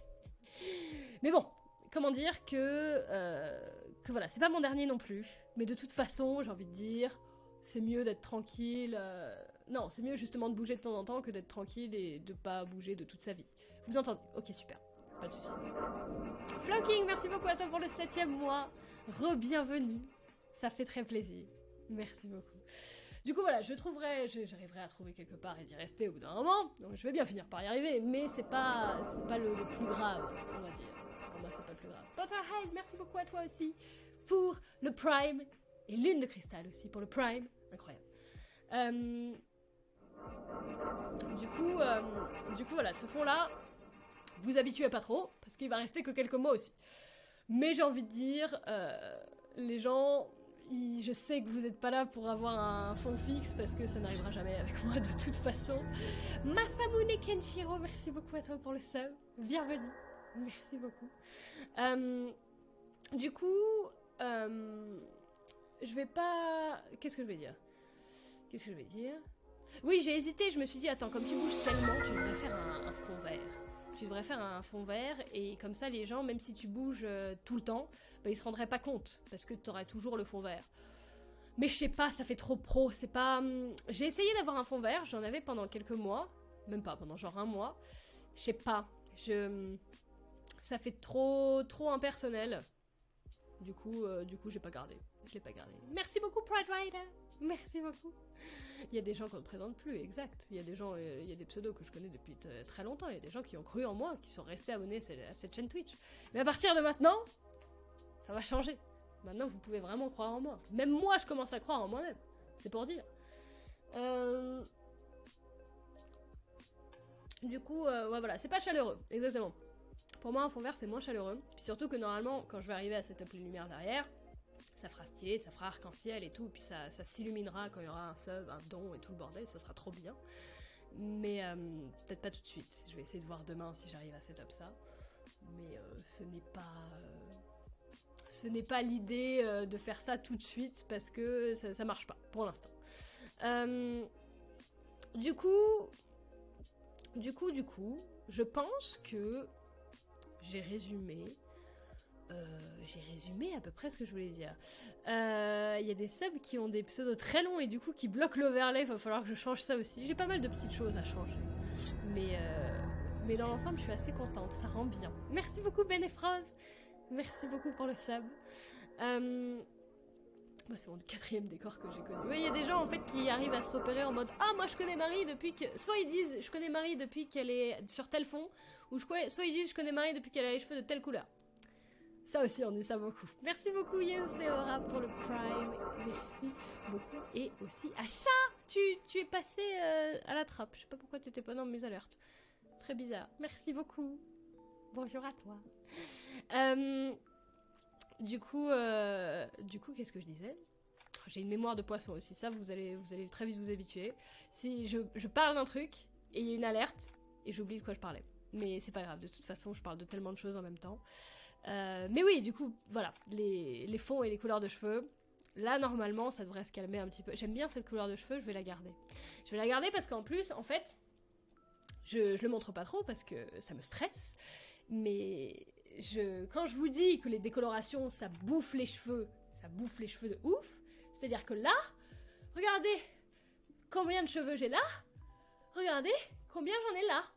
Mais bon, comment dire que voilà, c'est pas mon dernier non plus. Mais de toute façon, j'ai envie de dire... C'est mieux d'être tranquille. Non, c'est mieux justement de bouger de temps en temps que d'être tranquille et de pas bouger de toute sa vie. Vous entendez? Ok, super. Pas de soucis. Flocking, merci beaucoup à toi pour le 7e mois. Re-bienvenue. Ça fait très plaisir. Merci beaucoup. Du coup, voilà, j'arriverai à trouver quelque part et d'y rester au bout d'un moment. Donc, je vais bien finir par y arriver, mais c'est pas le plus grave, on va dire. Pour moi, c'est pas le plus grave. Potterhead, merci beaucoup à toi aussi pour le Prime. Et lune de cristal aussi pour le Prime. Incroyable. Du coup, voilà, ce fond-là, vous habituez pas trop, parce qu'il va rester que quelques mois aussi. Mais j'ai envie de dire, les gens, je sais que vous n'êtes pas là pour avoir un fond fixe, parce que ça n'arrivera jamais avec moi de toute façon. Masamune Kenshiro, merci beaucoup à toi pour le sub. Bienvenue. Merci beaucoup. Du coup... je vais pas... Qu'est-ce que je vais dire? Oui, j'ai hésité, je me suis dit, attends, comme tu bouges tellement, tu devrais faire un fond vert. Tu devrais faire un fond vert, et comme ça, les gens, même si tu bouges tout le temps, bah, ils se rendraient pas compte, parce que tu aurais toujours le fond vert. Mais je sais pas, ça fait trop pro, c'est pas... J'ai essayé d'avoir un fond vert, j'en avais pendant quelques mois, même pas, pendant genre un mois. Je sais pas, ça fait trop impersonnel. Du coup, j'ai pas gardé. Je l'ai pas gardé. Merci beaucoup, Pride Rider. Merci beaucoup. Il y a des gens qu'on ne présente plus, exact. Il y a des gens, il y a des pseudos que je connais depuis très longtemps. Il y a des gens qui ont cru en moi, qui sont restés abonnés à cette chaîne Twitch. Mais à partir de maintenant, ça va changer. Maintenant, vous pouvez vraiment croire en moi. Même moi, je commence à croire en moi-même. C'est pour dire. Du coup, ouais, voilà, c'est pas chaleureux, exactement. Pour moi, un fond vert, c'est moins chaleureux. Puis surtout que normalement, quand je vais arriver à setup les lumières derrière, ça fera stylé, ça fera arc-en-ciel et tout, puis ça s'illuminera quand il y aura un sub, un don et tout le bordel, ce sera trop bien. Mais peut-être pas tout de suite. Je vais essayer de voir demain si j'arrive à setup ça. Mais ce n'est pas l'idée de faire ça tout de suite parce que ça marche pas pour l'instant. Du coup, je pense que j'ai résumé à peu près ce que je voulais dire. Il y a des subs qui ont des pseudos très longs et du coup qui bloquent l'overlay, il va falloir que je change ça aussi. J'ai pas mal de petites choses à changer. Mais dans l'ensemble, je suis assez contente, ça rend bien. Merci beaucoup Benefroz. Merci beaucoup pour le sub. Bah, c'est mon 4e décor que j'ai connu. Il y a des gens en fait qui arrivent à se repérer en mode ah moi je connais Marie depuis que... Soit ils disent je connais Marie depuis qu'elle est sur tel fond, ou soit ils disent je connais Marie depuis qu'elle a les cheveux de telle couleur. Ça aussi on dit ça beaucoup. Merci beaucoup Yes et Aura pour le Prime. Merci beaucoup. Et aussi Acha, tu es passé à la trappe. Je sais pas pourquoi tu étais pas dans mes alertes. Très bizarre. Merci beaucoup. Bonjour à toi. Du coup, qu'est-ce que je disais? J'ai une mémoire de poisson aussi, ça vous allez très vite vous habituer. Si je parle d'un truc, et il y a une alerte, et j'oublie de quoi je parlais. Mais c'est pas grave, de toute façon, je parle de tellement de choses en même temps. Mais oui, du coup, voilà, les fonds et les couleurs de cheveux, là, normalement, ça devrait se calmer un petit peu. J'aime bien cette couleur de cheveux, je vais la garder. Je vais la garder parce qu'en plus, en fait, je le montre pas trop parce que ça me stresse, mais... Quand je vous dis que les décolorations ça bouffe les cheveux de ouf, c'est-à-dire que là, regardez combien de cheveux j'ai là, regardez combien j'en ai là.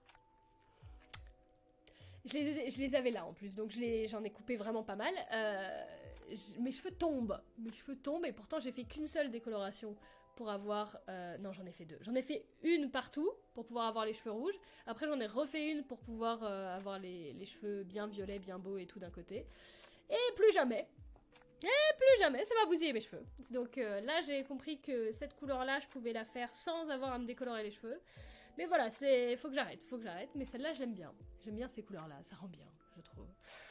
Je les avais là en plus, donc j'en ai coupé vraiment pas mal. Mes cheveux tombent, et pourtant j'ai fait qu'une seule décoloration pour avoir... non, j'en ai fait 2. J'en ai fait une partout pour pouvoir avoir les cheveux rouges. Après, j'en ai refait une pour pouvoir avoir les cheveux bien violets, bien beaux et tout d'un côté. Et plus jamais, ça m'a bousillé mes cheveux. Donc là, j'ai compris que cette couleur-là, je pouvais la faire sans avoir à me décolorer les cheveux. Mais voilà, faut que j'arrête. Mais celle-là, je l'aime bien. J'aime bien ces couleurs-là, ça rend bien, je trouve.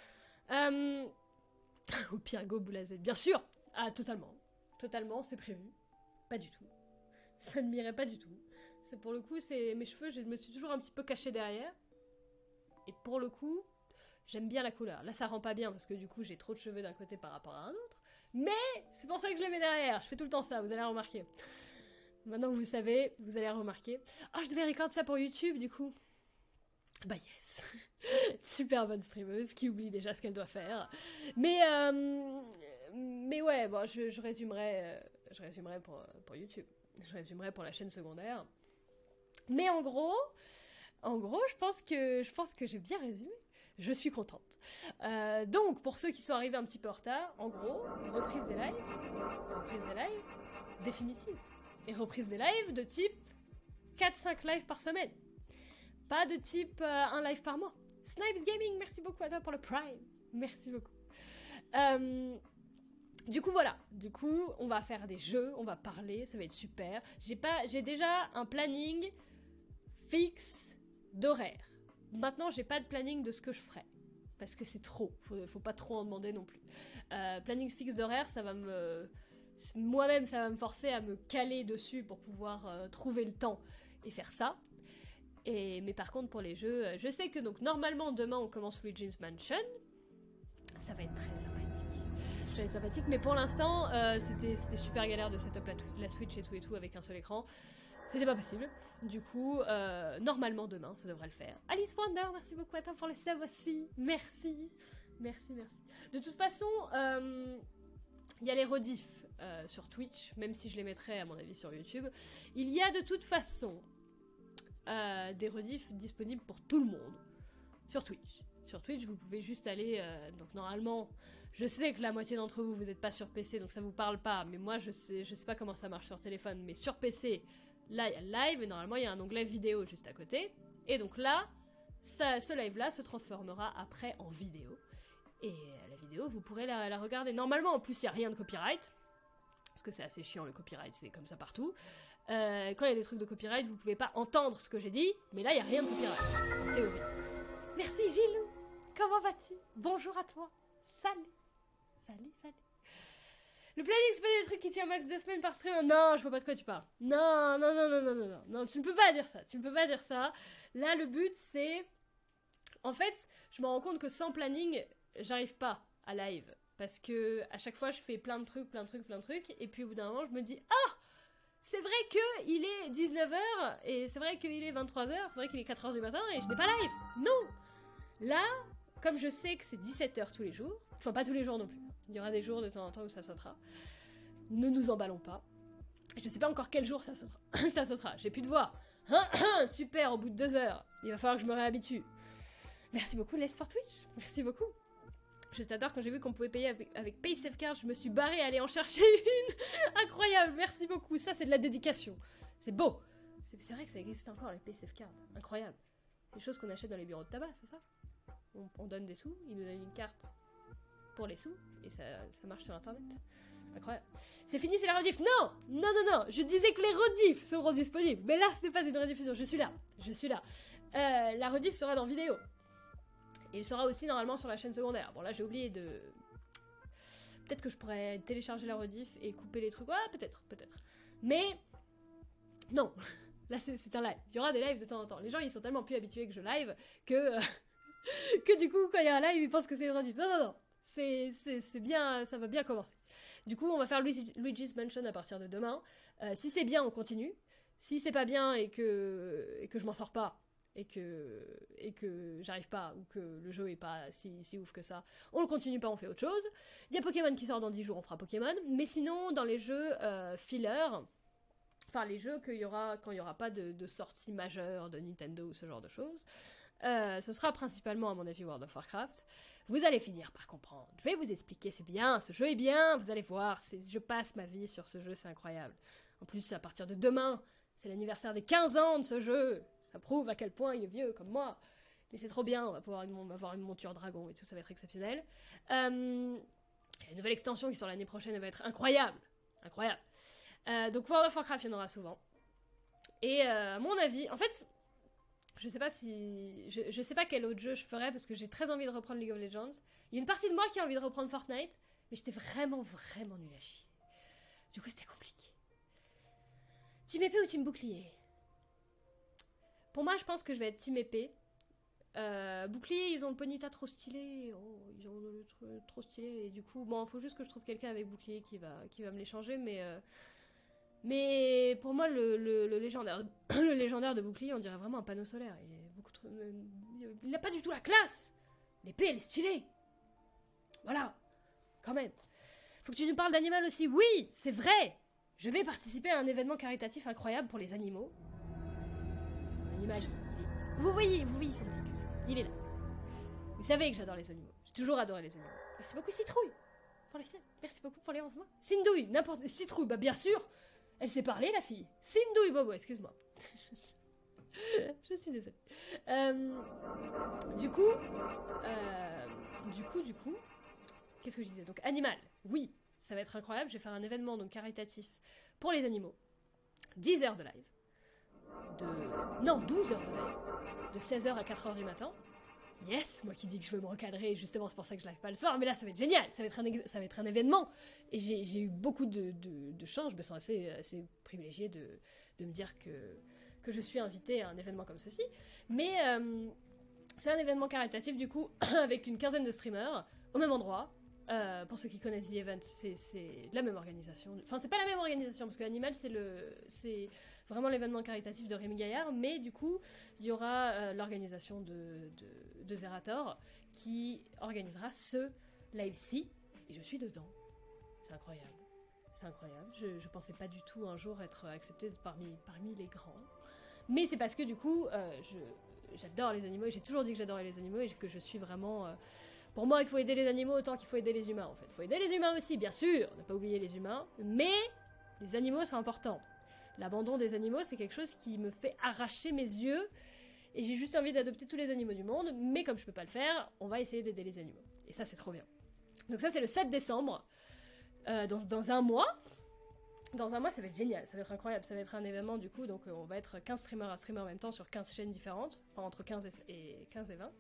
Au pire, go Boulazette, bien sûr. Ah, totalement, c'est prévu. Pas du tout. Ça ne m'irait pas du tout. C'est pour le coup, c'est mes cheveux, je me suis toujours un petit peu cachée derrière. Et pour le coup, j'aime bien la couleur. Là, ça rend pas bien parce que du coup, j'ai trop de cheveux d'un côté par rapport à un autre. Mais c'est pour ça que je les mets derrière. Je fais tout le temps ça, vous allez remarquer. Maintenant que vous savez, vous allez remarquer. Ah, je devais recorder ça pour YouTube, du coup. Bah yes. Super bonne streameuse qui oublie déjà ce qu'elle doit faire. Mais ouais, bon, je résumerai pour YouTube. Je résumerai pour la chaîne secondaire. Mais en gros, je pense que j'ai bien résumé. Je suis contente. Donc, pour ceux qui sont arrivés un petit peu en retard, en gros, reprise des lives définitive. Et reprise des lives de type 4-5 lives par semaine. Pas de type un live par mois. Snipes Gaming, merci beaucoup à toi pour le Prime. Merci beaucoup. Du coup, voilà. Du coup, on va faire des jeux, on va parler, ça va être super. J'ai déjà un planning fixe d'horaire. Maintenant, j'ai pas de planning de ce que je ferai. Parce que c'est trop. Faut pas trop en demander non plus. Planning fixe d'horaire, moi-même, ça va me forcer à me caler dessus pour pouvoir trouver le temps et faire ça. Mais par contre, pour les jeux, je sais que donc normalement, demain, on commence Luigi's Mansion. Ça va être très sympathique. Ça va être sympathique, mais pour l'instant, c'était super galère de setup la Switch et tout avec un seul écran. C'était pas possible. Du coup, normalement demain, ça devrait le faire. Alice Wonder, merci beaucoup à toi pour le sub aussi. Merci. De toute façon, Il y a les rediffs sur Twitch, même si je les mettrais à mon avis sur YouTube. Il y a de toute façon des rediffs disponibles pour tout le monde sur Twitch. Sur Twitch, vous pouvez juste aller... donc normalement, je sais que la moitié d'entre vous, vous n'êtes pas sur PC, donc ça vous parle pas, mais moi je sais pas comment ça marche sur téléphone, mais sur PC, là il y a le live, et normalement il y a un onglet vidéo juste à côté. Et donc là, ce live-là se transformera après en vidéo. Et la vidéo, vous pourrez la regarder. Normalement, en plus, il n'y a rien de copyright. Parce que c'est assez chiant, le copyright, c'est comme ça partout. Quand il y a des trucs de copyright, vous pouvez pas entendre ce que j'ai dit, mais là, il n'y a rien de copyright, en théorie. Merci, Gilles. Comment vas-tu? Bonjour à toi. Salut. Salut, salut. Le planning, c'est pas des trucs qui tiennent max 2 semaines par stream. Non, je vois pas de quoi tu parles. Non, non, non, non, non, non, non. Non, tu ne peux pas dire ça. Tu ne peux pas dire ça. Là, le but, c'est... En fait, je me rends compte que sans planning, j'arrive pas à live. Parce que à chaque fois, je fais plein de trucs, et puis au bout d'un moment, je me dis « Ah, c'est vrai qu'il est 19h, et c'est vrai qu'il est 23h, c'est vrai qu'il est 4h du matin, et je n'ai pas live. » Non. Là, comme je sais que c'est 17h tous les jours, enfin pas tous les jours non plus, il y aura des jours de temps en temps où ça sautera, ne nous emballons pas. Je ne sais pas encore quel jour ça sautera. Ça sautera, j'ai plus de voix. Super, au bout de 2 heures, il va falloir que je me réhabitue. Merci beaucoup, Les for Twitch, merci beaucoup. Je t'adore, quand j'ai vu qu'on pouvait payer avec PaySafeCard, je me suis barrée à aller en chercher une. Incroyable, merci beaucoup, ça c'est de la dédication. C'est beau. C'est vrai que ça existe encore, les PaySafeCard, incroyable. Des choses qu'on achète dans les bureaux de tabac, c'est ça? On donne des sous, ils nous donnent une carte pour les sous, et ça marche sur internet. Incroyable. C'est fini, c'est la rediff. Non, non, non, non, je disais que les rediffs seront disponibles, mais là ce n'est pas une rediffusion, je suis là. La rediff sera dans vidéo. Et il sera aussi normalement sur la chaîne secondaire. Bon là j'ai oublié de... Peut-être que je pourrais télécharger la rediff et couper les trucs. Ouais, peut-être. Mais... Non. Là c'est un live. Il y aura des lives de temps en temps. Les gens ils sont tellement plus habitués que je live que... que du coup quand il y a un live ils pensent que c'est une rediff. Non, non, non. C'est bien, ça va bien commencer. Du coup on va faire Luigi's Mansion à partir de demain. Si c'est bien on continue. Si c'est pas bien et que je m'en sors pas... et que j'arrive pas, ou que le jeu est pas si ouf que ça, on le continue pas, on fait autre chose. Il y a Pokémon qui sort dans 10 jours, on fera Pokémon, mais sinon, dans les jeux filler, enfin les jeux qu'il y aura, quand il y aura pas de sortie majeure de Nintendo ou ce genre de choses, ce sera principalement, à mon avis, World of Warcraft. Vous allez finir par comprendre, je vais vous expliquer, c'est bien, ce jeu est bien, vous allez voir, je passe ma vie sur ce jeu, c'est incroyable. En plus, à partir de demain, c'est l'anniversaire des 15 ans de ce jeu. Ça prouve à quel point il est vieux, comme moi. Mais c'est trop bien, on va pouvoir avoir une monture dragon et tout, ça va être exceptionnel. La nouvelle extension qui sort l'année prochaine, elle va être incroyable. Incroyable. Donc World of Warcraft, il y en aura souvent. Et à mon avis, en fait, je sais pas si... Je sais pas quel autre jeu je ferais, parce que j'ai très envie de reprendre League of Legends. Il y a une partie de moi qui a envie de reprendre Fortnite, mais j'étais vraiment, vraiment nulle à chier. Du coup, c'était compliqué. Team épée ou team bouclier? Pour moi, je pense que je vais être team épée. Bouclier, ils ont le Ponyta trop stylé. Oh, ils ont le truc trop stylé. Et du coup, bon, faut juste que je trouve quelqu'un avec bouclier qui va me l'échanger. Mais pour moi, le légendaire, le légendaire de bouclier, on dirait vraiment un panneau solaire. Il est beaucoup trop... Il a pas du tout la classe. L'épée, elle est stylée. Voilà. Quand même. Faut que tu nous parles d'animal aussi. Oui, c'est vrai. Je vais participer à un événement caritatif incroyable pour les animaux. Animal. Vous voyez son petit cul. Il est là. Vous savez que j'adore les animaux. J'ai toujours adoré les animaux. Merci beaucoup Citrouille pour les siens. Merci beaucoup pour les 11 mois. Sindouille, n'importe... Citrouille, bah bien sûr. Elle sait parler la fille. Sindouille, Bobo, excuse-moi. Je suis désolée. Du coup... Qu'est-ce que je disais? Donc animal, oui, ça va être incroyable. Je vais faire un événement donc caritatif pour les animaux. 10 heures de live. 12 heures de live. De 16h à 4h du matin. Yes, moi qui dis que je veux me recadrer, justement c'est pour ça que je live pas le soir, mais là ça va être génial, ça va être un événement. Et j'ai eu beaucoup de chance, je me sens assez privilégiée de me dire que je suis invitée à un événement comme ceci. Mais c'est un événement caritatif du coup, avec une quinzaine de streamers, au même endroit. Pour ceux qui connaissent The Event, c'est la même organisation. Enfin, c'est pas la même organisation, parce que Animal, c'est vraiment l'événement caritatif de Rémi Gaillard, mais du coup, il y aura l'organisation de Zerator qui organisera ce live-ci, et je suis dedans. c'est incroyable. C'est incroyable. Je pensais pas du tout un jour être acceptée parmi les grands. Mais c'est parce que du coup, j'adore les animaux et j'ai toujours dit que j'adorais les animaux et que je suis vraiment... Pour moi, il faut aider les animaux autant qu'il faut aider les humains en fait. Il faut aider les humains aussi, bien sûr, ne pas oublier les humains, mais les animaux sont importants. L'abandon des animaux, c'est quelque chose qui me fait arracher mes yeux et j'ai juste envie d'adopter tous les animaux du monde, mais comme je peux pas le faire, on va essayer d'aider les animaux. Et ça, c'est trop bien. Donc ça, c'est le 7 décembre, dans un mois. Dans un mois, ça va être génial, ça va être incroyable, ça va être un événement du coup, donc on va être 15 streamers à streamer en même temps sur 15 chaînes différentes, enfin entre 15 et 20.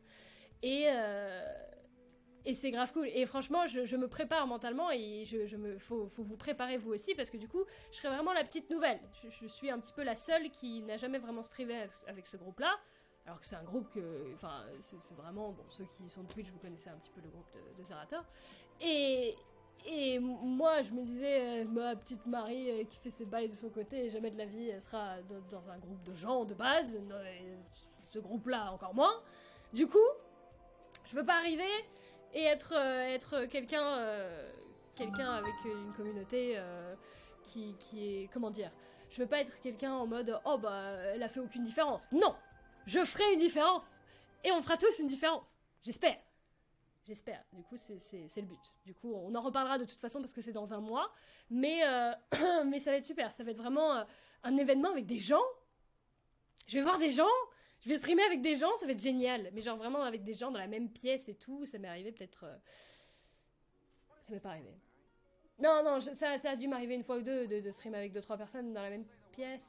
Et c'est grave cool. Et franchement, je me prépare mentalement et faut vous préparer vous aussi parce que du coup, je serai vraiment la petite nouvelle. Je suis un petit peu la seule qui n'a jamais vraiment streamé avec ce groupe-là. Alors que c'est un groupe que... Enfin, c'est vraiment... Bon, ceux qui sont de Twitch, vous connaissez un petit peu le groupe de Zerator. Et moi, je me disais, ma petite Marie qui fait ses bails de son côté, et jamais de la vie, elle sera dans un groupe de gens de base. Ce groupe-là, encore moins. Du coup, je veux pas arriver et être quelqu'un avec une communauté qui est... Comment dire? Je veux pas être quelqu'un en mode « Oh bah, elle a fait aucune différence ». Non! Je ferai une différence! Et on fera tous une différence! J'espère! J'espère. Du coup, c'est le but. Du coup, on en reparlera de toute façon parce que c'est dans un mois. Mais ça va être super. Ça va être vraiment un événement avec des gens. Je vais voir des gens. Je vais streamer avec des gens. Ça va être génial. Mais genre vraiment avec des gens dans la même pièce et tout. Ça m'est arrivé peut-être... Ça m'est pas arrivé. Non, ça a dû m'arriver une fois ou deux de streamer avec 2-3 personnes dans la même pièce.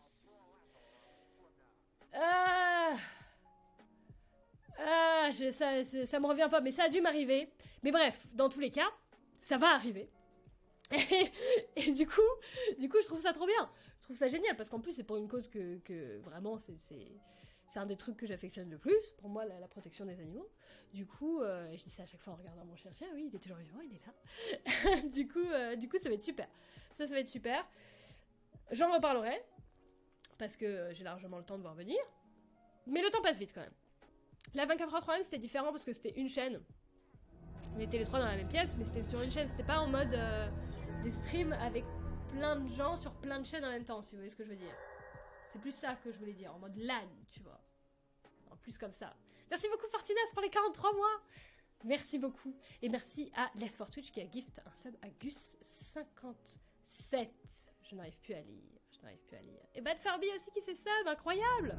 Ça me revient pas, mais ça a dû m'arriver. Mais bref, dans tous les cas, ça va arriver. Et du coup, je trouve ça trop bien. Je trouve ça génial, parce qu'en plus, c'est pour une cause que vraiment, c'est un des trucs que j'affectionne le plus. Pour moi, la protection des animaux. Du coup, je dis ça à chaque fois en regardant mon chien. Oui, il est toujours vivant, il est là. du coup, ça va être super. Ça va être super. J'en reparlerai, parce que j'ai largement le temps de voir venir. Mais le temps passe vite quand même. La 24h3M c'était différent parce que c'était une chaîne. On était les trois dans la même pièce, mais c'était sur une chaîne. C'était pas en mode des streams avec plein de gens sur plein de chaînes en même temps, si vous voyez ce que je veux dire. C'est plus ça que je voulais dire, en mode LAN, tu vois. En plus comme ça. Merci beaucoup Fortinas pour les 43 mois. Merci beaucoup. Et merci à Les for Twitch qui a gift un sub à Gus57. Je n'arrive plus à lire. Et Bad Furby aussi qui s'est sub, incroyable.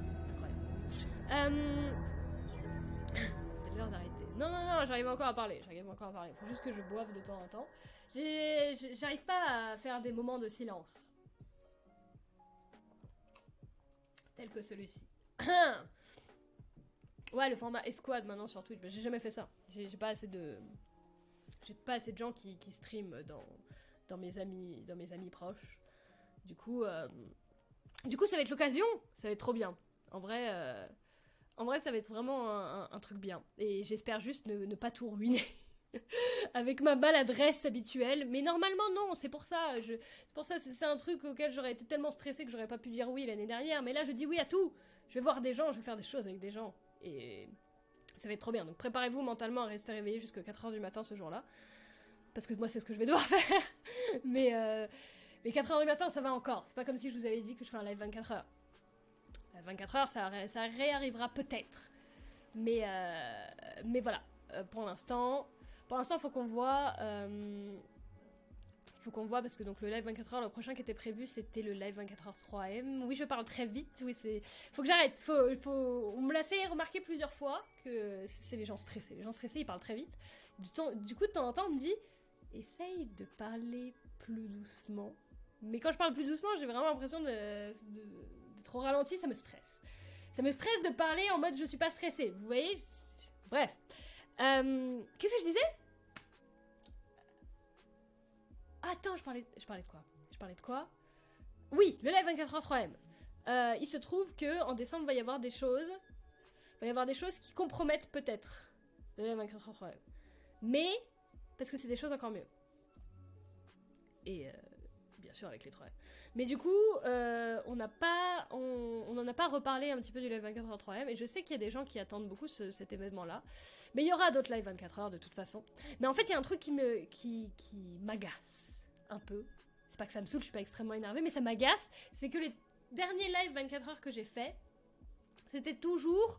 C'est l'heure d'arrêter. Non, j'arrive encore à parler. Faut juste que je boive de temps en temps. J'arrive pas à faire des moments de silence. Tel que celui-ci. Ouais, le format escouade maintenant sur Twitch. J'ai jamais fait ça. J'ai pas assez de gens qui streament dans mes amis proches. Du coup, ça va être l'occasion. Ça va être trop bien. En vrai, ça va être vraiment un truc bien. Et j'espère juste ne pas tout ruiner avec ma maladresse habituelle. Mais normalement, non, c'est pour ça. C'est un truc auquel j'aurais été tellement stressée que j'aurais pas pu dire oui l'année dernière. Mais là, je dis oui à tout. Je vais voir des gens, je vais faire des choses avec des gens. Et ça va être trop bien. Donc préparez-vous mentalement à rester réveillé jusqu'à 4h du matin ce jour-là. Parce que moi, c'est ce que je vais devoir faire. Mais 4h du matin, ça va encore. C'est pas comme si je vous avais dit que je fais un live 24h. 24 heures, ça réarrivera peut-être. Mais voilà. Pour l'instant, faut qu'on voit. Parce que donc le live 24 heures, le prochain qui était prévu, c'était le live 24h 3M. Oui, je parle très vite. Oui, faut que j'arrête. On me l'a fait remarquer plusieurs fois que c'est les gens stressés. Les gens stressés, ils parlent très vite. Du coup, de temps en temps, on me dit, essaye de parler plus doucement. Mais quand je parle plus doucement, j'ai vraiment l'impression de trop ralenti, ça me stresse. Ça me stresse de parler en mode je suis pas stressée, vous voyez. Bref. Qu'est-ce que je disais? Attends, je parlais de quoi? Oui, le live 24h 3M. Il se trouve que en décembre, il va y avoir des choses qui compromettent peut-être le live 24h 3M. Mais, parce que c'est des choses encore mieux. Et... bien sûr avec les 3M. Mais du coup, on n'en a pas reparlé un petit peu du live 24h 3M, et je sais qu'il y a des gens qui attendent beaucoup cet événement-là. Mais il y aura d'autres live 24h de toute façon. Mais en fait, il y a un truc qui m'agace. un peu. C'est pas que ça me saoule, je suis pas extrêmement énervée, mais ça m'agace. C'est que les derniers lives 24 heures que j'ai fait, c'était toujours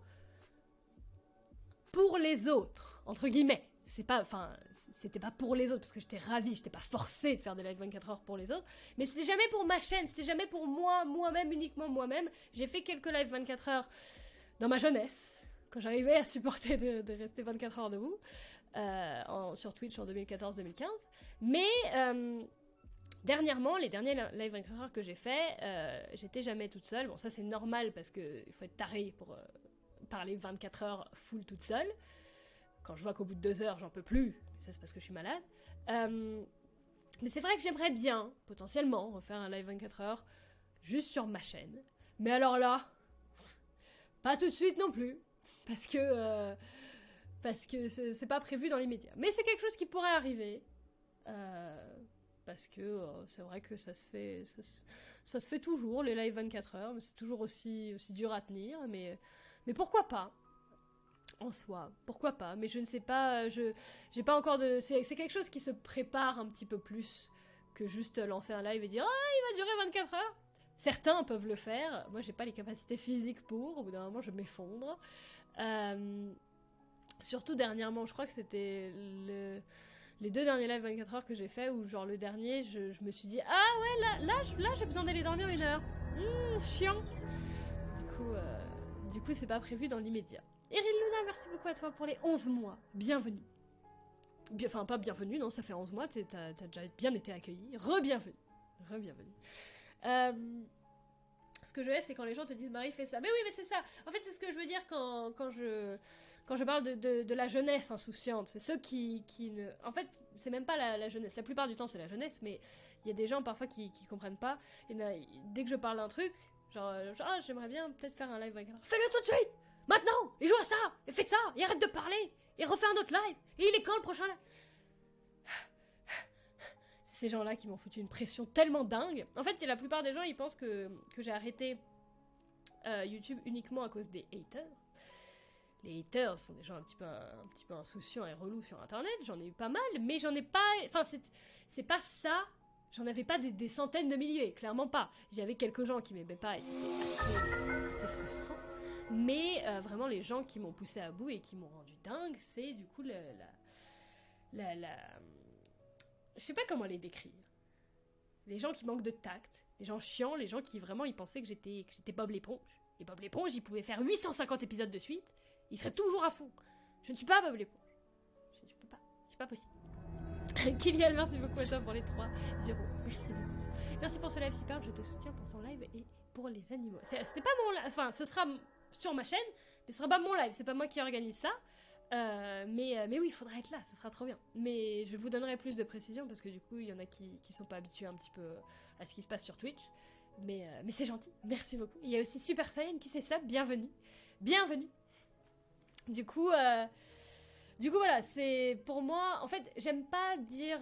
pour les autres, entre guillemets. C'était pas pour les autres, parce que j'étais ravie, j'étais pas forcée de faire des lives 24 heures pour les autres, mais c'était jamais pour ma chaîne, c'était jamais pour moi-même, uniquement moi-même. J'ai fait quelques lives 24 heures dans ma jeunesse, quand j'arrivais à supporter de rester 24 heures debout, sur Twitch en 2014-2015, mais dernièrement, les derniers live 24 heures que j'ai fait, j'étais jamais toute seule. Bon, ça c'est normal, parce qu'il faut être taré pour parler 24 heures full toute seule. Quand je vois qu'au bout de 2 heures, j'en peux plus, ça c'est parce que je suis malade. Mais c'est vrai que j'aimerais bien, potentiellement, refaire un live 24 heures juste sur ma chaîne. Mais alors là, pas tout de suite non plus, parce que c'est pas prévu dans l'immédiat. Mais c'est quelque chose qui pourrait arriver, parce que c'est vrai que ça se fait toujours, les lives 24 heures, mais c'est toujours aussi dur à tenir, mais pourquoi pas? En soi, pourquoi pas, mais je ne sais pas, j'ai pas encore de... C'est quelque chose qui se prépare un petit peu plus que juste lancer un live et dire « Ah, il va durer 24 heures !» Certains peuvent le faire, moi j'ai pas les capacités physiques pour, au bout d'un moment je m'effondre. Surtout dernièrement, je crois que c'était les 2 derniers lives 24 heures que j'ai fait, où genre le dernier, je me suis dit « Ah ouais, là j'ai besoin d'aller dormir 1 heure. Chiant !» Du coup c'est pas prévu dans l'immédiat. Erin Luna, merci beaucoup à toi pour les 11 mois. Bienvenue. Enfin, pas bienvenue, non, ça fait 11 mois, t'as déjà bien été accueilli. Re-bienvenue. Ce que je hais, c'est quand les gens te disent Marie fait ça. Mais oui, mais c'est ça. En fait, c'est ce que je veux dire quand je parle de la jeunesse insouciante. C'est ceux qui ne... En fait, c'est même pas la jeunesse. La plupart du temps, c'est la jeunesse, mais il y a des gens parfois qui comprennent pas. Et dès que je parle d'un truc, genre ah, j'aimerais bien peut-être faire un live avec... Fais-le tout de suite! Maintenant! Et joue à ça! Et fais ça! Et arrête de parler! Et refais un autre live! Et il est quand le prochain live? C'est ces gens-là qui m'ont foutu une pression tellement dingue. En fait, la plupart des gens, ils pensent que j'ai arrêté YouTube uniquement à cause des haters. Les haters sont des gens un petit peu insouciants et relous sur Internet. J'en ai eu pas mal, mais j'en ai pas... Enfin, c'est pas ça. J'en avais pas des centaines de milliers, clairement pas. J'avais quelques gens qui m'aimaient pas et c'était assez frustrant. Mais vraiment, les gens qui m'ont poussé à bout et qui m'ont rendu dingue, c'est du coup je sais pas comment les décrire. Les gens qui manquent de tact, les gens chiants, les gens qui vraiment, ils pensaient que j'étais Bob l'éponge. Et Bob l'éponge, il pouvait faire 850 épisodes de suite, il serait toujours à fond. Je ne suis pas Bob l'éponge. Je peux pas, c'est pas possible. Kylian, merci beaucoup à toi pour les 3-0. Merci beaucoup. Merci pour ce live superbe, je te soutiens pour ton live et pour les animaux. C'était pas mon live, enfin, ce sera sur ma chaîne, mais ce sera pas mon live, c'est pas moi qui organise ça. Mais oui, il faudra être là, ce sera trop bien. Mais je vous donnerai plus de précisions parce que du coup, il y en a qui sont pas habitués un petit peu à ce qui se passe sur Twitch. Mais c'est gentil, merci beaucoup. Il y a aussi Super Saiyan qui s'est sub, bienvenue. Bienvenue. Du coup, voilà, c'est pour moi, en fait, j'aime pas dire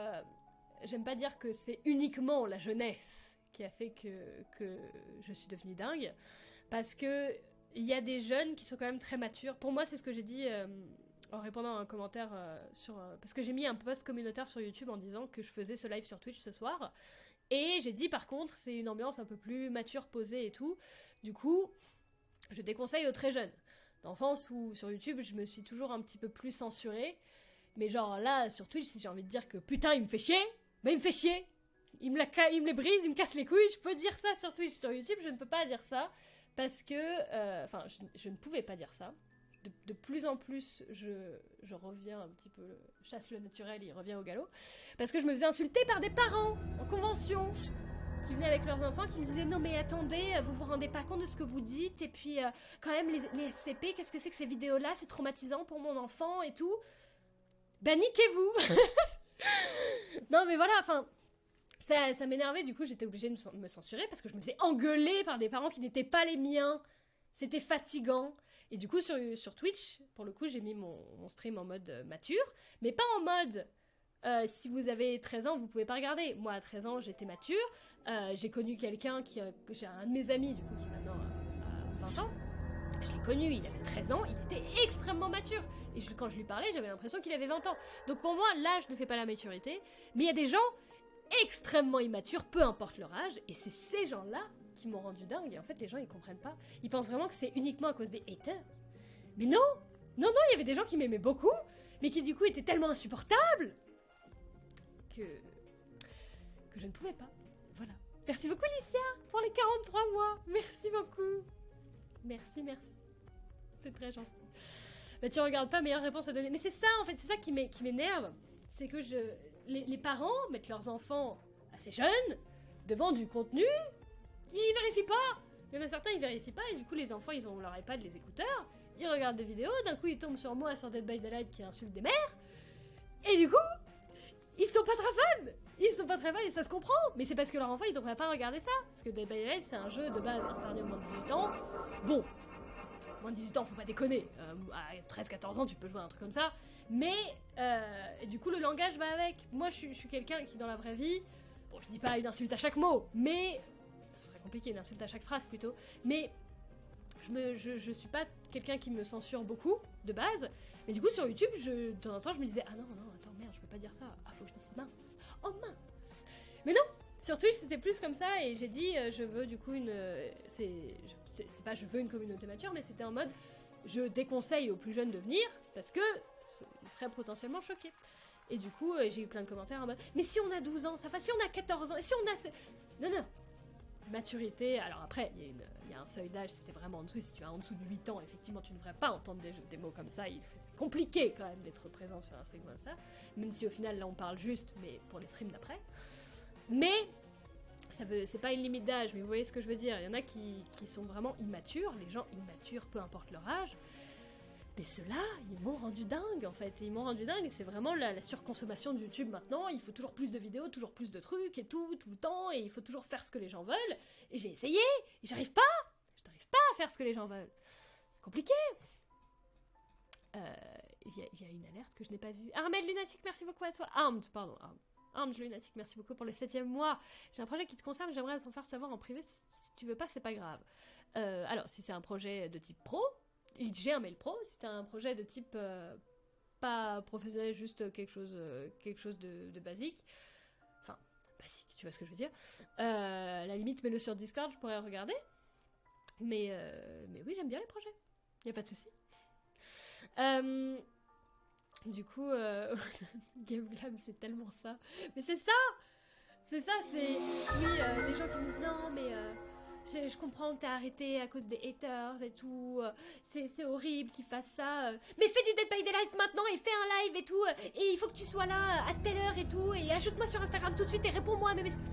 que c'est uniquement la jeunesse qui a fait que je suis devenue dingue, parce que il y a des jeunes qui sont quand même très matures. Pour moi, c'est ce que j'ai dit en répondant à un commentaire parce que j'ai mis un post communautaire sur YouTube en disant que je faisais ce live sur Twitch ce soir. Et j'ai dit, par contre, c'est une ambiance un peu plus mature, posée et tout. Du coup, je déconseille aux très jeunes. Dans le sens où, sur YouTube, je me suis toujours un petit peu plus censurée. Mais genre, là, sur Twitch, si j'ai envie de dire que putain, il me fait chier, bah il me fait chier. Il me les brise, il me casse les couilles. Je peux dire ça sur Twitch. Sur YouTube, je ne peux pas dire ça. Parce que, enfin, je ne pouvais pas dire ça. De plus en plus, je reviens un petit peu, chasse le naturel, il revient au galop. Parce que je me faisais insulter par des parents en convention qui venaient avec leurs enfants, qui me disaient « Non mais attendez, vous vous rendez pas compte de ce que vous dites, et puis quand même les SCP, qu'est-ce que c'est que ces vidéos-là, c'est traumatisant pour mon enfant et tout. » Ben niquez-vous. Non mais voilà, enfin... Ça m'énervait, du coup j'étais obligée de me censurer parce que je me faisais engueuler par des parents qui n'étaient pas les miens. C'était fatigant. Et du coup sur Twitch, pour le coup j'ai mis mon stream en mode mature, mais pas en mode si vous avez 13 ans vous pouvez pas regarder. Moi à 13 ans j'étais mature, j'ai connu quelqu'un j'ai un de mes amis du coup qui maintenant a 20 ans. Je l'ai connu, il avait 13 ans, il était extrêmement mature. Et quand je lui parlais, j'avais l'impression qu'il avait 20 ans. Donc pour moi, l'âge ne fait pas la maturité. Mais il y a des gens... extrêmement immatures, peu importe leur âge, et c'est ces gens-là qui m'ont rendu dingue, et en fait les gens ils comprennent pas. Ils pensent vraiment que c'est uniquement à cause des haters. Mais non! Non, non, il y avait des gens qui m'aimaient beaucoup, mais qui du coup étaient tellement insupportables que je ne pouvais pas. Voilà. Merci beaucoup Licia pour les 43 mois. Merci beaucoup. Merci, merci. C'est très gentil. Bah tu regardes pas, meilleure réponse à donner. Mais c'est ça en fait, c'est ça qui m'énerve. C'est que les parents mettent leurs enfants assez jeunes devant du contenu qu'ils vérifient pas. Il y en a certains ils vérifient pas et du coup les enfants ils ont leur iPad, les écouteurs, ils regardent des vidéos, d'un coup ils tombent sur moi sur Dead by Daylight qui insulte des mères et du coup ils sont pas très fans. Ils sont pas très fans et ça se comprend. Mais c'est parce que leur enfant ils devraient pas regarder ça. Parce que Dead by Daylight c'est un jeu de base interdit aux moins de 18 ans. Bon, moins de 18 ans faut pas déconner. À 13-14 ans tu peux jouer à un truc comme ça. Mais et du coup le langage va avec. Moi je suis quelqu'un qui dans la vraie vie, bon je dis pas une insulte à chaque mot, mais ce serait compliqué une insulte à chaque phrase plutôt. Mais je suis pas quelqu'un qui me censure beaucoup, de base. Mais du coup, sur YouTube, de temps en temps, je me disais, ah non, non, attends, merde, je peux pas dire ça. Ah, faut que je dise mince. Oh, mince. Mais non, sur Twitch, c'était plus comme ça. Et j'ai dit, je veux du coup c'est pas je veux une communauté mature, mais c'était en mode, je déconseille aux plus jeunes de venir, parce que ils seraient potentiellement choqués. Et du coup, j'ai eu plein de commentaires en mode, mais si on a 12 ans, ça va, si on a 14 ans, et si on a... Non, non. Maturité, alors après, il y a un seuil d'âge, si t'es vraiment en dessous, si tu es en dessous de 8 ans, effectivement, tu ne devrais pas entendre des mots comme ça, c'est compliqué quand même d'être présent sur un segment comme ça, même si au final, là, on parle juste, mais pour les streams d'après. Mais, c'est pas une limite d'âge, mais vous voyez ce que je veux dire, il y en a qui sont vraiment immatures, les gens immatures, peu importe leur âge, mais ceux-là, ils m'ont rendu dingue en fait, ils m'ont rendu dingue et c'est vraiment la surconsommation de YouTube maintenant, il faut toujours plus de vidéos, toujours plus de trucs et tout le temps, et il faut toujours faire ce que les gens veulent, et j'ai essayé, et j'arrive pas à faire ce que les gens veulent, c'est compliqué. Il y a une alerte que je n'ai pas vue. Armel Lunatic, merci beaucoup à toi. Armed, pardon, Armed Lunatic, merci beaucoup pour le 7e mois. J'ai un projet qui te concerne, j'aimerais t'en faire savoir en privé, si tu veux pas, c'est pas grave. Alors, si c'est un projet de type pro, j'ai un mail pro, si t'as un projet de type pas professionnel, juste quelque chose de basique, enfin, basique, tu vois ce que je veux dire, à la limite, mets-le sur Discord, je pourrais regarder, mais oui, j'aime bien les projets, y a pas de souci. Du coup, Game Glam, c'est tellement ça, mais c'est ça, oui, les gens qui me disent non, mais... Je comprends que t'as arrêté à cause des haters et tout, c'est horrible qu'ils fassent ça, mais fais du Dead by Daylight maintenant et fais un live et tout, et il faut que tu sois là à telle heure et tout, et ajoute-moi sur Instagram tout de suite et réponds-moi à mes messages.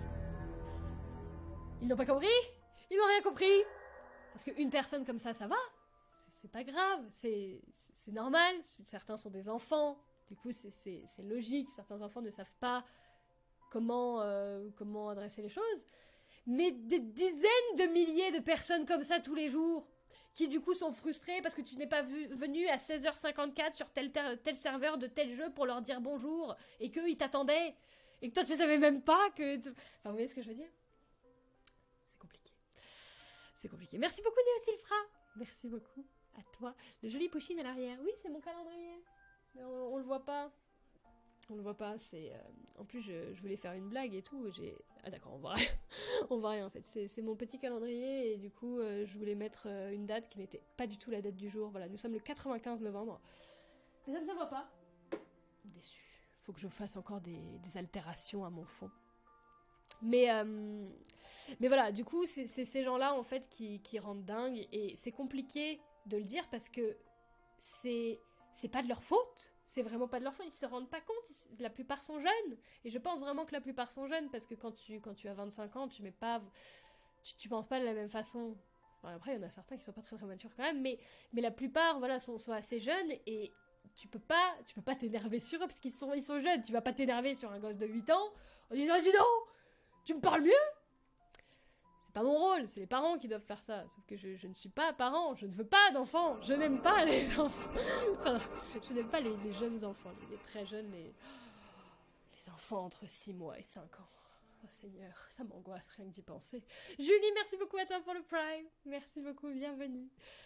Ils n'ont pas compris? Ils n'ont rien compris. Parce qu'une personne comme ça va, c'est pas grave, c'est normal, certains sont des enfants, du coup c'est logique, certains enfants ne savent pas comment adresser les choses. Mais des dizaines de milliers de personnes comme ça tous les jours, qui du coup sont frustrées parce que tu n'es pas venu à 16h54 sur tel serveur de tel jeu pour leur dire bonjour, et qu'eux ils t'attendaient, et que toi tu savais même pas que... Enfin, vous voyez ce que je veux dire? C'est compliqué. C'est compliqué. Merci beaucoup Néosilfra. Merci beaucoup à toi. Le joli Pushing à l'arrière. Oui, c'est mon calendrier. Mais on le voit pas. On le voit pas, c'est... En plus, je voulais faire une blague et tout, Ah d'accord, on voit rien. On voit rien, en fait. C'est mon petit calendrier, et du coup, je voulais mettre une date qui n'était pas du tout la date du jour. Voilà, nous sommes le 95 novembre. Mais ça ne se voit pas. Déçu. Faut que je fasse encore des altérations à mon fond. Mais voilà, du coup, c'est ces gens-là, en fait, qui rendent dingue, et c'est compliqué de le dire parce que c'est pas de leur faute. C'est vraiment pas de leur faute, ils se rendent pas compte, la plupart sont jeunes, et je pense vraiment que la plupart sont jeunes, parce que quand tu as 25 ans, tu penses pas de la même façon. Enfin, après, il y en a certains qui sont pas très très matures quand même, mais la plupart, voilà, sont assez jeunes, et tu peux pas t'énerver sur eux, parce qu'ils sont jeunes, tu vas pas t'énerver sur un gosse de 8 ans, en disant, dis donc, tu me parles mieux? C'est pas mon rôle, c'est les parents qui doivent faire ça. Sauf que je ne suis pas parent, je ne veux pas d'enfants, je n'aime pas les enfants. Enfin, je n'aime pas les jeunes enfants, les très jeunes, les enfants entre 6 mois et 5 ans. Oh Seigneur, ça m'angoisse rien que d'y penser. Julie, merci beaucoup à toi pour le Prime. Merci beaucoup, bienvenue.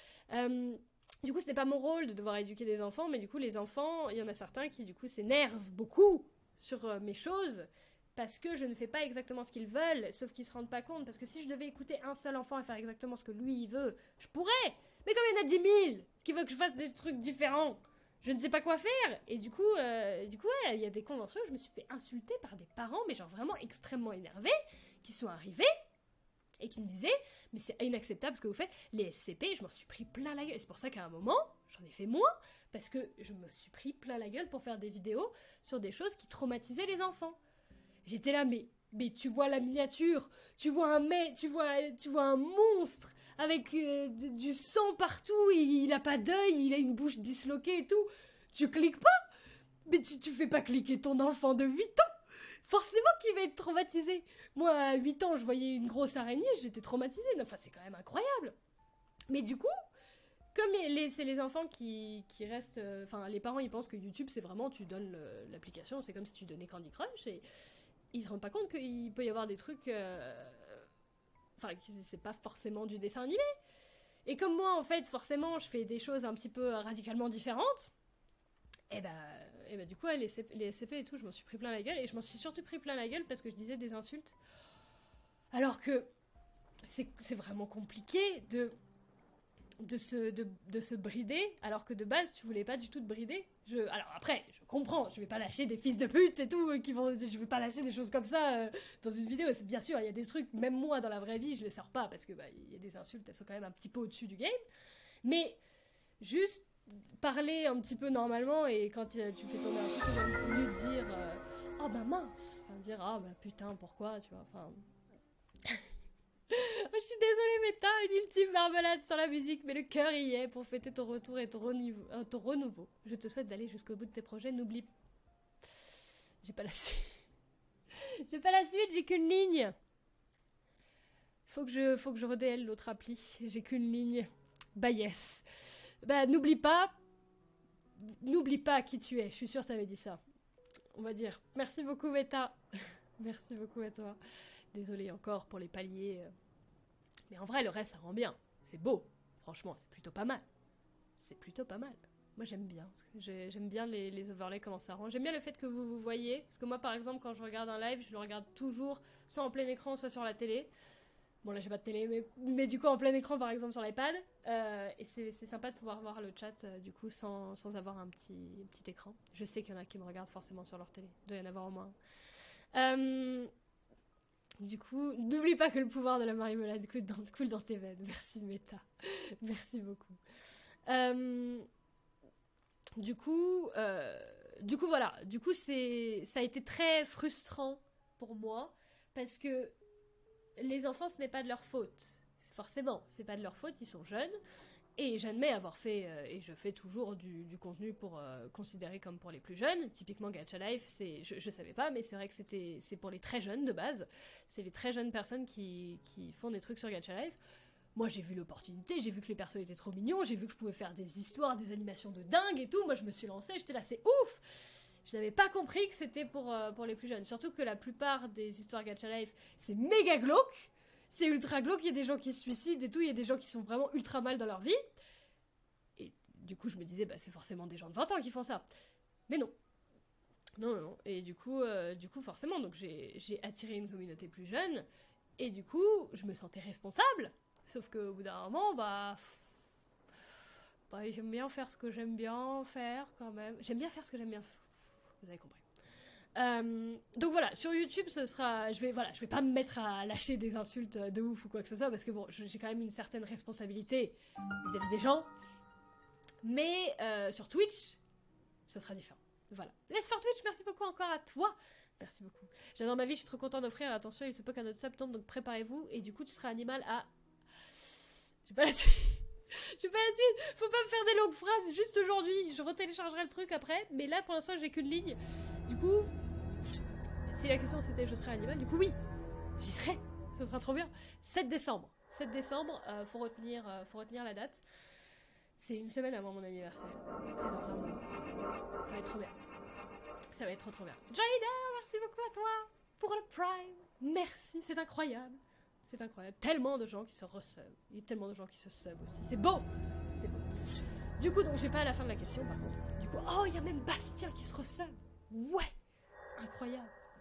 Du coup, ce n'est pas mon rôle de devoir éduquer des enfants, mais du coup, les enfants, il y en a certains qui, du coup, s'énervent beaucoup sur mes choses, parce que je ne fais pas exactement ce qu'ils veulent, sauf qu'ils se rendent pas compte, parce que si je devais écouter un seul enfant et faire exactement ce que lui il veut, je pourrais. Mais comme il y en a 10 000 qui veulent que je fasse des trucs différents, je ne sais pas quoi faire. Et du coup, ouais, il y a des conventions où je me suis fait insulter par des parents, mais genre vraiment extrêmement énervés, qui sont arrivés et qui me disaient « Mais c'est inacceptable ce que vous faites. Les SCP, je m'en suis pris plein la gueule. » Et c'est pour ça qu'à un moment, j'en ai fait moins, parce que je me suis pris plein la gueule pour faire des vidéos sur des choses qui traumatisaient les enfants. J'étais là, mais tu vois la miniature, tu vois un mec, tu vois un monstre avec du sang partout, il a pas d'œil, il a une bouche disloquée et tout. Tu cliques pas? Mais tu fais pas cliquer ton enfant de 8 ans. Forcément qu'il va être traumatisé. Moi, à 8 ans, je voyais une grosse araignée, j'étais traumatisée. Enfin, c'est quand même incroyable. Mais du coup, comme c'est les enfants qui restent... Enfin, les parents, ils pensent que YouTube, c'est vraiment, tu donnes l'application, c'est comme si tu donnais Candy Crush, et ils se rendent pas compte qu'il peut y avoir des trucs... Enfin, c'est pas forcément du dessin animé. Et comme moi, en fait, forcément, je fais des choses un petit peu radicalement différentes, et bah du coup, les SCP et tout, je m'en suis pris plein la gueule, et je m'en suis surtout pris plein la gueule parce que je disais des insultes. Alors que c'est vraiment compliqué de se brider, alors que de base, tu voulais pas du tout te brider. Alors après, je comprends, je vais pas lâcher des fils de pute et tout, je vais pas lâcher des choses comme ça dans une vidéo. C'est bien sûr, il y a des trucs, même moi dans la vraie vie, je les sors pas parce que il y a des insultes, elles sont quand même un petit peu au-dessus du game. Mais juste parler un petit peu normalement, et quand tu fais tomber un truc, au lieu de dire oh bah mince, enfin dire ah bah putain pourquoi, tu vois, enfin. Je suis désolée, mais t'as une ultime marmelade sur la musique, mais le cœur y est pour fêter ton retour et ton renouveau. Je te souhaite d'aller jusqu'au bout de tes projets, n'oublie... J'ai pas la suite. J'ai pas la suite, j'ai qu'une ligne. Faut que je redl l'autre appli, j'ai qu'une ligne. Bah yes. Bah n'oublie pas qui tu es, je suis sûre que t'avais dit ça. On va dire merci beaucoup Meta. Merci beaucoup à toi. Désolée encore pour les paliers. Mais en vrai, le reste, ça rend bien. C'est beau. Franchement, c'est plutôt pas mal. C'est plutôt pas mal. Moi, j'aime bien. J'aime bien les overlays, comment ça rend. J'aime bien le fait que vous voyez. Parce que moi, par exemple, quand je regarde un live, je le regarde toujours soit en plein écran, soit sur la télé. Bon, là, j'ai pas de télé, mais du coup, en plein écran, par exemple, sur l'iPad. Et c'est sympa de pouvoir voir le chat, du coup, sans avoir un petit écran. Je sais qu'il y en a qui me regardent forcément sur leur télé. Il doit y en avoir au moins. Du coup, n'oublie pas que le pouvoir de la marmelade coule dans tes veines. Merci Meta. Merci beaucoup. Du coup, voilà. Du coup, ça a été très frustrant pour moi parce que les enfants, ce n'est pas de leur faute. Forcément, c'est pas de leur faute. Ils sont jeunes. Et j'admets avoir fait, et je fais toujours du contenu pour considérer comme pour les plus jeunes. Typiquement Gacha Life, je savais pas, mais c'est vrai que c'est pour les très jeunes de base. C'est les très jeunes personnes qui font des trucs sur Gacha Life. Moi j'ai vu l'opportunité, j'ai vu que les persos étaient trop mignons, j'ai vu que je pouvais faire des histoires, des animations de dingue et tout. Moi je me suis lancée, j'étais là, c'est ouf! Je n'avais pas compris que c'était pour les plus jeunes. Surtout que la plupart des histoires Gacha Life, c'est méga glauque. C'est ultra glauque, il y a des gens qui se suicident et tout, il y a des gens qui sont vraiment ultra mal dans leur vie. Et du coup, je me disais, c'est forcément des gens de 20 ans qui font ça. Mais non. Non. Et du coup forcément, donc j'ai attiré une communauté plus jeune, et du coup, je me sentais responsable. Sauf qu'au bout d'un moment, j'aime bien faire ce que j'aime bien faire, quand même. J'aime bien faire ce que j'aime bien faire. Vous avez compris. Donc voilà, sur YouTube, je vais pas me mettre à lâcher des insultes de ouf ou quoi que ce soit, parce que bon, j'ai quand même une certaine responsabilité vis-à-vis des gens. Mais sur Twitch, ce sera différent. Voilà. Laisse for Twitch, merci beaucoup encore à toi. Merci beaucoup. J'adore ma vie, je suis trop contente d'offrir. Attention, il se peut qu'un autre sub tombe, donc préparez-vous. Et du coup, tu seras animal à... J'ai pas la suite. Faut pas me faire des longues phrases. Juste aujourd'hui, je retéléchargerai le truc après. Mais là, pour l'instant, j'ai qu'une ligne. Du coup, si la question c'était je serai animal, du coup oui, j'y serai. Ce sera trop bien. 7 décembre. 7 décembre, faut retenir la date. C'est une semaine avant mon anniversaire. C'est dans un mois. Ça va être trop bien. Ça va être trop bien. Jaida, merci beaucoup à toi pour le Prime. Merci, c'est incroyable. C'est incroyable. Tellement de gens qui se resub. Il y a tellement de gens qui se sub aussi. C'est beau. C'est beau. Du coup, donc j'ai pas à la fin de la question par contre. Du coup, oh, il y a même Bastien qui se resub. Ouais. Incroyable.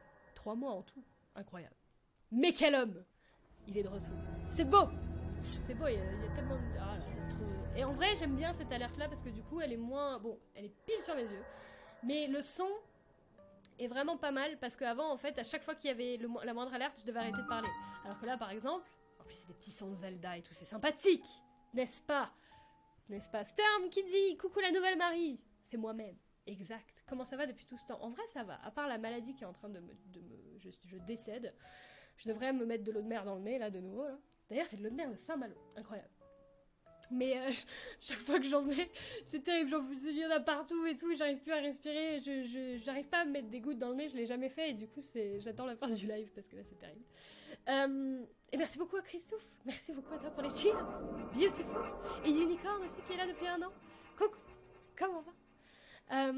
23 mois en tout. Incroyable. Mais quel homme! Il est de retour. C'est beau! C'est beau, il y a tellement de... Ah là, trop... Et en vrai, j'aime bien cette alerte-là parce que du coup, elle est moins... Bon, elle est pile sur mes yeux. Mais le son est vraiment pas mal parce qu'avant, en fait, à chaque fois qu'il y avait la moindre alerte, je devais arrêter de parler. Alors que là, par exemple, en plus, c'est des petits sons de Zelda et tout, c'est sympathique! N'est-ce pas? N'est-ce pas? Sturm qui dit « Coucou la nouvelle Marie !» C'est moi-même. Exact. Comment ça va depuis tout ce temps? En vrai, ça va. À part la maladie qui est en train de me... Je décède. Je devrais me mettre de l'eau de mer dans le nez, là, de nouveau, là. D'ailleurs, c'est de l'eau de mer de Saint-Malo. Incroyable. Mais chaque fois que j'en mets, c'est terrible. J'en plus, il y en a partout et tout. J'arrive plus à respirer. J'arrive pas à me mettre des gouttes dans le nez. Je l'ai jamais fait. Et du coup, j'attends la fin du live parce que là, c'est terrible. Et merci beaucoup à Christophe. Merci beaucoup à toi pour les cheers. Beautiful. Et Unicorn aussi qui est là depuis 1 an. Coucou. Comment on va?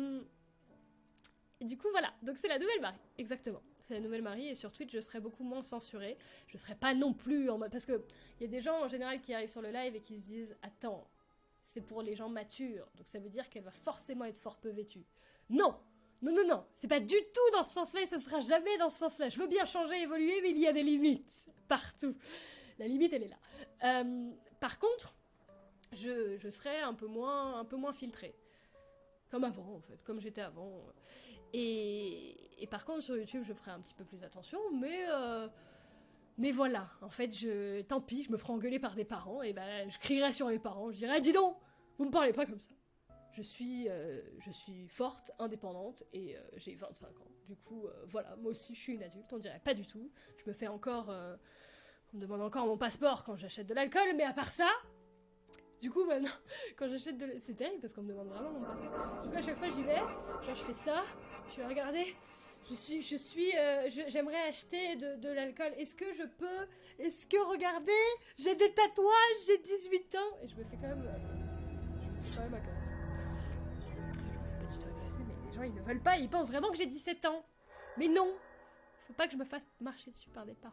Et du coup, voilà. Donc, c'est la nouvelle Marie. Exactement. C'est la nouvelle Marie, et sur Twitch, je serai beaucoup moins censurée. Je serai pas non plus en mode... Parce que il y a des gens, en général, qui arrivent sur le live et qui se disent « Attends, c'est pour les gens matures, donc ça veut dire qu'elle va forcément être fort peu vêtue. » Non! Non, non, non! C'est pas du tout dans ce sens-là, et ça ne sera jamais dans ce sens-là. Je veux bien changer, évoluer, mais il y a des limites. Partout. La limite, elle est là. Par contre, je serai un peu moins filtrée. Comme avant, en fait. Comme j'étais avant. Et par contre, sur YouTube, je ferai un petit peu plus attention, mais voilà, en fait, tant pis, je me ferai engueuler par des parents, et ben, je crierai sur les parents, je dirai, dis donc, vous me parlez pas comme ça. Je suis forte, indépendante, et j'ai 25 ans. Du coup, voilà, moi aussi, je suis une adulte, on dirait pas du tout. Je me fais encore... on me demande encore mon passeport quand j'achète de l'alcool, mais à part ça... Du coup, maintenant, quand j'achète de... C'est terrible, parce qu'on me demande vraiment mon passeport. Du coup, à chaque fois, j'y vais, genre, je fais ça... Je vais regarder, j'aimerais acheter de l'alcool. Est-ce que je peux? Est-ce que, regardez, j'ai des tatouages, j'ai 18 ans. Et je me fais quand même agresser. Je me fais pas du tout agresser, mais les gens, ils ne veulent pas, ils pensent vraiment que j'ai 17 ans. Mais non, faut pas que je me fasse marcher dessus par des parents.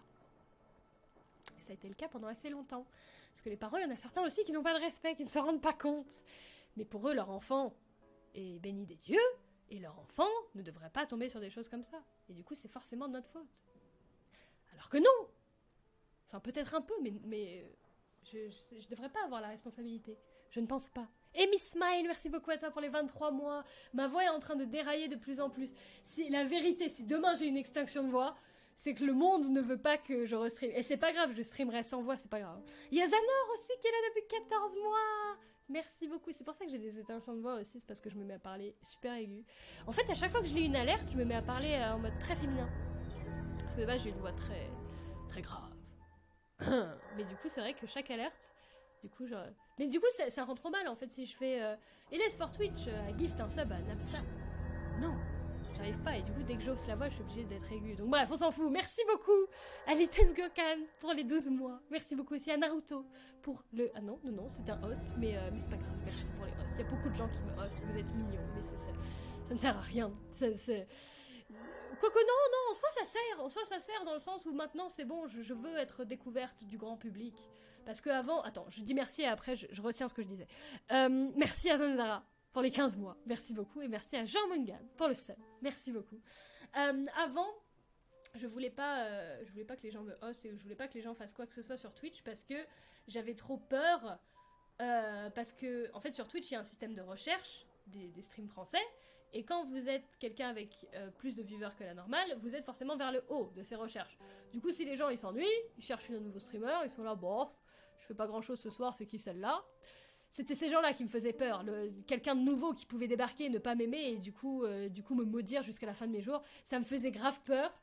Et ça a été le cas pendant assez longtemps. Parce que les parents, il y en a certains aussi qui n'ont pas de respect, qui ne se rendent pas compte. Mais pour eux, leur enfant est béni des dieux. Et leur enfant ne devrait pas tomber sur des choses comme ça. Et du coup, c'est forcément de notre faute. Alors que non! Enfin, peut-être un peu, mais je devrais pas avoir la responsabilité. Je ne pense pas. Et Miss Smile, merci beaucoup à toi pour les 23 mois. Ma voix est en train de dérailler de plus en plus. Si la vérité, si demain j'ai une extinction de voix, c'est que le monde ne veut pas que je restream. Et c'est pas grave, je streamerai sans voix, c'est pas grave. Il y a Zanor aussi qui est là depuis 14 mois! Merci beaucoup. C'est pour ça que j'ai des étincelles de voix aussi, c'est parce que je me mets à parler super aigu. En fait, à chaque fois que je lis une alerte, je me mets à parler en mode très féminin. Parce que de base, j'ai une voix très, très grave. Mais du coup, c'est vrai que chaque alerte, du coup, genre... Mais du coup, ça rend trop mal, en fait, si je fais... Hélas for Twitch, gift un sub à Napsa. Non, j'arrive pas, et du coup, dès que j'ose la voix, je suis obligée d'être aiguë. Donc bref, on s'en fout. Merci beaucoup à Litten Gokan pour les 12 mois. Merci beaucoup aussi à Naruto pour le... Ah non, c'est un host, mais c'est pas grave. Merci pour les hosts. Il y a beaucoup de gens qui me hostent, vous êtes mignons, mais ça ne sert à rien. Quoique non, en soi ça sert dans le sens où maintenant c'est bon, je veux être découverte du grand public. Parce que avant, attends, je dis merci et après je retiens ce que je disais. Merci à Zanzara pour les 15 mois, merci beaucoup, et merci à Jean Mungan pour le sub, merci beaucoup. Avant, je voulais pas que les gens me hostent et je voulais pas que les gens fassent quoi que ce soit sur Twitch parce que j'avais trop peur, parce que en fait sur Twitch il y a un système de recherche des streams français. Et quand vous êtes quelqu'un avec plus de viewers que la normale, vous êtes forcément vers le haut de ces recherches. Du coup, si les gens ils s'ennuient, ils cherchent un nouveau streamer, ils sont là, bon, je fais pas grand chose ce soir, c'est qui celle-là? C'était ces gens-là qui me faisaient peur, quelqu'un de nouveau qui pouvait débarquer et ne pas m'aimer et du coup me maudire jusqu'à la fin de mes jours, ça me faisait grave peur.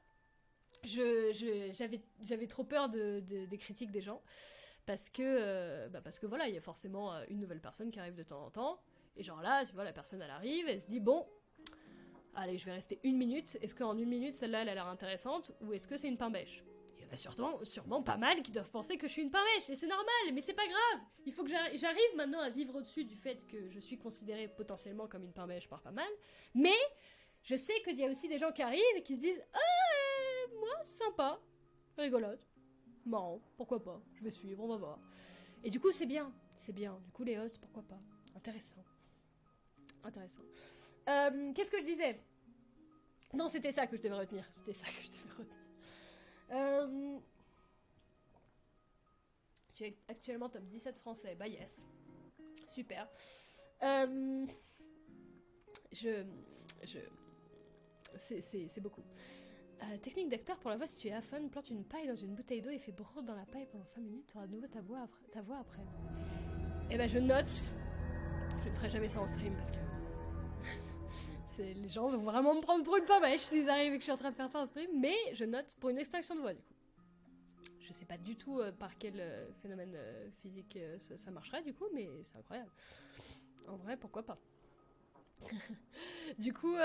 J'avais trop peur des critiques des gens parce que voilà, il y a forcément une nouvelle personne qui arrive de temps en temps. Et genre là, tu vois, la personne elle arrive, elle se dit bon, allez, je vais rester 1 minute. Est-ce qu'en 1 minute, celle-là, elle a l'air intéressante ou est-ce que c'est une pain-bêche? Il y en a sûrement pas mal qui doivent penser que je suis une pain-bêche et c'est normal, mais c'est pas grave. Il faut que j'arrive maintenant à vivre au-dessus du fait que je suis considérée potentiellement comme une pain-bêche par pas mal. Mais je sais qu'il y a aussi des gens qui arrivent et qui se disent ah, moi, sympa, rigolote, marrant, pourquoi pas, je vais suivre, on va voir. Et du coup, c'est bien. Du coup, les hosts, pourquoi pas. Intéressant. Qu'est-ce que je disais? Non, c'était ça que je devais retenir. C'était ça que je devais retenir. Tu es actuellement top 17 français. Bah yes. Super. C'est beaucoup. Technique d'acteur, pour la voix, si tu es à fun, plante une paille dans une bouteille d'eau et fais brrr dans la paille pendant 5 minutes, tu auras de nouveau ta voix après. Et ben je note. Je ne ferai jamais ça en stream parce que les gens vont vraiment me prendre pour une pommèche s'ils arrivent et que je suis en train de faire ça en stream, mais je note pour une extinction de voix du coup. Je sais pas du tout par quel phénomène physique ça marcherait du coup, mais c'est incroyable. En vrai, pourquoi pas. Du coup,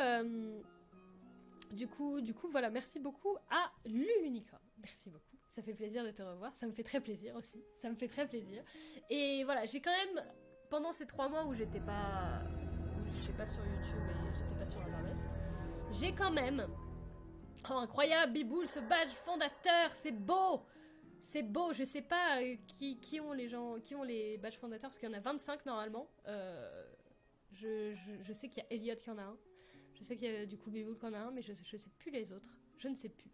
voilà, merci beaucoup à Lulunica. Merci beaucoup. Ça fait plaisir de te revoir. Ça me fait très plaisir aussi. Ça me fait très plaisir. Et voilà, j'ai quand même, pendant ces 3 mois où j'étais pas sur YouTube et j'étais pas sur Internet, j'ai quand même... Oh, incroyable, Biboul, ce badge fondateur, c'est beau! C'est beau, je sais pas qui ont les badges fondateurs, parce qu'il y en a 25 normalement. Je sais qu'il y a Elliot qui en a un. Je sais qu'il y a du coup Biboul qui en a un, mais je sais plus les autres. Je ne sais plus.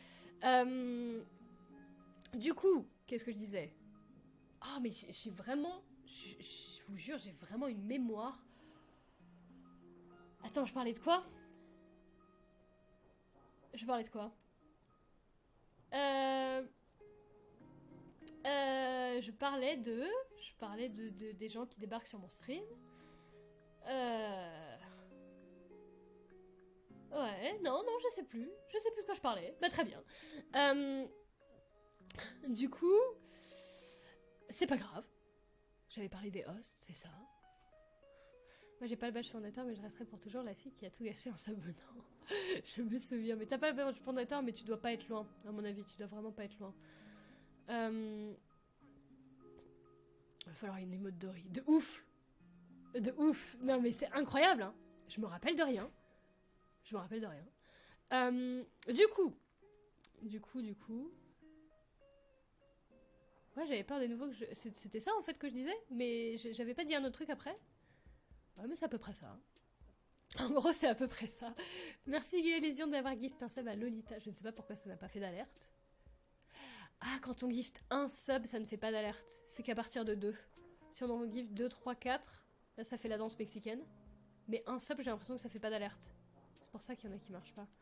Du coup, qu'est-ce que je disais? Ah, mais j'ai vraiment... Je vous jure, j'ai vraiment une mémoire. Attends, je parlais de quoi? Je parlais de des gens qui débarquent sur mon stream. Ouais, non, je sais plus. Je sais plus de quoi je parlais. Bah, très bien. Du coup, c'est pas grave. J'avais parlé des hosts, c'est ça. Moi, j'ai pas le badge fondateur, mais je resterai pour toujours la fille qui a tout gâché en s'abonnant. Je me souviens. Mais t'as pas le badge fondateur, mais tu dois pas être loin. À mon avis, tu dois vraiment pas être loin. Va falloir une émote de riz. De ouf! De ouf! Non, mais c'est incroyable, hein! Je me rappelle de rien. Du coup. Ouais, j'avais peur des nouveaux que je... C'était ça, en fait, que je disais? Mais j'avais pas dit un autre truc après? Ouais, mais c'est à peu près ça. En gros, c'est à peu près ça. Merci, Lésion, d'avoir gift un sub à Lolita. Je ne sais pas pourquoi ça n'a pas fait d'alerte. Ah, quand on gift un sub, ça ne fait pas d'alerte. C'est qu'à partir de 2. Si on en gift 2, 3, 4, là, ça fait la danse mexicaine. Mais un sub, j'ai l'impression que ça fait pas d'alerte. C'est pour ça qu'il y en a qui marchent pas.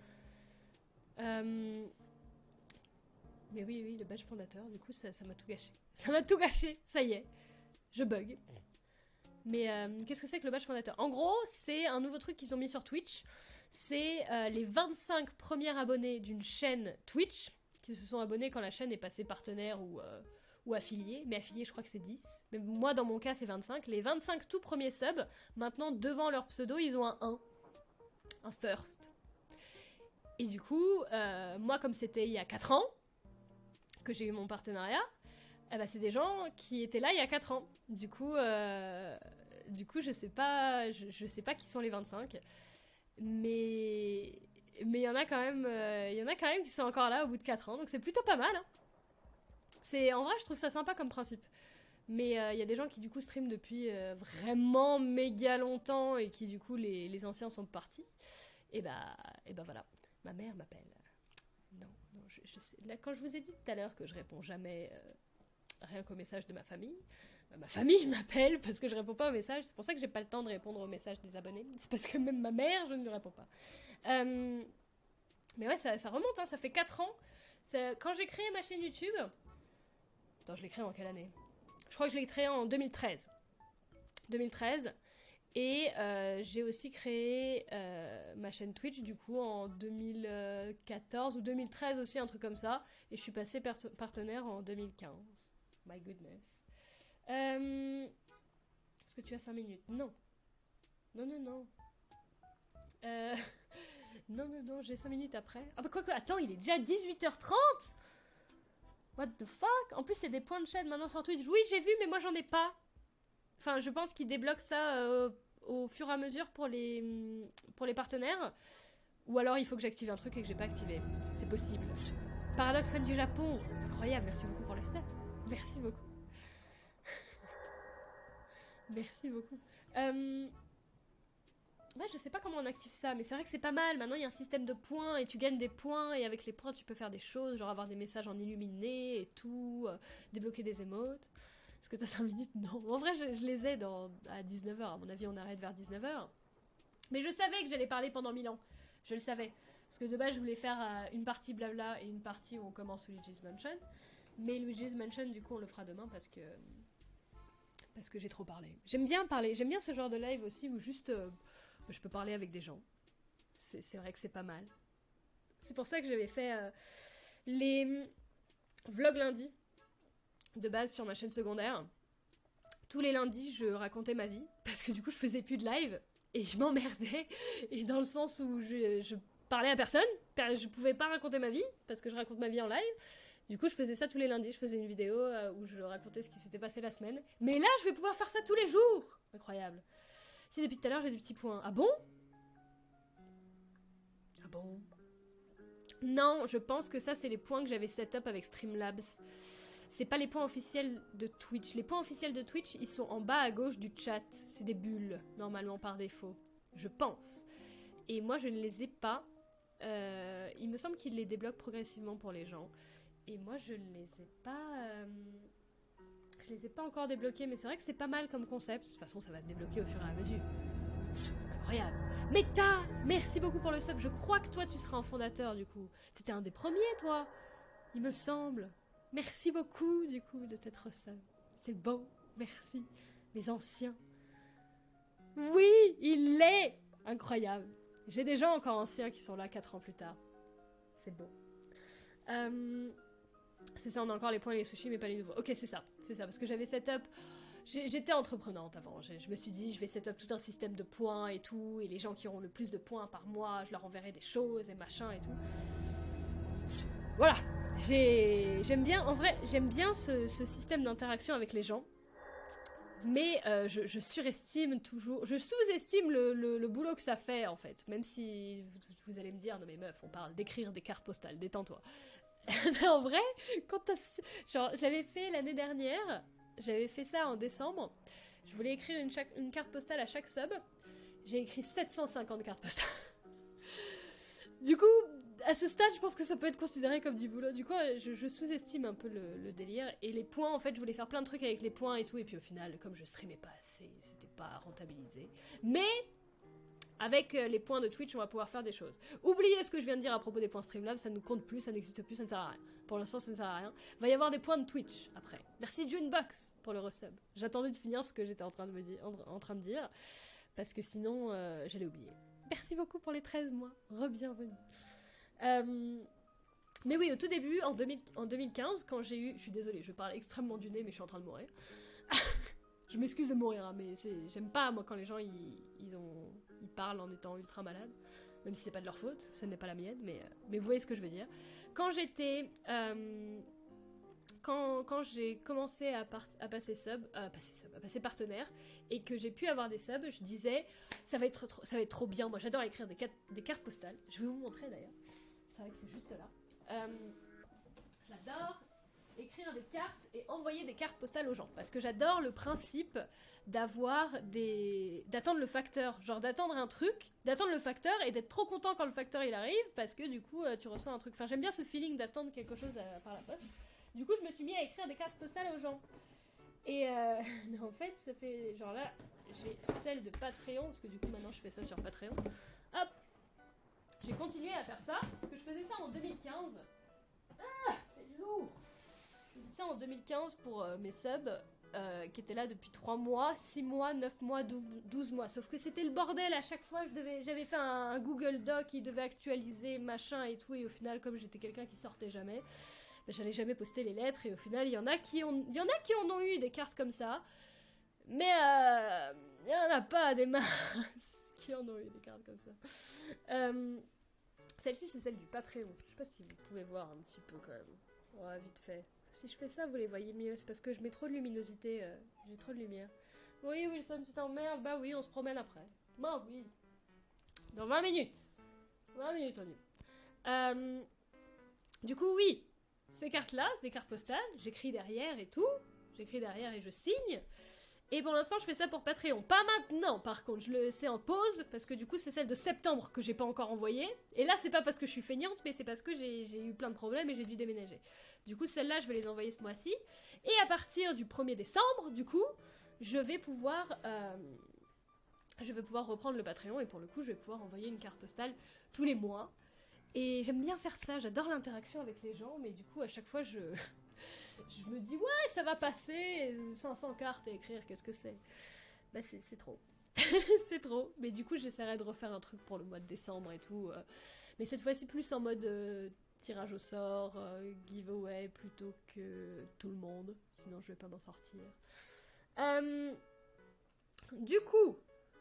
Mais oui, le badge fondateur, du coup, ça m'a tout gâché. Ça m'a tout gâché, ça y est. Je bug. Mais qu'est-ce que c'est que le badge fondateur? En gros, c'est un nouveau truc qu'ils ont mis sur Twitch. C'est les 25 premiers abonnés d'une chaîne Twitch qui se sont abonnés quand la chaîne est passée partenaire ou affiliée. Mais affiliée, je crois que c'est 10. Mais moi, dans mon cas, c'est 25. Les 25 tout premiers subs, maintenant, devant leur pseudo, ils ont un 1. Un first. Et du coup, moi, comme c'était il y a 4 ans que j'ai eu mon partenariat, eh ben, c'est des gens qui étaient là il y a 4 ans. Du coup, je sais pas qui sont les 25. Mais il y en a quand même qui sont encore là au bout de 4 ans. Donc c'est plutôt pas mal. Hein. En vrai, je trouve ça sympa comme principe. Mais il y a des gens qui du coup streament depuis vraiment méga longtemps et qui du coup les anciens sont partis. Et bah voilà. Ma mère m'appelle. Non, je sais. Là, quand je vous ai dit tout à l'heure que je réponds jamais rien qu'aux messages de ma famille, ma famille m'appelle parce que je réponds pas aux messages. C'est pour ça que j'ai pas le temps de répondre aux messages des abonnés. C'est parce que même ma mère, je ne lui réponds pas. Mais ouais, ça remonte, hein, ça fait 4 ans. Quand j'ai créé ma chaîne YouTube... Attends, je l'ai créée en quelle année? Je crois que je l'ai créée en 2013. 2013. Et j'ai aussi créé ma chaîne Twitch, du coup, en 2014 ou 2013 aussi, un truc comme ça. Et je suis passée partenaire en 2015. My goodness. Est-ce que tu as 5 minutes? Non. Non. Non, j'ai 5 minutes après. Ah bah quoi que, attends, il est déjà 18h30. What the fuck? En plus, il y a des points de chaîne maintenant sur Twitch. Oui, j'ai vu, mais moi, j'en ai pas. Enfin, je pense qu'ils débloquent ça au fur et à mesure pour les partenaires. Ou alors, il faut que j'active un truc et que j'ai pas activé. C'est possible. Paradoxe fan du Japon. Incroyable, merci beaucoup pour le set. Merci beaucoup. Merci beaucoup. Ouais, je sais pas comment on active ça, mais c'est vrai que c'est pas mal. Maintenant, il y a un système de points et tu gagnes des points. Et avec les points, tu peux faire des choses, genre avoir des messages en illuminé et tout, débloquer des emotes. Est-ce que t'as 5 minutes? Non. En vrai, je les ai à 19h. À mon avis, on arrête vers 19h. Mais je savais que j'allais parler pendant 1000 ans. Je le savais. Parce que de base, je voulais faire une partie blabla et une partie où on commence Luigi's Mansion. Mais Luigi's Mansion, du coup, on le fera demain parce que j'ai trop parlé. J'aime bien parler. J'aime bien ce genre de live aussi où juste je peux parler avec des gens. C'est vrai que c'est pas mal. C'est pour ça que j'avais fait les vlogs lundi de base sur ma chaîne secondaire. Tous les lundis, je racontais ma vie parce que du coup, je faisais plus de live et je m'emmerdais. Et dans le sens où je parlais à personne, je pouvais pas raconter ma vie parce que je raconte ma vie en live. Du coup, je faisais ça tous les lundis. Je faisais une vidéo où je racontais ce qui s'était passé la semaine. Mais là, je vais pouvoir faire ça tous les jours. Incroyable. Si depuis tout à l'heure, j'ai des petits points. Ah bon? Ah bon? Non, je pense que ça, c'est les points que j'avais set up avec Streamlabs. C'est pas les points officiels de Twitch. Les points officiels de Twitch, ils sont en bas à gauche du chat. C'est des bulles, normalement, par défaut. Je pense. Et moi, je ne les ai pas. Il me semble qu'ils les débloquent progressivement pour les gens. Et moi, je ne les ai pas... Je les ai pas encore débloqués, mais c'est vrai que c'est pas mal comme concept. De toute façon, ça va se débloquer au fur et à mesure. Incroyable. Meta, merci beaucoup pour le sub. Je crois que toi, tu seras un fondateur, du coup. T'étais un des premiers, toi. Il me semble. Merci beaucoup, du coup, de t'être sub. C'est beau. Merci. Les anciens. Oui, il l'est. Incroyable. J'ai des gens encore anciens qui sont là 4 ans plus tard. C'est beau. C'est ça, on a encore les points et les sushis, mais pas les nouveaux. Ok, c'est ça, parce que j'avais set up... J'étais entreprenante avant, je me suis dit, je vais set up tout un système de points et tout, et les gens qui auront le plus de points par mois, je leur enverrai des choses et machin et tout. Voilà, j'aime bien, en vrai, j'aime bien ce système d'interaction avec les gens, mais je surestime toujours, je sous-estime le boulot que ça fait, en fait, même si vous allez me dire, non mais meuf, on parle d'écrire des cartes postales, détends-toi. Mais en vrai, genre, je l'avais fait l'année dernière, j'avais fait ça en décembre, je voulais écrire une carte postale à chaque sub, j'ai écrit 750 cartes postales. Du coup, à ce stade, je pense que ça peut être considéré comme du boulot. Du coup, je sous-estime un peu le délire, et les points, en fait, je voulais faire plein de trucs avec les points et tout, et puis au final, comme je streamais pas assez, c'était pas rentabilisé. Mais... avec les points de Twitch, on va pouvoir faire des choses. Oubliez ce que je viens de dire à propos des points Streamlabs, ça ne compte plus, ça n'existe plus, ça ne sert à rien. Pour l'instant, ça ne sert à rien. Il va y avoir des points de Twitch après. Merci Junebox pour le resub. J'attendais de finir ce que j'étais en train de dire, parce que sinon, j'allais oublier. Merci beaucoup pour les 13 mois, re-bienvenue. Mais oui, au tout début, en 2015, quand j'ai eu... Je suis désolée, je parle extrêmement du nez, mais je suis en train de mourir. Je m'excuse de mourir, hein, mais j'aime pas, moi, quand les gens, ils parlent en étant ultra malades. Même si c'est pas de leur faute, ce n'est pas la mienne, mais vous voyez ce que je veux dire. Quand j'étais... quand j'ai commencé à passer passer partenaire, et que j'ai pu avoir des subs, je disais, ça va être trop bien. Moi, j'adore écrire des cartes postales. Je vais vous montrer, d'ailleurs. C'est vrai que c'est juste là. J'adore... écrire des cartes et envoyer des cartes postales aux gens. Parce que j'adore le principe d'attendre le facteur. Genre d'attendre un truc, d'attendre le facteur et d'être trop content quand le facteur il arrive parce que du coup tu reçois un truc. Enfin j'aime bien ce feeling d'attendre quelque chose par la poste. Du coup je me suis mis à écrire des cartes postales aux gens. Et mais en fait ça fait... genre là j'ai celle de Patreon parce que du coup maintenant je fais ça sur Patreon. Hop. J'ai continué à faire ça parce que je faisais ça en 2015. Ah c'est lourd. Je faisais ça en 2015 pour mes subs qui étaient là depuis 3 mois, 6 mois, 9 mois, 12 mois. Sauf que c'était le bordel à chaque fois. J'avais fait un Google Doc qui devait actualiser machin et tout. Et au final, comme j'étais quelqu'un qui sortait jamais, ben, j'allais jamais poster les lettres. Et au final, il y en a qui en ont eu des cartes comme ça. Mais il y en a pas des masses qui en ont eu des cartes comme ça. Celle-ci, c'est celle du Patreon. Je sais pas si vous pouvez voir un petit peu quand même. Ouais, vite fait. Si je fais ça, vous les voyez mieux. C'est parce que je mets trop de luminosité. J'ai trop de lumière. Oui, Wilson, tu t'emmerdes. Bah oui, on se promène après. Bah oui. Dans 20 minutes. 20 minutes, on y va. Du coup, oui. Ces cartes-là, c'est des cartes postales. J'écris derrière et tout. J'écris derrière et je signe. Et pour l'instant, je fais ça pour Patreon. Pas maintenant, par contre. Je le sais en pause, parce que du coup, c'est celle de septembre que j'ai pas encore envoyée. Et là, c'est pas parce que je suis feignante, mais c'est parce que j'ai eu plein de problèmes et j'ai dû déménager. Du coup, celles-là, je vais les envoyer ce mois-ci. Et à partir du 1er décembre, du coup, je vais pouvoir reprendre le Patreon. Et pour le coup, je vais pouvoir envoyer une carte postale tous les mois. Et j'aime bien faire ça. J'adore l'interaction avec les gens, mais du coup, à chaque fois, je me dis, ouais, ça va passer, 500 cartes à écrire, qu'est-ce que c'est? Bah, c'est trop. C'est trop. Mais du coup, j'essaierai de refaire un truc pour le mois de décembre et tout. Mais cette fois-ci, plus en mode tirage au sort, giveaway, plutôt que tout le monde. Sinon, je vais pas m'en sortir. Du coup.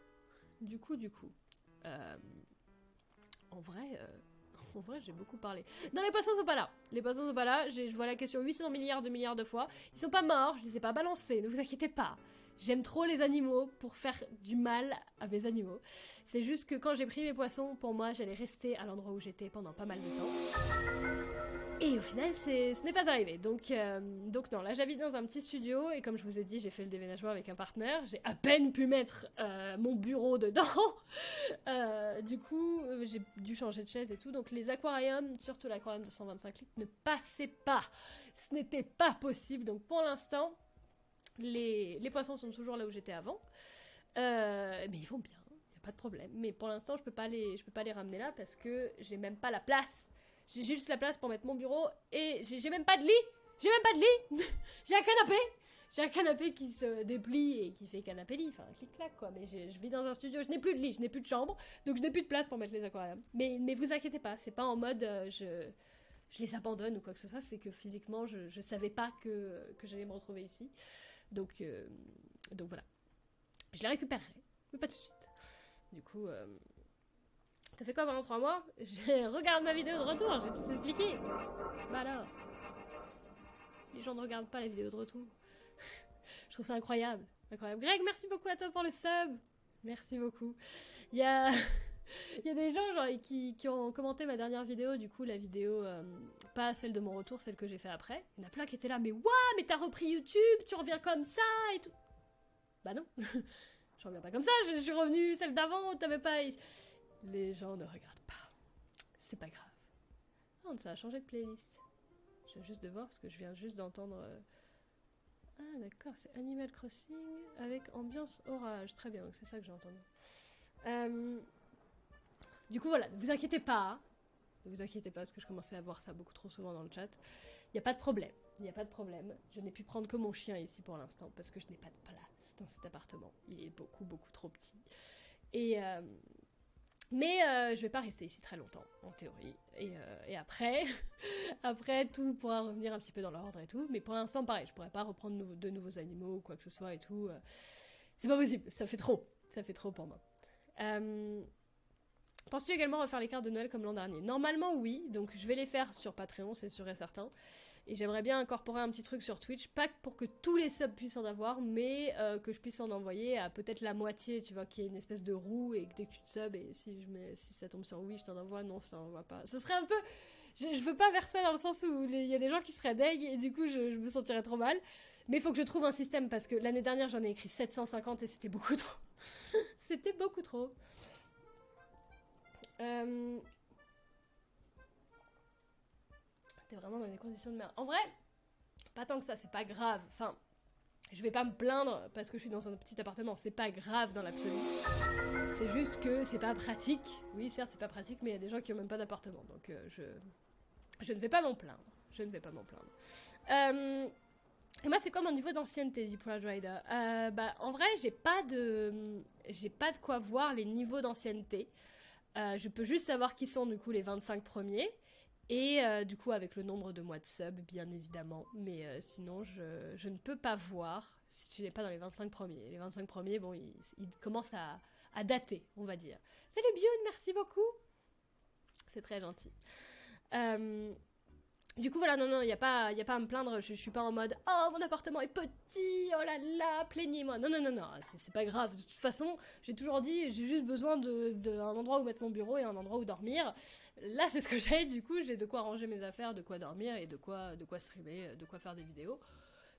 En vrai, j'ai beaucoup parlé. Non, les poissons sont pas là. Les poissons sont pas là. Je vois la question 800 milliards de fois. Ils sont pas morts, je les ai pas balancés, ne vous inquiétez pas. J'aime trop les animaux pour faire du mal à mes animaux. C'est juste que quand j'ai pris mes poissons, pour moi, j'allais rester à l'endroit où j'étais pendant pas mal de temps. Et au final, ce n'est pas arrivé. Donc non, là j'habite dans un petit studio et comme je vous ai dit, j'ai fait le déménagement avec un partenaire. J'ai à peine pu mettre mon bureau dedans. Du coup, j'ai dû changer de chaise et tout. Donc les aquariums, surtout l'aquarium de 125 litres, ne passaient pas. Ce n'était pas possible. Donc pour l'instant, les poissons sont toujours là où j'étais avant. Mais ils vont bien, il n'y a pas de problème. Mais pour l'instant, je peux pas les ramener là parce que j'ai même pas la place. J'ai juste la place pour mettre mon bureau et j'ai même pas de lit. J'ai même pas de lit. J'ai un canapé. J'ai un canapé qui se déplie et qui fait canapé-lit, enfin un clic-clac quoi. Mais je vis dans un studio, je n'ai plus de lit, je n'ai plus de chambre, donc je n'ai plus de place pour mettre les aquariums. Mais vous inquiétez pas, c'est pas en mode je les abandonne ou quoi que ce soit, c'est que physiquement je savais pas que j'allais me retrouver ici. Donc voilà. Je les récupérerai, mais pas tout de suite. Du coup, t'as fait quoi pendant 3 mois? Regarde ma vidéo de retour, j'ai tout expliqué. Bah alors. Les gens ne regardent pas les vidéos de retour. Je trouve ça incroyable. Incroyable. Greg, merci beaucoup à toi pour le sub. Merci beaucoup. Il y a des gens genre, qui ont commenté ma dernière vidéo, du coup la vidéo, pas celle de mon retour, celle que j'ai fait après. Il y en a plein qui étaient là, mais waouh, mais t'as repris YouTube, tu reviens comme ça et tout. Bah non, je reviens pas comme ça, je suis revenue celle d'avant, t'avais pas... Les gens ne regardent pas. C'est pas grave. Oh, ça a changé de playlist. Je viens juste de voir, parce que je viens juste d'entendre... Ah d'accord, c'est Animal Crossing avec ambiance orage. Très bien, donc c'est ça que j'ai entendu. Du coup voilà, ne vous inquiétez pas. Ne vous inquiétez pas, parce que je commençais à voir ça beaucoup trop souvent dans le chat. Il n'y a pas de problème. Il n'y a pas de problème. Je n'ai pu prendre que mon chien ici pour l'instant, parce que je n'ai pas de place dans cet appartement. Il est beaucoup, beaucoup trop petit. Mais je vais pas rester ici très longtemps, en théorie. Et après, après, tout pourra revenir un petit peu dans l'ordre et tout. Mais pour l'instant, pareil, je pourrais pas reprendre de nouveaux animaux ou quoi que ce soit et tout. C'est pas possible, ça fait trop. Ça fait trop pour moi. Penses-tu également refaire les cartes de Noël comme l'an dernier? Normalement, oui. Donc je vais les faire sur Patreon, c'est sûr et certain. Et j'aimerais bien incorporer un petit truc sur Twitch, pas pour que tous les subs puissent en avoir, mais que je puisse en envoyer à peut-être la moitié, tu vois, qu'il y ait une espèce de roue et que dès que tu te subs, et si ça tombe sur oui, je t'en envoie, non, je t'en envoie pas. Ce serait un peu... Je veux pas faire ça dans le sens où il y a des gens qui seraient deg et du coup je me sentirais trop mal. Mais il faut que je trouve un système parce que l'année dernière j'en ai écrit 750 et c'était beaucoup trop. C'était beaucoup trop. T'es vraiment dans des conditions de merde. En vrai, pas tant que ça, c'est pas grave. Enfin, je vais pas me plaindre parce que je suis dans un petit appartement. C'est pas grave dans l'absolu. C'est juste que c'est pas pratique. Oui, certes, c'est pas pratique, mais il y a des gens qui ont même pas d'appartement. Donc, je ne vais pas m'en plaindre. Je ne vais pas m'en plaindre. Et moi, c'est quoi mon niveau d'ancienneté, The Proud Rider? Bah, en vrai, j'ai pas de quoi voir les niveaux d'ancienneté. Je peux juste savoir qui sont, du coup, les 25 premiers. Et du coup, avec le nombre de mois de sub, bien évidemment. Mais sinon, je ne peux pas voir si tu n'es pas dans les 25 premiers. Les 25 premiers, bon, ils commencent à dater, on va dire. Salut Bioun, merci beaucoup. C'est très gentil. Du coup, voilà, non, il n'y a pas à me plaindre. Je suis pas en mode « Oh, mon appartement est petit, oh là là, plaignez-moi ». Non, c'est pas grave. De toute façon, j'ai toujours dit, j'ai juste besoin d'un endroit où mettre mon bureau et un endroit où dormir. Là, c'est ce que j'ai. Du coup, j'ai de quoi ranger mes affaires, de quoi dormir et de quoi streamer, de quoi faire des vidéos.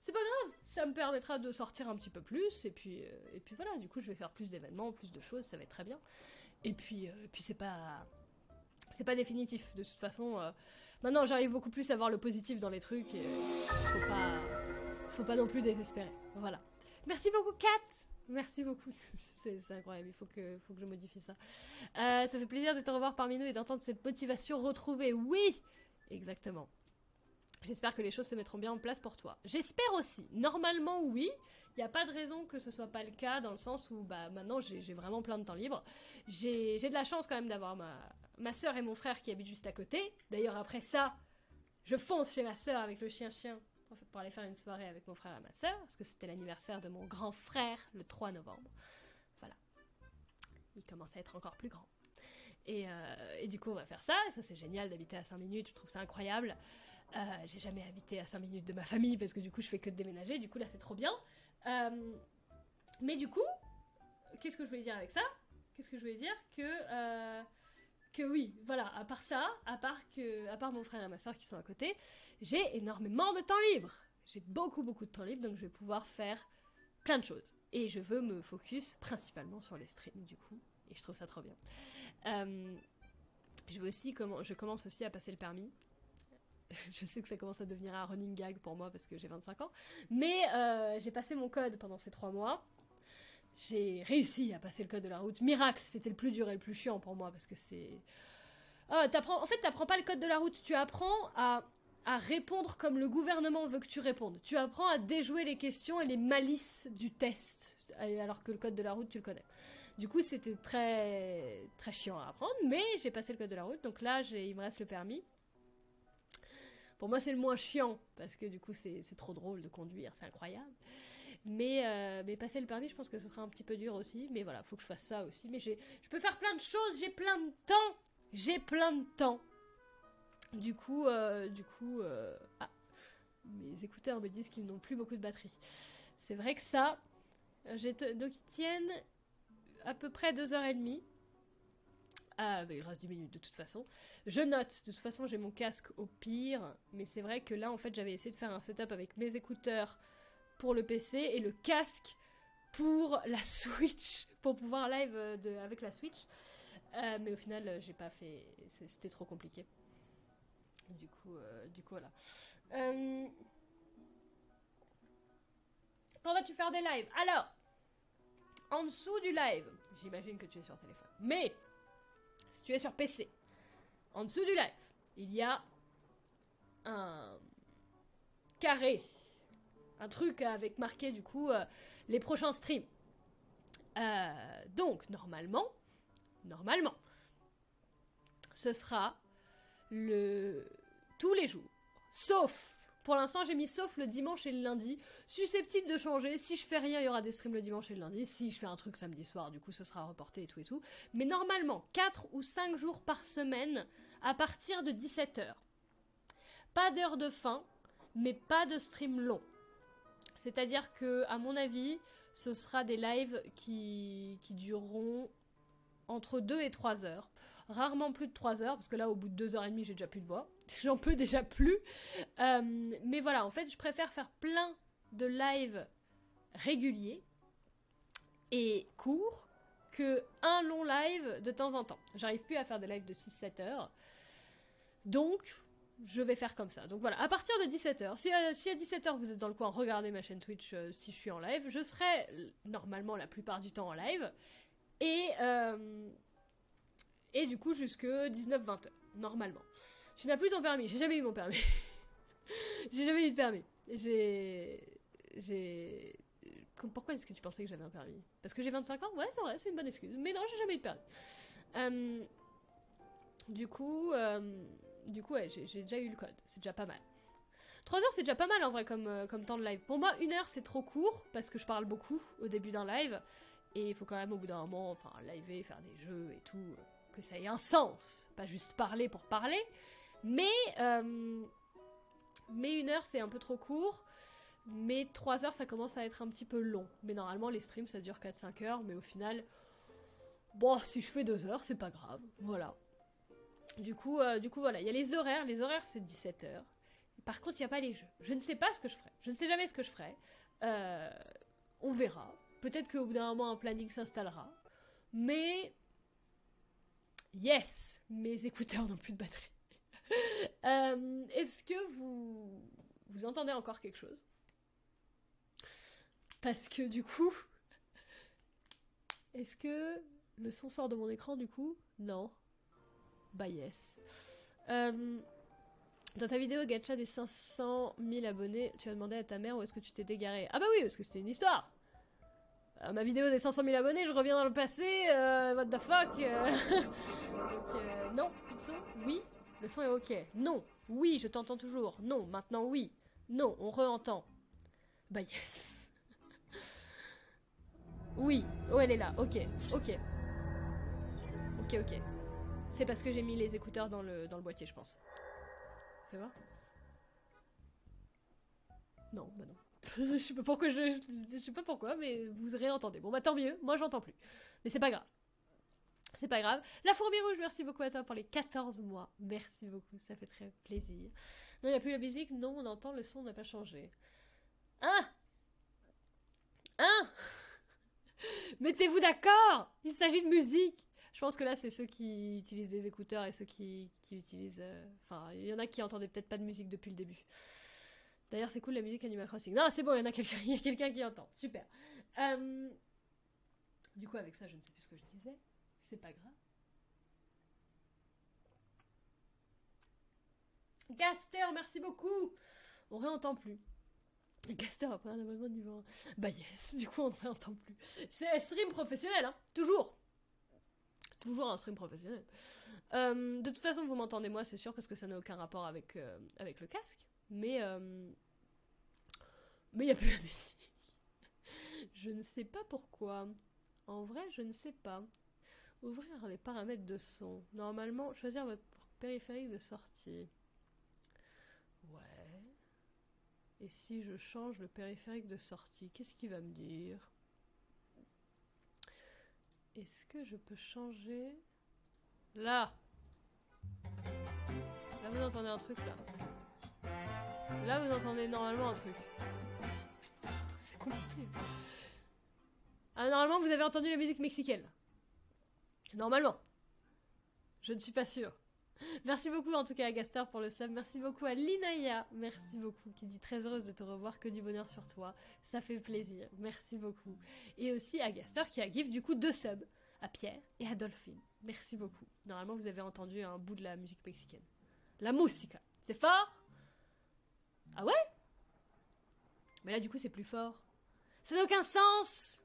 c'est pas grave, ça me permettra de sortir un petit peu plus, et puis voilà, du coup je vais faire plus d'événements, plus de choses, ça va être très bien. Et puis c'est pas définitif, de toute façon, maintenant j'arrive beaucoup plus à voir le positif dans les trucs, et faut pas non plus désespérer, voilà. Merci beaucoup Kat. Merci beaucoup, c'est incroyable, il faut que je modifie ça. Ça fait plaisir de te revoir parmi nous et d'entendre cette motivation retrouvée, oui, exactement. J'espère que les choses se mettront bien en place pour toi. J'espère aussi. Normalement, oui. Il n'y a pas de raison que ce soit pas le cas, dans le sens où bah, maintenant j'ai vraiment plein de temps libre. J'ai de la chance quand même d'avoir ma soeur et mon frère qui habitent juste à côté. D'ailleurs, après ça, je fonce chez ma soeur avec le chien-chien pour aller faire une soirée avec mon frère et ma soeur, parce que c'était l'anniversaire de mon grand frère le 3 novembre. Voilà. Il commence à être encore plus grand. Et du coup, on va faire ça. Et ça, c'est génial d'habiter à 5 minutes. Je trouve ça incroyable. J'ai jamais habité à 5 minutes de ma famille parce que du coup je fais que de déménager, du coup là c'est trop bien. Mais du coup, qu'est-ce que je voulais dire avec ça? Qu'est-ce que je voulais dire? Que oui, voilà, à part ça, à part mon frère et ma soeur qui sont à côté, j'ai énormément de temps libre. J'ai beaucoup de temps libre, donc je vais pouvoir faire plein de choses. Et je veux me focus principalement sur les streams du coup, et je trouve ça trop bien. Je commence aussi à passer le permis. Je sais que ça commence à devenir un running gag pour moi parce que j'ai 25 ans. Mais j'ai passé mon code pendant ces 3 mois. J'ai réussi à passer le code de la route. Miracle, c'était le plus dur et le plus chiant pour moi parce que c'est... en fait, t'apprends pas le code de la route. Tu apprends à répondre comme le gouvernement veut que tu répondes. Tu apprends à déjouer les questions et les malices du test. Alors que le code de la route, tu le connais. Du coup, c'était très, très chiant à apprendre. Mais j'ai passé le code de la route. Donc là, il me reste le permis. Pour moi, c'est le moins chiant, parce que du coup, c'est trop drôle de conduire, c'est incroyable. Mais passer le permis, je pense que ce sera un petit peu dur aussi. Mais voilà, faut que je fasse ça aussi. Mais je peux faire plein de choses, j'ai plein de temps. J'ai plein de temps. Du coup, mes écouteurs me disent qu'ils n'ont plus beaucoup de batterie. C'est vrai que ça, donc ils tiennent à peu près 2h30. Ah, bah, il reste 10 minutes de toute façon. Je note, de toute façon j'ai mon casque au pire, mais c'est vrai que là en fait j'avais essayé de faire un setup avec mes écouteurs pour le PC et le casque pour la Switch, pour pouvoir live avec la Switch. Mais au final j'ai pas fait, c'était trop compliqué. Du coup voilà. Quand vas-tu faire des lives? Alors, en dessous du live, j'imagine que tu es sur téléphone, mais... Si tu es sur PC, en dessous du live, il y a un carré, un truc avec marqué du coup les prochains streams. Donc normalement, ce sera tous les jours, sauf, pour l'instant j'ai mis sauf le dimanche et le lundi, susceptible de changer, si je fais rien il y aura des streams le dimanche et le lundi, si je fais un truc samedi soir du coup ce sera reporté et tout, mais normalement 4 ou 5 jours par semaine à partir de 17h. Pas d'heure de fin, mais pas de stream long. C'est-à-dire que, à mon avis, ce sera des lives qui dureront entre 2 et 3 heures. Rarement plus de 3 heures, parce que là, au bout de 2h30, j'ai déjà plus de voix. J'en peux déjà plus. Mais voilà, en fait, je préfère faire plein de lives réguliers et courts que un long live de temps en temps. J'arrive plus à faire des lives de 6-7 heures. Donc, je vais faire comme ça. Donc voilà, à partir de 17h, si à 17h vous êtes dans le coin, regardez ma chaîne Twitch si je suis en live. Je serai normalement la plupart du temps en live. Et du coup jusque 19-20h, normalement. Tu n'as plus ton permis, j'ai jamais eu mon permis. J'ai jamais eu de permis. Pourquoi est-ce que tu pensais que j'avais un permis? Parce que j'ai 25 ans? Ouais, c'est vrai, c'est une bonne excuse. Mais non, j'ai jamais eu de permis. Du coup, ouais, j'ai déjà eu le code. C'est déjà pas mal. 3 heures, c'est déjà pas mal en vrai comme temps de live. Pour moi, 1 heure, c'est trop court parce que je parle beaucoup au début d'un live. Et il faut quand même au bout d'un moment, enfin, liver, faire des jeux et tout, que ça ait un sens. Pas juste parler pour parler. Mais 1 heure, c'est un peu trop court. Mais 3 heures, ça commence à être un petit peu long. Mais normalement, les streams, ça dure 4-5 heures. Mais au final, bon, si je fais 2 heures, c'est pas grave. Voilà. Du coup, voilà. Il y a les horaires. Les horaires, c'est 17h. Par contre, il n'y a pas les jeux. Je ne sais pas ce que je ferai. Je ne sais jamais ce que je ferai. On verra. Peut-être qu'au bout d'un moment, un planning s'installera. Mais... Yes! Mes écouteurs n'ont plus de batterie. Est-ce que vous entendez encore quelque chose? Parce que du coup... Est-ce que le son sort de mon écran du coup? Non. Bah yes. Dans ta vidéo gacha des 500 000 abonnés, tu as demandé à ta mère où est-ce que tu t'es égaré? Ah bah oui, parce que c'était une histoire. Ma vidéo des 500 000 abonnés, je reviens dans le passé, what the fuck. Donc non, plus de son. Oui, le son est ok. Non, oui, je t'entends toujours. Non, maintenant oui. Non, on re-entend. Bah yes. Oui, oh elle est là, ok, ok. Ok, ok. C'est parce que j'ai mis les écouteurs dans le boîtier, je pense. Fais voir. Non, bah non. Je sais pas pourquoi, je sais pas pourquoi, mais vous réentendez. Bon bah tant mieux, moi j'entends plus. Mais c'est pas grave. C'est pas grave. La fourmi rouge, merci beaucoup à toi pour les 14 mois. Merci beaucoup, ça fait très plaisir. Non, il n'y a plus la musique, non, on entend, le son n'a pas changé. Hein? Hein? Mettez-vous d'accord! Il s'agit de musique! Je pense que là, c'est ceux qui utilisent des écouteurs et ceux qui utilisent... Enfin, il y en a qui entendaient peut-être pas de musique depuis le début. D'ailleurs, c'est cool la musique Animal Crossing. Non, c'est bon, il y a quelqu'un qui entend. Super. Du coup, avec ça, je ne sais plus ce que je disais. C'est pas grave. Gaster, merci beaucoup! On réentend plus. Gaster a pris un abonnement de niveau 1. Bah yes, du coup on ne réentend plus. C'est un stream professionnel, hein, toujours. Toujours un stream professionnel. De toute façon, vous m'entendez moi, c'est sûr, parce que ça n'a aucun rapport avec le casque. Mais il n'y a plus la musique. Je ne sais pas pourquoi. En vrai, je ne sais pas. Ouvrir les paramètres de son. Normalement, choisir votre périphérique de sortie. Ouais. Et si je change le périphérique de sortie, qu'est-ce qu'il va me dire? Est-ce que je peux changer... Là! Là, vous entendez un truc, là. Là, vous entendez normalement un truc. C'est compliqué. Ah, normalement, vous avez entendu la musique mexicaine. Normalement. Je ne suis pas sûre. Merci beaucoup en tout cas à Gaster pour le sub. Merci beaucoup à Linaya. Merci beaucoup. Qui dit très heureuse de te revoir. Que du bonheur sur toi. Ça fait plaisir. Merci beaucoup. Et aussi à Gaster qui a gift du coup 2 subs. À Pierre et à Dolphine. Merci beaucoup. Normalement vous avez entendu un bout de la musique mexicaine. La musica. C'est fort? Ah ouais? Mais là du coup c'est plus fort. Ça n'a aucun sens.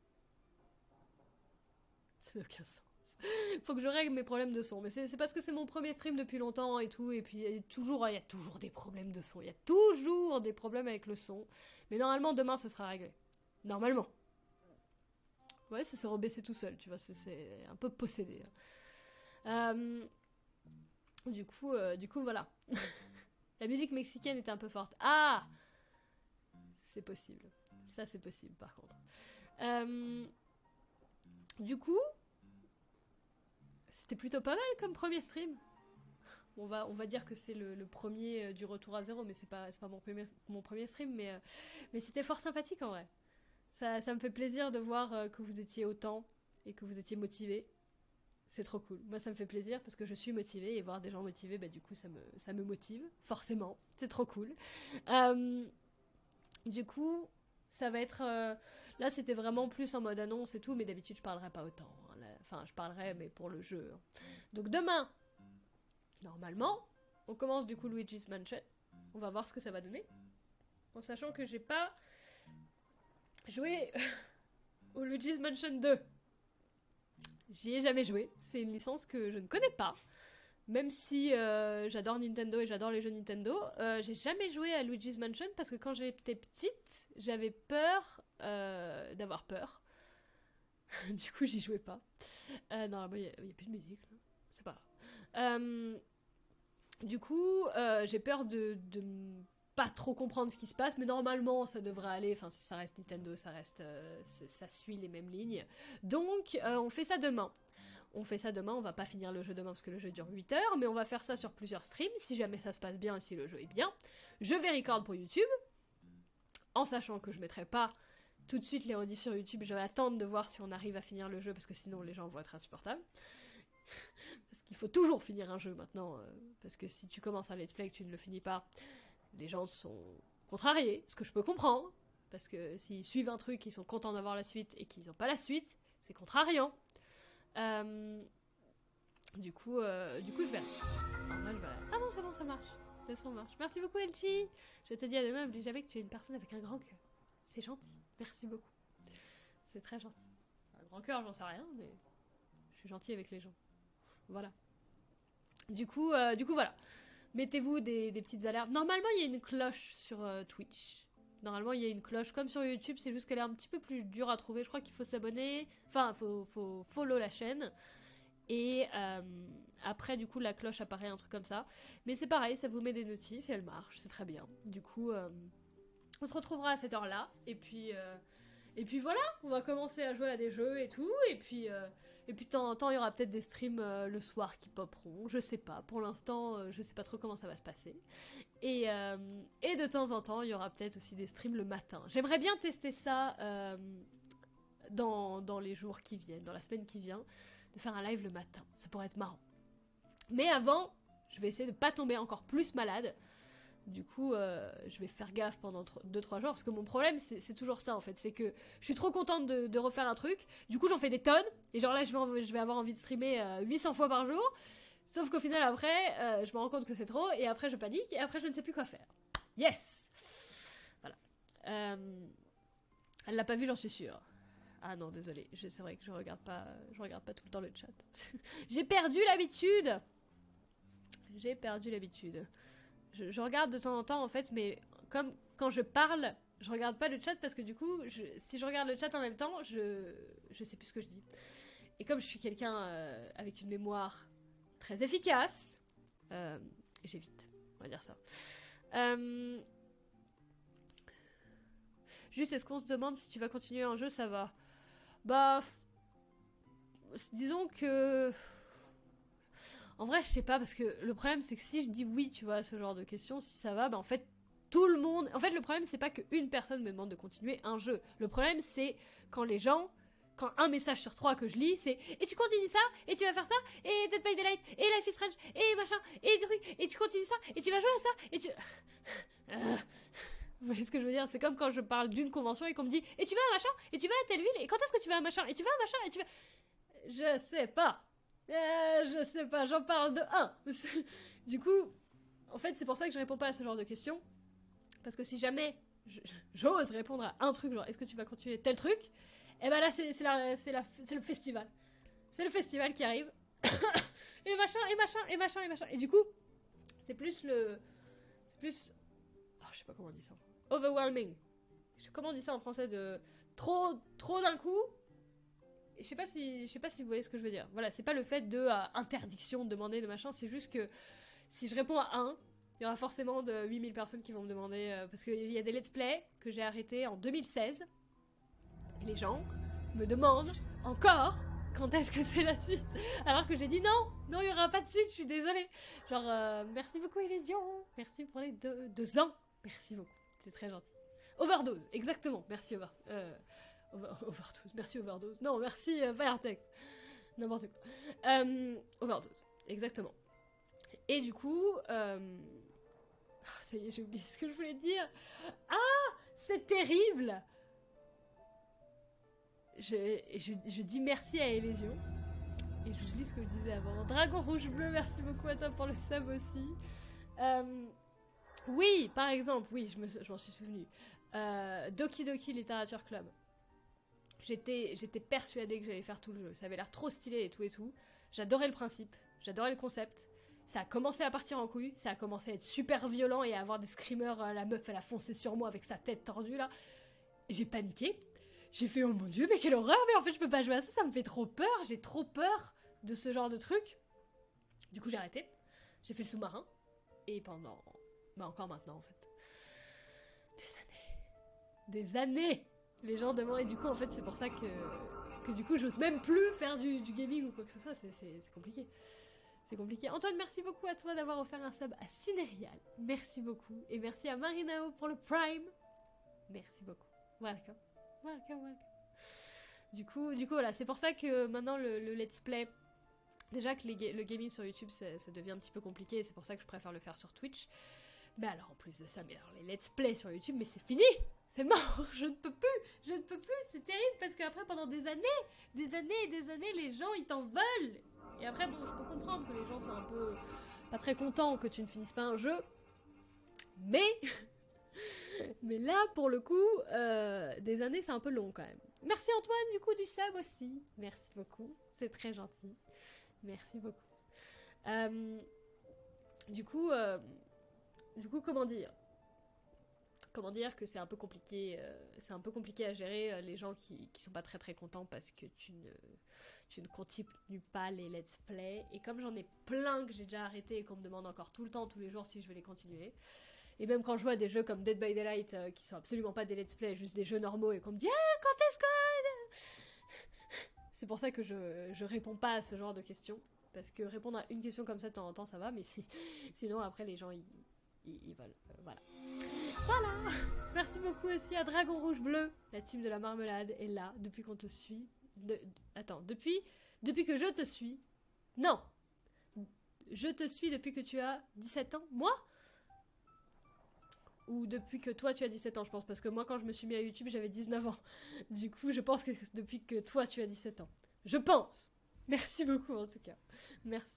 Ça n'a aucun sens. Faut que je règle mes problèmes de son. Mais c'est parce que c'est mon premier stream depuis longtemps et tout. Et puis il y a toujours des problèmes de son. Il y a toujours des problèmes avec le son. Mais normalement demain ce sera réglé. Normalement. Ouais, ça s'est rebaissé tout seul, tu vois. C'est un peu possédé. Du coup, voilà. La musique mexicaine était un peu forte. Ah! C'est possible. Ça c'est possible par contre. Du coup... C'était plutôt pas mal comme premier stream. On va dire que c'est le premier du retour à zéro, mais c'est pas mon premier stream, mais c'était fort sympathique en vrai. Ça me fait plaisir de voir que vous étiez autant et que vous étiez motivés. C'est trop cool. Moi ça me fait plaisir parce que je suis motivée et voir des gens motivés, bah du coup ça me motive, forcément. C'est trop cool. Du coup, ça va être... Là c'était vraiment plus en mode annonce et tout, mais d'habitude je parlerai pas autant. Enfin, je parlerai, mais pour le jeu. Donc demain, normalement, on commence du coup Luigi's Mansion. On va voir ce que ça va donner. En sachant que j'ai pas joué au Luigi's Mansion 2. J'y ai jamais joué. C'est une licence que je ne connais pas. Même si j'adore Nintendo et j'adore les jeux Nintendo, j'ai jamais joué à Luigi's Mansion parce que quand j'étais petite, j'avais peur d'avoir peur. Du coup, j'y jouais pas. Normalement, il n'y a plus de musique, là. C'est pas grave. Du coup, j'ai peur de pas trop comprendre ce qui se passe, mais normalement, ça devrait aller. Enfin, ça reste Nintendo, ça suit les mêmes lignes. Donc, on fait ça demain. On fait ça demain, on va pas finir le jeu demain parce que le jeu dure 8 heures, mais on va faire ça sur plusieurs streams, si jamais ça se passe bien et si le jeu est bien. Je vais record pour YouTube, en sachant que je mettrai pas tout de suite les rediffs sur YouTube, je vais attendre de voir si on arrive à finir le jeu, parce que sinon les gens vont être insupportables. Parce qu'il faut toujours finir un jeu maintenant, parce que si tu commences un let's play et que tu ne le finis pas, les gens sont contrariés, ce que je peux comprendre, parce que s'ils suivent un truc, ils sont contents d'avoir la suite et qu'ils n'ont pas la suite, c'est contrariant. Du coup, je verrai. En vrai, je verrai. Ah non, c'est bon, ça marche. Le son marche. Merci beaucoup, Elchi. Je te dis à demain, n'oublie jamais que tu es une personne avec un grand cœur. C'est gentil. Merci beaucoup. C'est très gentil. Un grand cœur, j'en sais rien, mais je suis gentil avec les gens. Voilà. Du coup, voilà. Mettez-vous des petites alertes. Normalement, il y a une cloche sur Twitch. Normalement, il y a une cloche comme sur YouTube, c'est juste qu'elle est un petit peu plus dure à trouver. Je crois qu'il faut s'abonner. Enfin, faut follow la chaîne. Et après, du coup, la cloche apparaît, un truc comme ça. Mais c'est pareil, ça vous met des notifs et elle marche, c'est très bien. Du coup, on se retrouvera à cette heure-là. Et puis voilà, on va commencer à jouer à des jeux et tout. Et puis de temps en temps, il y aura peut-être des streams le soir qui poperont. Je sais pas. Pour l'instant, je sais pas trop comment ça va se passer. Et de temps en temps, il y aura peut-être aussi des streams le matin. J'aimerais bien tester ça dans les jours qui viennent, dans la semaine qui vient, de faire un live le matin. Ça pourrait être marrant. Mais avant, je vais essayer de pas tomber encore plus malade. Du coup, je vais faire gaffe pendant 2-3 jours, parce que mon problème, c'est toujours ça, en fait. C'est que je suis trop contente de refaire un truc, du coup, j'en fais des tonnes, et genre là, je vais avoir envie de streamer 800 fois par jour, sauf qu'au final, après, je me rends compte que c'est trop, et après, je panique, et après, je ne sais plus quoi faire. Yes! Voilà. Elle l'a pas vu, j'en suis sûre. Ah non, désolé, c'est vrai que je regarde pas tout le temps le chat. J'ai perdu l'habitude! J'ai perdu l'habitude. Je regarde de temps en temps en fait, mais comme quand je parle, je regarde pas le chat parce que du coup, si je regarde le chat en même temps, je sais plus ce que je dis. Et comme je suis quelqu'un avec une mémoire très efficace, j'évite, on va dire ça. Juste, est-ce qu'on se demande si tu vas continuer un jeu, ça va? Bah, disons que... En vrai, je sais pas, parce que le problème, c'est que si je dis oui, tu vois, à ce genre de questions, si ça va, bah en fait, tout le monde... En fait, le problème, c'est pas qu'une personne me demande de continuer un jeu. Le problème, c'est quand les gens... Quand un message sur 3 que je lis, c'est « Et tu continues ça, et tu vas faire ça, et Dead by Daylight, et Life is Strange, et machin, et des trucs, et tu continues ça, et tu vas jouer à ça, et tu... » Vous voyez ce que je veux dire? C'est comme quand je parle d'une convention et qu'on me dit « Et tu vas à machin, et tu vas à telle ville, et quand est-ce que tu vas à machin, et tu vas à machin, et tu vas... » Je sais pas. Je sais pas, j'en parle de 1. Du coup, en fait, c'est pour ça que je réponds pas à ce genre de questions. Parce que si jamais j'ose répondre à un truc, genre est-ce que tu vas continuer tel truc, et ben là, c'est le festival. C'est le festival qui arrive. Et machin, et machin, et machin, et machin. Et du coup, c'est plus le... C'est plus... Oh, je sais pas comment on dit ça. Overwhelming. Comment on dit ça en français? De trop d'un coup. Je sais pas si vous voyez ce que je veux dire. Voilà, c'est pas le fait de interdiction de demander de machin, c'est juste que si je réponds à un, il y aura forcément de 8000 personnes qui vont me demander, parce qu'il y a des let's play que j'ai arrêtés en 2016, et les gens me demandent encore quand est-ce que c'est la suite, alors que j'ai dit non, il y aura pas de suite, je suis désolée. Genre, merci beaucoup Elysion, merci pour les 2 ans, merci beaucoup, c'est très gentil. Overdose, exactement, merci Overdose, merci Overdose. Non, merci Firetex. N'importe quoi. Overdose, exactement. Et du coup... ça y est, j'ai oublié ce que je voulais dire. Ah, c'est terrible. Je dis merci à Elysion. Et j'oublie ce que je disais avant. Dragon Rouge Bleu, merci beaucoup à toi pour le sub aussi. Oui, par exemple, oui, je m'en suis souvenu. Doki Doki Literature Club. J'étais persuadée que j'allais faire tout le jeu. Ça avait l'air trop stylé et tout. J'adorais le principe, j'adorais le concept. Ça a commencé à partir en couille, ça a commencé à être super violent et à avoir des screamers. La meuf, elle a foncé sur moi avec sa tête tordue là. J'ai paniqué. J'ai fait oh mon dieu, mais quelle horreur, mais en fait je peux pas jouer à ça, ça me fait trop peur. J'ai trop peur de ce genre de truc. Du coup j'ai arrêté. J'ai fait le sous-marin. Et pendant... Bah encore maintenant en fait. Des années. Les gens demandent, et du coup, en fait, c'est pour ça que du coup, j'ose même plus faire du gaming ou quoi que ce soit, c'est compliqué. C'est compliqué. Antoine, merci beaucoup à toi d'avoir offert un sub à Cinérial. Merci beaucoup. Et merci à Marinao pour le Prime. Merci beaucoup. Welcome. Welcome, welcome. Du coup, voilà, c'est pour ça que maintenant le let's play, déjà que le gaming sur YouTube, ça devient un petit peu compliqué, c'est pour ça que je préfère le faire sur Twitch. Mais alors, en plus de ça, mais alors les let's play sur YouTube, mais c'est fini! C'est mort! Je ne peux plus! C'est terrible parce qu'après, pendant des années et des années, les gens, ils t'en veulent! Et après, bon, je peux comprendre que les gens sont un peu pas très contents que tu ne finisses pas un jeu, mais... mais là, pour le coup, des années, c'est un peu long quand même. Merci Antoine, du coup, du sub aussi. Merci beaucoup, c'est très gentil. Merci beaucoup. Du coup, comment dire? Comment dire que c'est un peu compliqué à gérer les gens qui sont pas très contents parce que tu ne continues pas les let's play. Et comme j'en ai plein que j'ai déjà arrêté et qu'on me demande encore tout le temps, tous les jours si je vais les continuer. Et même quand je vois des jeux comme Dead by Daylight qui sont absolument pas des let's play, juste des jeux normaux et qu'on me dit ah, quand est-ce que... C'est pour ça que je réponds pas à ce genre de questions. Parce que répondre à une question comme ça de temps en temps ça va, mais sinon après les gens ils veulent. Voilà. Voilà. Merci beaucoup aussi à Dragon Rouge Bleu. La team de la marmelade est là depuis qu'on te suit. Attends, depuis que je te suis. Non. Je te suis depuis que tu as 17 ans. Moi ? Ou depuis que toi tu as 17 ans, je pense. Parce que moi quand je me suis mis à YouTube j'avais 19 ans. Du coup je pense que depuis que toi tu as 17 ans. Je pense. Merci beaucoup en tout cas. Merci.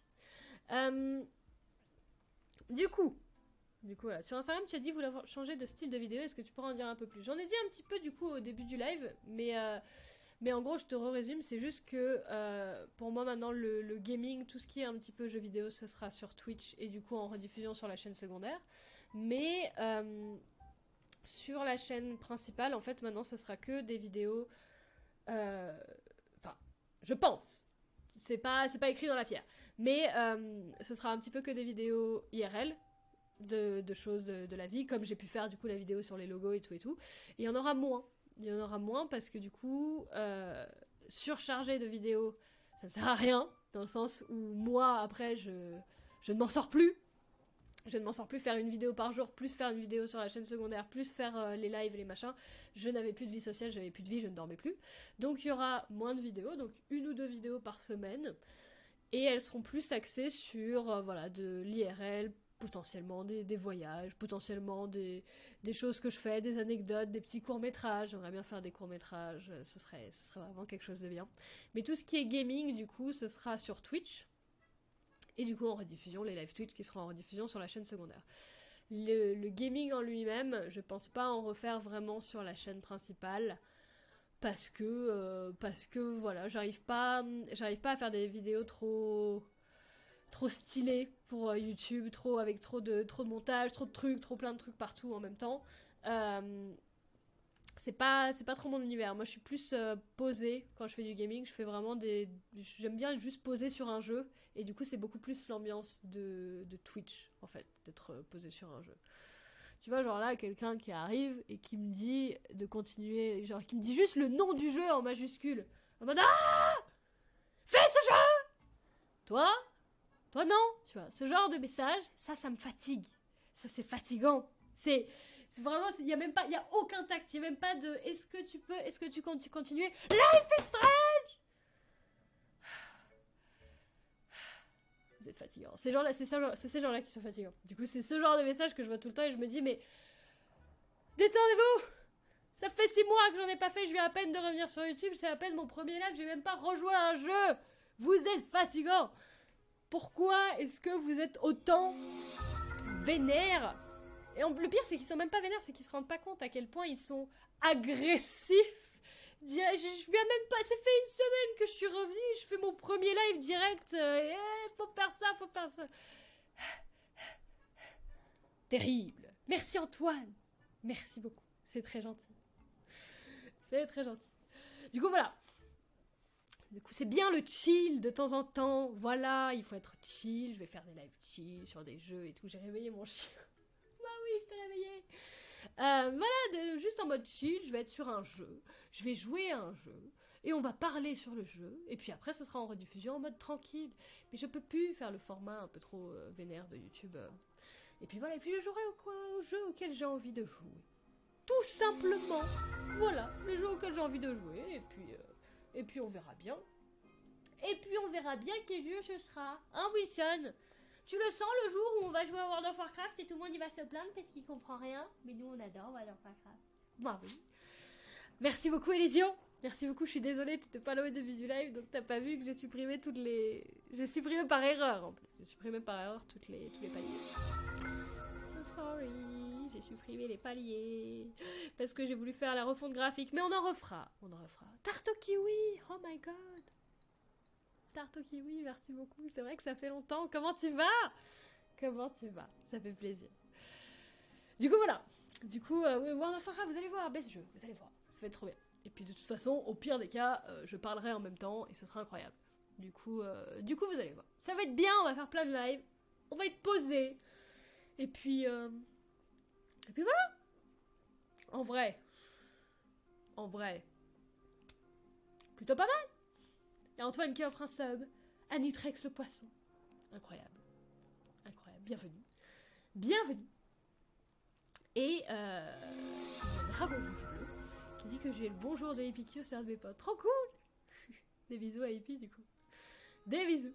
Du coup, voilà. Sur Instagram, tu as dit vouloir changer de style de vidéo. Est-ce que tu pourras en dire un peu plus? J'en ai dit un petit peu du coup au début du live, mais en gros, je te résume. C'est juste que pour moi maintenant, le gaming, tout ce qui est un petit peu jeux vidéo, ce sera sur Twitch et du coup en rediffusion sur la chaîne secondaire. Mais sur la chaîne principale, en fait, maintenant, ce sera que des vidéos. Enfin, je pense. C'est pas écrit dans la pierre. Mais ce sera un petit peu que des vidéos IRL. De choses de la vie, comme j'ai pu faire du coup la vidéo sur les logos et tout. Et il y en aura moins parce que du coup surcharger de vidéos ça ne sert à rien, dans le sens où moi après je ne m'en sors plus. Je ne m'en sors plus, faire une vidéo par jour, plus faire une vidéo sur la chaîne secondaire, plus faire les lives et les machins. Je n'avais plus de vie sociale, j'avais plus de vie, je ne dormais plus. Donc il y aura moins de vidéos, donc 1 ou 2 vidéos par semaine. Et elles seront plus axées sur voilà, de l'IRL, potentiellement des voyages, potentiellement des choses que je fais, des anecdotes, des petits courts-métrages. J'aimerais bien faire des courts-métrages, ce serait vraiment quelque chose de bien. Mais tout ce qui est gaming, du coup, ce sera sur Twitch. Et du coup, en rediffusion, les live Twitch qui seront en rediffusion sur la chaîne secondaire. Le gaming en lui-même, je pense pas en refaire vraiment sur la chaîne principale. Parce que voilà, j'arrive pas à faire des vidéos trop stylées pour YouTube, avec trop de montage, trop de trucs, trop plein de trucs partout en même temps. C'est pas trop mon univers. Moi je suis plus posée quand je fais du gaming. Je fais vraiment j'aime bien juste poser sur un jeu. Et du coup c'est beaucoup plus l'ambiance de Twitch en fait, d'être posé sur un jeu. Tu vois, genre là, quelqu'un qui arrive et qui me dit de continuer, genre qui me dit juste le nom du jeu en majuscule. En mode ah, fais ce jeu. Toi non. Tu vois, ce genre de message, ça me fatigue. Ça c'est fatigant. C'est vraiment, il y a même pas, il y a aucun tact, il y a même pas de est-ce que tu comptes continuer? Life is strange. Vous êtes fatigants. Ces gens-là, c'est ces gens-là qui sont fatigants. Du coup, c'est ce genre de message que je vois tout le temps et je me dis, mais détendez-vous! Ça fait 6 mois que j'en ai pas fait, je viens à peine de revenir sur YouTube, c'est à peine mon premier live, j'ai même pas rejoué à un jeu! Vous êtes fatigants! Pourquoi est-ce que vous êtes autant vénères? Et le pire, c'est qu'ils sont même pas vénères, c'est qu'ils se rendent pas compte à quel point ils sont agressifs. Je viens même pas, ça fait 1 semaine que je suis revenue, je fais mon premier live direct, faut faire ça. Terrible. Merci Antoine. Merci beaucoup, c'est très gentil. C'est très gentil. Du coup voilà. Du coup c'est bien le chill de temps en temps, voilà, il faut être chill, je vais faire des lives chill sur des jeux et tout, j'ai réveillé mon chien. Bah oui, je t'ai réveillé. Voilà, juste en mode chill, je vais être sur un jeu, je vais jouer à un jeu, et on va parler sur le jeu, et puis après ce sera en rediffusion en mode tranquille. Mais je peux plus faire le format un peu trop vénère de YouTube. Et puis voilà, et puis je jouerai au jeu auquel j'ai envie de jouer. Tout simplement. Voilà, les jeux auxquels j'ai envie de jouer, et puis on verra bien. Et puis on verra bien quel jeu ce sera. Hein, Wilson? Tu le sens le jour où on va jouer à World of Warcraft et tout le monde il va se plaindre parce qu'il comprend rien? Mais nous on adore World of Warcraft. Bah oui. Merci beaucoup Elysion. Merci beaucoup, je suis désolée, t'étais pas là au début du live, donc t'as pas vu que j'ai supprimé toutes les... J'ai supprimé par erreur en plus. J'ai supprimé par erreur tous les paliers. So sorry, j'ai supprimé les paliers. Parce que j'ai voulu faire la refonte graphique. Mais on en refera, Tarte au kiwi, oh my god. Tarte au kiwi, merci beaucoup. C'est vrai que ça fait longtemps. Comment tu vas? Ça fait plaisir. Du coup, voilà. World of Warcraft, vous allez voir, baisse jeu, vous allez voir. Ça va être trop bien. Et puis de toute façon, au pire des cas, je parlerai en même temps et ce sera incroyable. Du coup, vous allez voir. Ça va être bien, on va faire plein de lives. On va être posé. Et puis voilà. En vrai. Plutôt pas mal. Il y a Antoine qui offre un sub. Anitrex le poisson. Incroyable. Bienvenue. Et Dragon Rouge Bleu qui dit que j'ai le bonjour de Epic au sein de mes potes. Trop cool. Des bisous à Epi du coup. Des bisous.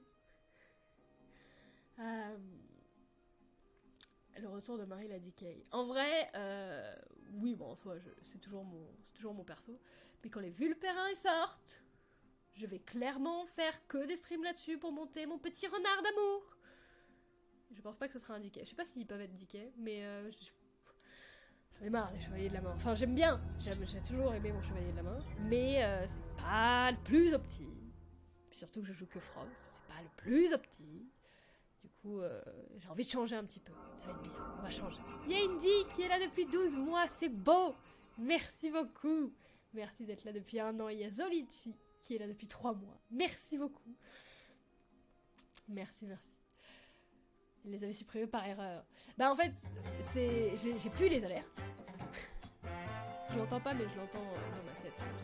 Le retour de Marie la Decay. En vrai, oui, bon, en soi, c'est toujours mon perso. Mais quand les Vulpérins sortent, je vais clairement faire que des streams là-dessus pour monter mon petit renard d'amour. Je pense pas que ce sera indiqué. Je sais pas s'ils peuvent être indiqués, mais j'en ai marre des chevaliers de la main. Enfin, j'aime bien. J'ai toujours aimé mon chevalier de la main, mais c'est pas le plus opti. Puis surtout que je joue que Frost, c'est pas le plus opti. Du coup, j'ai envie de changer un petit peu. Ça va être bien, on va changer. Il y a Indy qui est là depuis 12 mois, c'est beau. Merci beaucoup. Merci d'être là depuis 1 an. Il y a Zolichi qui est là depuis 3 mois. Merci beaucoup. Merci. Je les avais supprimés par erreur. Bah en fait, j'ai plus les alertes. Je l'entends pas, mais je l'entends dans ma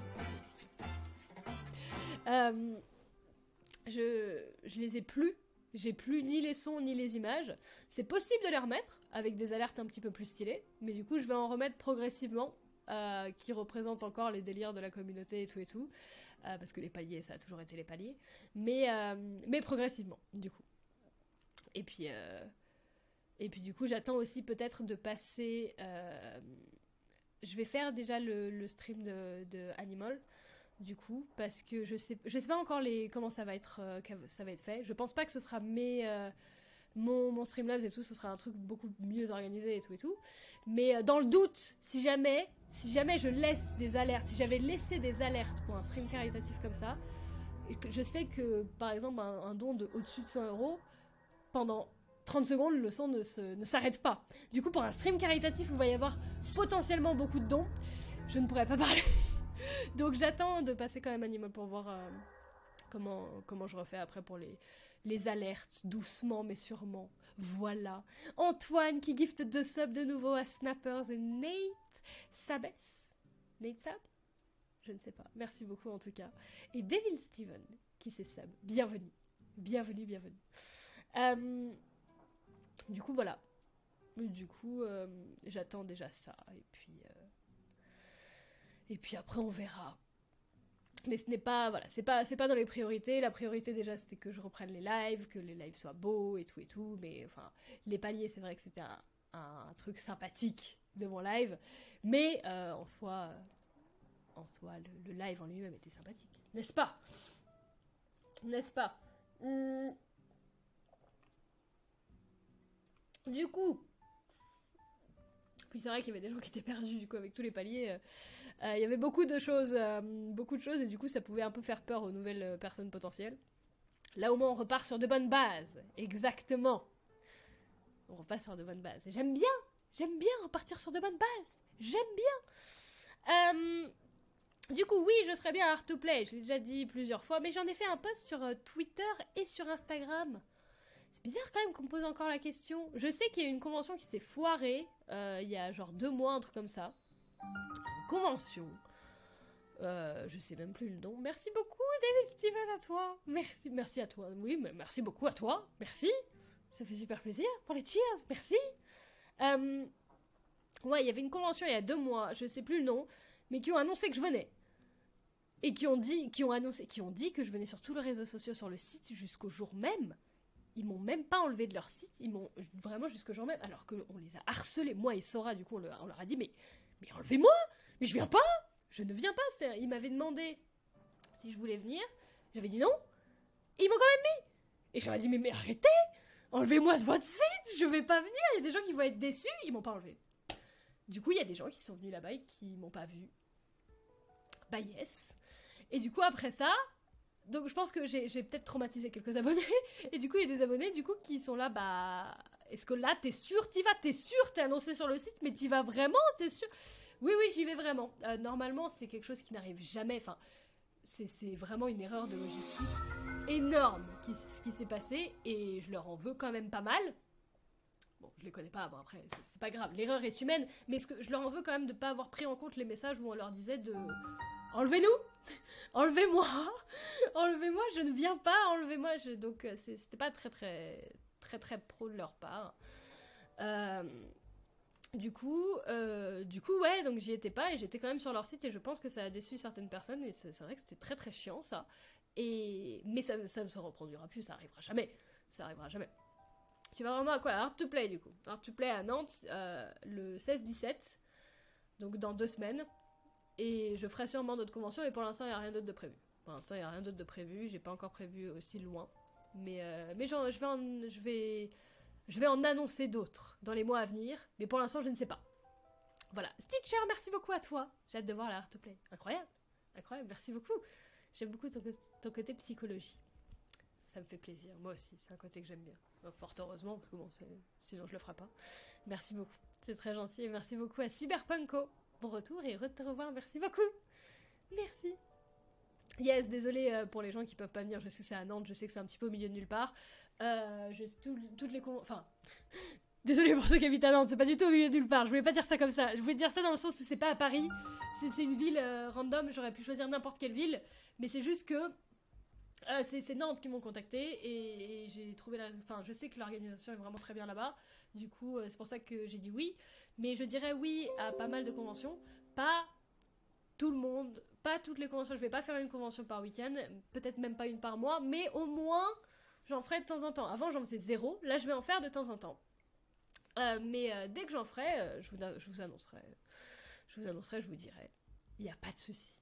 tête. Je les ai plus. J'ai plus ni les sons ni les images. C'est possible de les remettre avec des alertes un petit peu plus stylées, mais du coup je vais en remettre progressivement, qui représentent encore les délires de la communauté et tout, parce que les paliers, ça a toujours été les paliers, mais progressivement, du coup. Et puis du coup j'attends aussi peut-être de passer... je vais faire déjà le stream de Animal, du coup, parce que je sais pas encore comment ça va être fait. Je pense pas que ce sera mon Streamlabs et tout, ce sera un truc beaucoup mieux organisé et tout. Mais dans le doute, si jamais je laisse des alertes, si j'avais laissé des alertes pour un stream caritatif comme ça, et que je sais que par exemple un don de au-dessus de 100 €, pendant 30 secondes, le son ne s'arrête pas. Du coup, pour un stream caritatif où il va y avoir potentiellement beaucoup de dons, je ne pourrais pas parler. Donc j'attends de passer quand même Animal pour voir comment je refais après pour les alertes, doucement mais sûrement. Voilà. Antoine qui gift 2 subs de nouveau à Snappers et Nate Sabes. Nate Sab? Je ne sais pas. Merci beaucoup en tout cas. Et Devil Steven qui s'est sub. Bienvenue. Du coup voilà. Du coup j'attends déjà ça et puis après on verra. Mais ce n'est pas, voilà, c'est pas dans les priorités. La priorité déjà c'était que je reprenne les lives, que les lives soient beaux et tout. Mais enfin, les paliers, c'est vrai que c'était un truc sympathique de mon live. Mais en soi, le live en lui-même était sympathique. N'est-ce pas? Du coup, puis c'est vrai qu'il y avait des gens qui étaient perdus du coup avec tous les paliers. Il y avait beaucoup de choses et du coup ça pouvait un peu faire peur aux nouvelles personnes potentielles. Là au moins on repart sur de bonnes bases. Exactement. On repart sur de bonnes bases. Et j'aime bien repartir sur de bonnes bases. J'aime bien. Du coup oui, je serais bien à Art2Play, je l'ai déjà dit plusieurs fois, mais j'en ai fait un post sur Twitter et sur Instagram. C'est bizarre quand même qu'on me pose encore la question. Je sais qu'il y a une convention qui s'est foirée, il y a genre 2 mois, un truc comme ça. Une convention. Je sais même plus le nom. Merci beaucoup, David Steven, à toi. Merci à toi. Oui, mais merci beaucoup à toi. Merci. Ça fait super plaisir pour les cheers. Merci. Ouais, il y avait une convention il y a 2 mois, je sais plus le nom, mais qui ont annoncé que je venais. Et qui ont dit que je venais sur tous les réseaux sociaux, sur le site, jusqu'au jour même. Ils m'ont même pas enlevé de leur site, ils m'ont vraiment jusqu'au jour même, alors qu'on les a harcelés. Moi et Sora, du coup, on leur a dit, mais enlevez-moi, mais je viens pas, je ne viens pas. Ils m'avaient demandé si je voulais venir, j'avais dit non, et ils m'ont quand même mis. Et je leur ai dit, mais arrêtez, enlevez-moi de votre site, je vais pas venir, il y a des gens qui vont être déçus, ils m'ont pas enlevé. Du coup, il y a des gens qui sont venus là-bas et qui m'ont pas vu. Bah yes. Et du coup, après ça, donc je pense que j'ai peut-être traumatisé quelques abonnés. Et du coup, il y a des abonnés du coup qui sont là, bah... Est-ce que là, t'es sûr, t'y vas? T'es sûr, t'es annoncé sur le site, mais t'y vas vraiment? T'es sûr? Oui, j'y vais vraiment. Normalement, c'est quelque chose qui n'arrive jamais. Enfin, c'est vraiment une erreur de logistique énorme qui s'est passée. Et je leur en veux quand même pas mal. Bon, je les connais pas, bon après, c'est pas grave, l'erreur est humaine, mais je leur en veux quand même de pas avoir pris en compte les messages où on leur disait de... Enlevez-nous, enlevez-moi, enlevez-moi, je ne viens pas, enlevez-moi, donc c'était pas très pro de leur part. Du coup, ouais, donc j'y étais pas et j'étais quand même sur leur site et je pense que ça a déçu certaines personnes et c'est vrai que c'était très chiant ça. Mais ça ne se reproduira plus, ça arrivera jamais. Tu vas vraiment à quoi? À Art to Play du coup. Art to Play à Nantes le 16-17, donc dans 2 semaines. Et je ferai sûrement d'autres conventions, et pour l'instant il n'y a rien d'autre de prévu. J'ai pas encore prévu aussi loin. Mais je vais en annoncer d'autres dans les mois à venir, mais pour l'instant je ne sais pas. Voilà. Stitcher, merci beaucoup à toi. J'ai hâte de voir la Art to Play. Incroyable, merci beaucoup. J'aime beaucoup ton côté psychologie. Ça me fait plaisir, moi aussi, c'est un côté que j'aime bien. Fort heureusement, parce que bon, sinon je le ferai pas. Merci beaucoup, c'est très gentil, et merci beaucoup à Cyberpunko. Bon retour et te revoir, merci beaucoup. Merci. Yes, désolé pour les gens qui peuvent pas venir, je sais que c'est à Nantes, je sais que c'est un petit peu au milieu de nulle part. Toutes les enfin... Désolé pour ceux qui habitent à Nantes, c'est pas du tout au milieu de nulle part, je voulais pas dire ça comme ça. Je voulais dire ça dans le sens où c'est pas à Paris, c'est une ville random, j'aurais pu choisir n'importe quelle ville, mais c'est juste que c'est Nantes qui m'ont contacté et j'ai trouvé je sais que l'organisation est vraiment très bien là-bas. Du coup, c'est pour ça que j'ai dit oui. Mais je dirais oui à pas mal de conventions. Pas tout le monde, pas toutes les conventions. Je vais pas faire une convention par week-end, peut-être même pas une par mois, mais au moins j'en ferai de temps en temps. Avant, j'en faisais 0. Là, je vais en faire de temps en temps. Mais dès que j'en ferai, je vous annoncerai. Je vous dirai. Il n'y a pas de souci.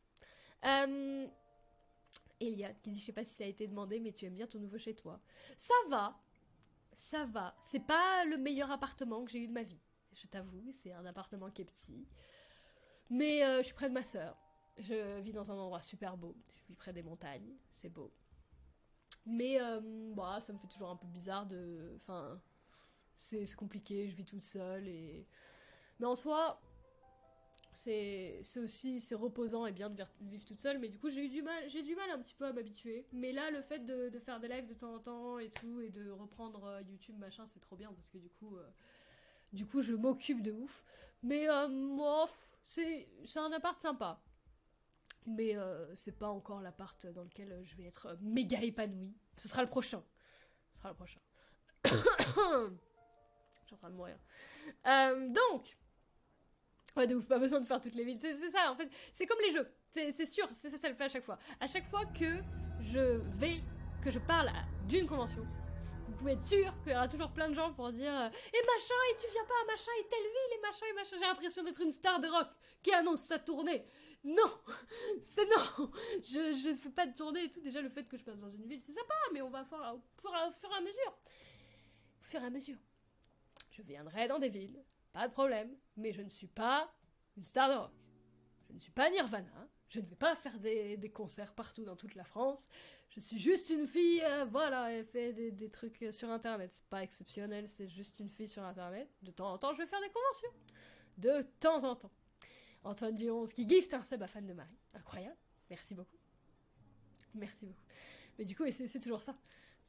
Eliade qui dit, je sais pas si ça a été demandé, mais tu aimes bien ton nouveau chez toi. Ça va. C'est pas le meilleur appartement que j'ai eu de ma vie. Je t'avoue, c'est un appartement qui est petit. Mais je suis près de ma sœur. Je vis dans un endroit super beau. Je vis près des montagnes. C'est beau. Mais ça me fait toujours un peu bizarre de... Enfin, c'est compliqué, je vis toute seule. Mais en soi... C'est reposant et bien de vivre toute seule, mais du coup j'ai du mal un petit peu à m'habituer. Mais là, le fait de faire des lives de temps en temps et tout, et de reprendre YouTube machin, c'est trop bien parce que du coup je m'occupe de ouf. Mais moi, c'est un appart sympa. Mais c'est pas encore l'appart dans lequel je vais être méga épanouie. Ce sera le prochain. Je suis en train de mourir. Donc... Ouais, de ouf, pas besoin de faire toutes les villes. C'est ça, en fait. C'est comme les jeux. C'est sûr, ça le fait à chaque fois. À chaque fois que je parle d'une convention, vous pouvez être sûr qu'il y aura toujours plein de gens pour dire et machin, et tu viens pas à machin, et telle ville, et machin, et machin. J'ai l'impression d'être une star de rock qui annonce sa tournée. Non, c'est non. Je ne fais pas de tournée et tout. Déjà, le fait que je passe dans une ville, c'est sympa, mais on va faire au fur et à mesure. Au fur et à mesure. Je viendrai dans des villes. Pas de problème, mais je ne suis pas une star de rock. Je ne suis pas Nirvana. Je ne vais pas faire des concerts partout dans toute la France. Je suis juste une fille, elle fait des trucs sur Internet. C'est pas exceptionnel, c'est juste une fille sur Internet. De temps en temps, je vais faire des conventions. De temps en temps. Antoine Duonze qui gift un sub à fan de Marie. Incroyable. Merci beaucoup. Mais du coup, c'est toujours ça.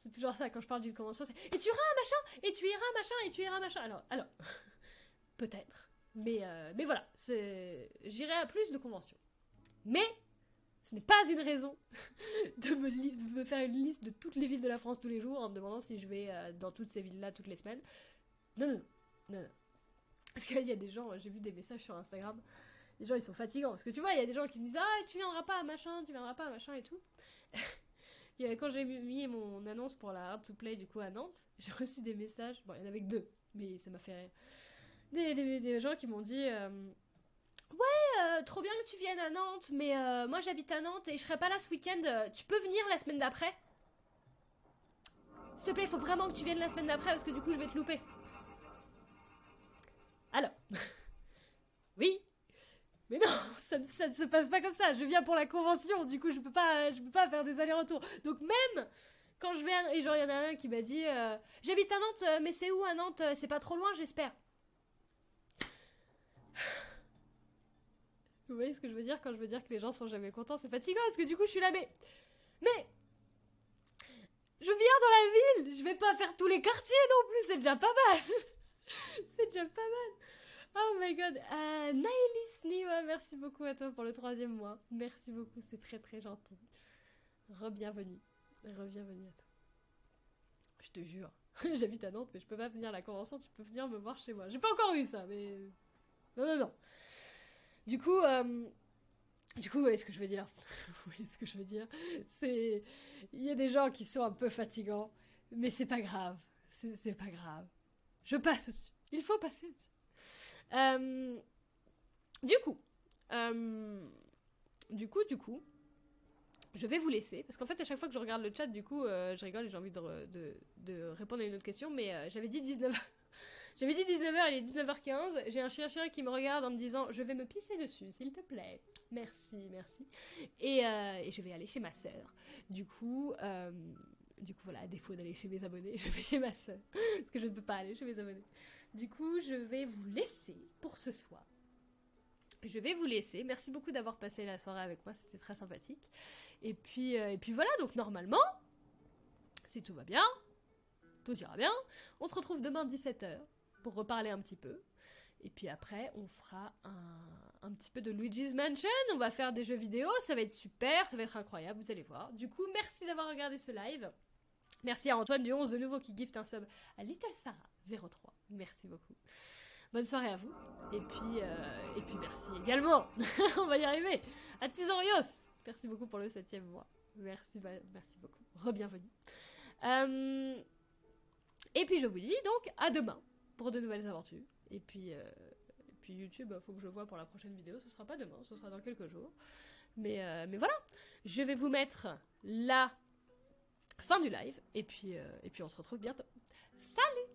C'est toujours ça quand je parle d'une convention, c'est et tu iras machin, et tu iras machin, et tu iras machin. Alors, peut-être. Mais voilà, j'irai à plus de conventions. Mais ce n'est pas une raison de me faire une liste de toutes les villes de la France tous les jours en me demandant si je vais dans toutes ces villes-là toutes les semaines. Non. Parce qu'il y a des gens, j'ai vu des messages sur Instagram, les gens ils sont fatigants. Parce que tu vois, il y a des gens qui me disent ah, tu viendras pas à machin et tout. Quand j'ai mis mon annonce pour la Hard to Play du coup à Nantes, j'ai reçu des messages, bon il y en avait que 2, mais ça m'a fait rire. Des gens qui m'ont dit trop bien que tu viennes à Nantes, mais moi j'habite à Nantes et je serai pas là ce week-end, tu peux venir la semaine d'après? S'il te plaît, il faut vraiment que tu viennes la semaine d'après parce que du coup je vais te louper. Alors, oui, mais non, ça ne se passe pas comme ça, je viens pour la convention, du coup je peux pas faire des allers-retours. Donc même quand je vais à... Et genre il y en a un qui m'a dit j'habite à Nantes, mais c'est où à Nantes? C'est pas trop loin j'espère. Vous voyez ce que je veux dire quand je veux dire que les gens sont jamais contents? C'est fatigant parce que du coup je suis là, mais je viens dans la ville, je vais pas faire tous les quartiers non plus, c'est déjà pas mal. C'est déjà pas mal. Oh my god. Naelis Niwa, merci beaucoup à toi pour le 3e mois. Merci beaucoup, c'est très très gentil. Re-bienvenue à toi. Je te jure, j'habite à Nantes mais je peux pas venir à la convention, tu peux venir me voir chez moi. J'ai pas encore eu ça, mais... Non. Du coup, vous voyez ce que je veux dire. Vous voyez ce que je veux dire. C'est... Il y a des gens qui sont un peu fatigants, mais c'est pas grave. C'est pas grave. Je passe dessus. Il faut passer dessus. Du coup, je vais vous laisser, parce qu'en fait, à chaque fois que je regarde le chat, du coup, je rigole et j'ai envie de répondre à une autre question, mais j'avais dit 19h. J'avais dit 19h, il est 19h15. J'ai un chien qui me regarde en me disant « Je vais me pisser dessus, s'il te plaît. » Merci. Et je vais aller chez ma sœur. Du coup, voilà, à défaut d'aller chez mes abonnés, je vais chez ma sœur. Parce que je ne peux pas aller chez mes abonnés. Du coup, je vais vous laisser pour ce soir. Je vais vous laisser. Merci beaucoup d'avoir passé la soirée avec moi, c'était très sympathique. Et puis voilà, donc normalement, si tout va bien, tout ira bien, on se retrouve demain 17h pour reparler un petit peu. Et puis après, on fera un petit peu de Luigi's Mansion, on va faire des jeux vidéo, ça va être super, ça va être incroyable, vous allez voir. Du coup, merci d'avoir regardé ce live. Merci à Antoine du 11 de nouveau qui gift un sub à Little Sarah 03. Merci beaucoup. Bonne soirée à vous. Et puis merci également. On va y arriver. À Tizorios. Merci beaucoup pour le 7e mois. Merci beaucoup. Re-bienvenue. Et puis je vous dis donc à demain pour de nouvelles aventures. Et puis YouTube, faut que je vois pour la prochaine vidéo. Ce sera pas demain, ce sera dans quelques jours. Mais voilà. Je vais vous mettre la fin du live. Et puis on se retrouve bientôt. Salut!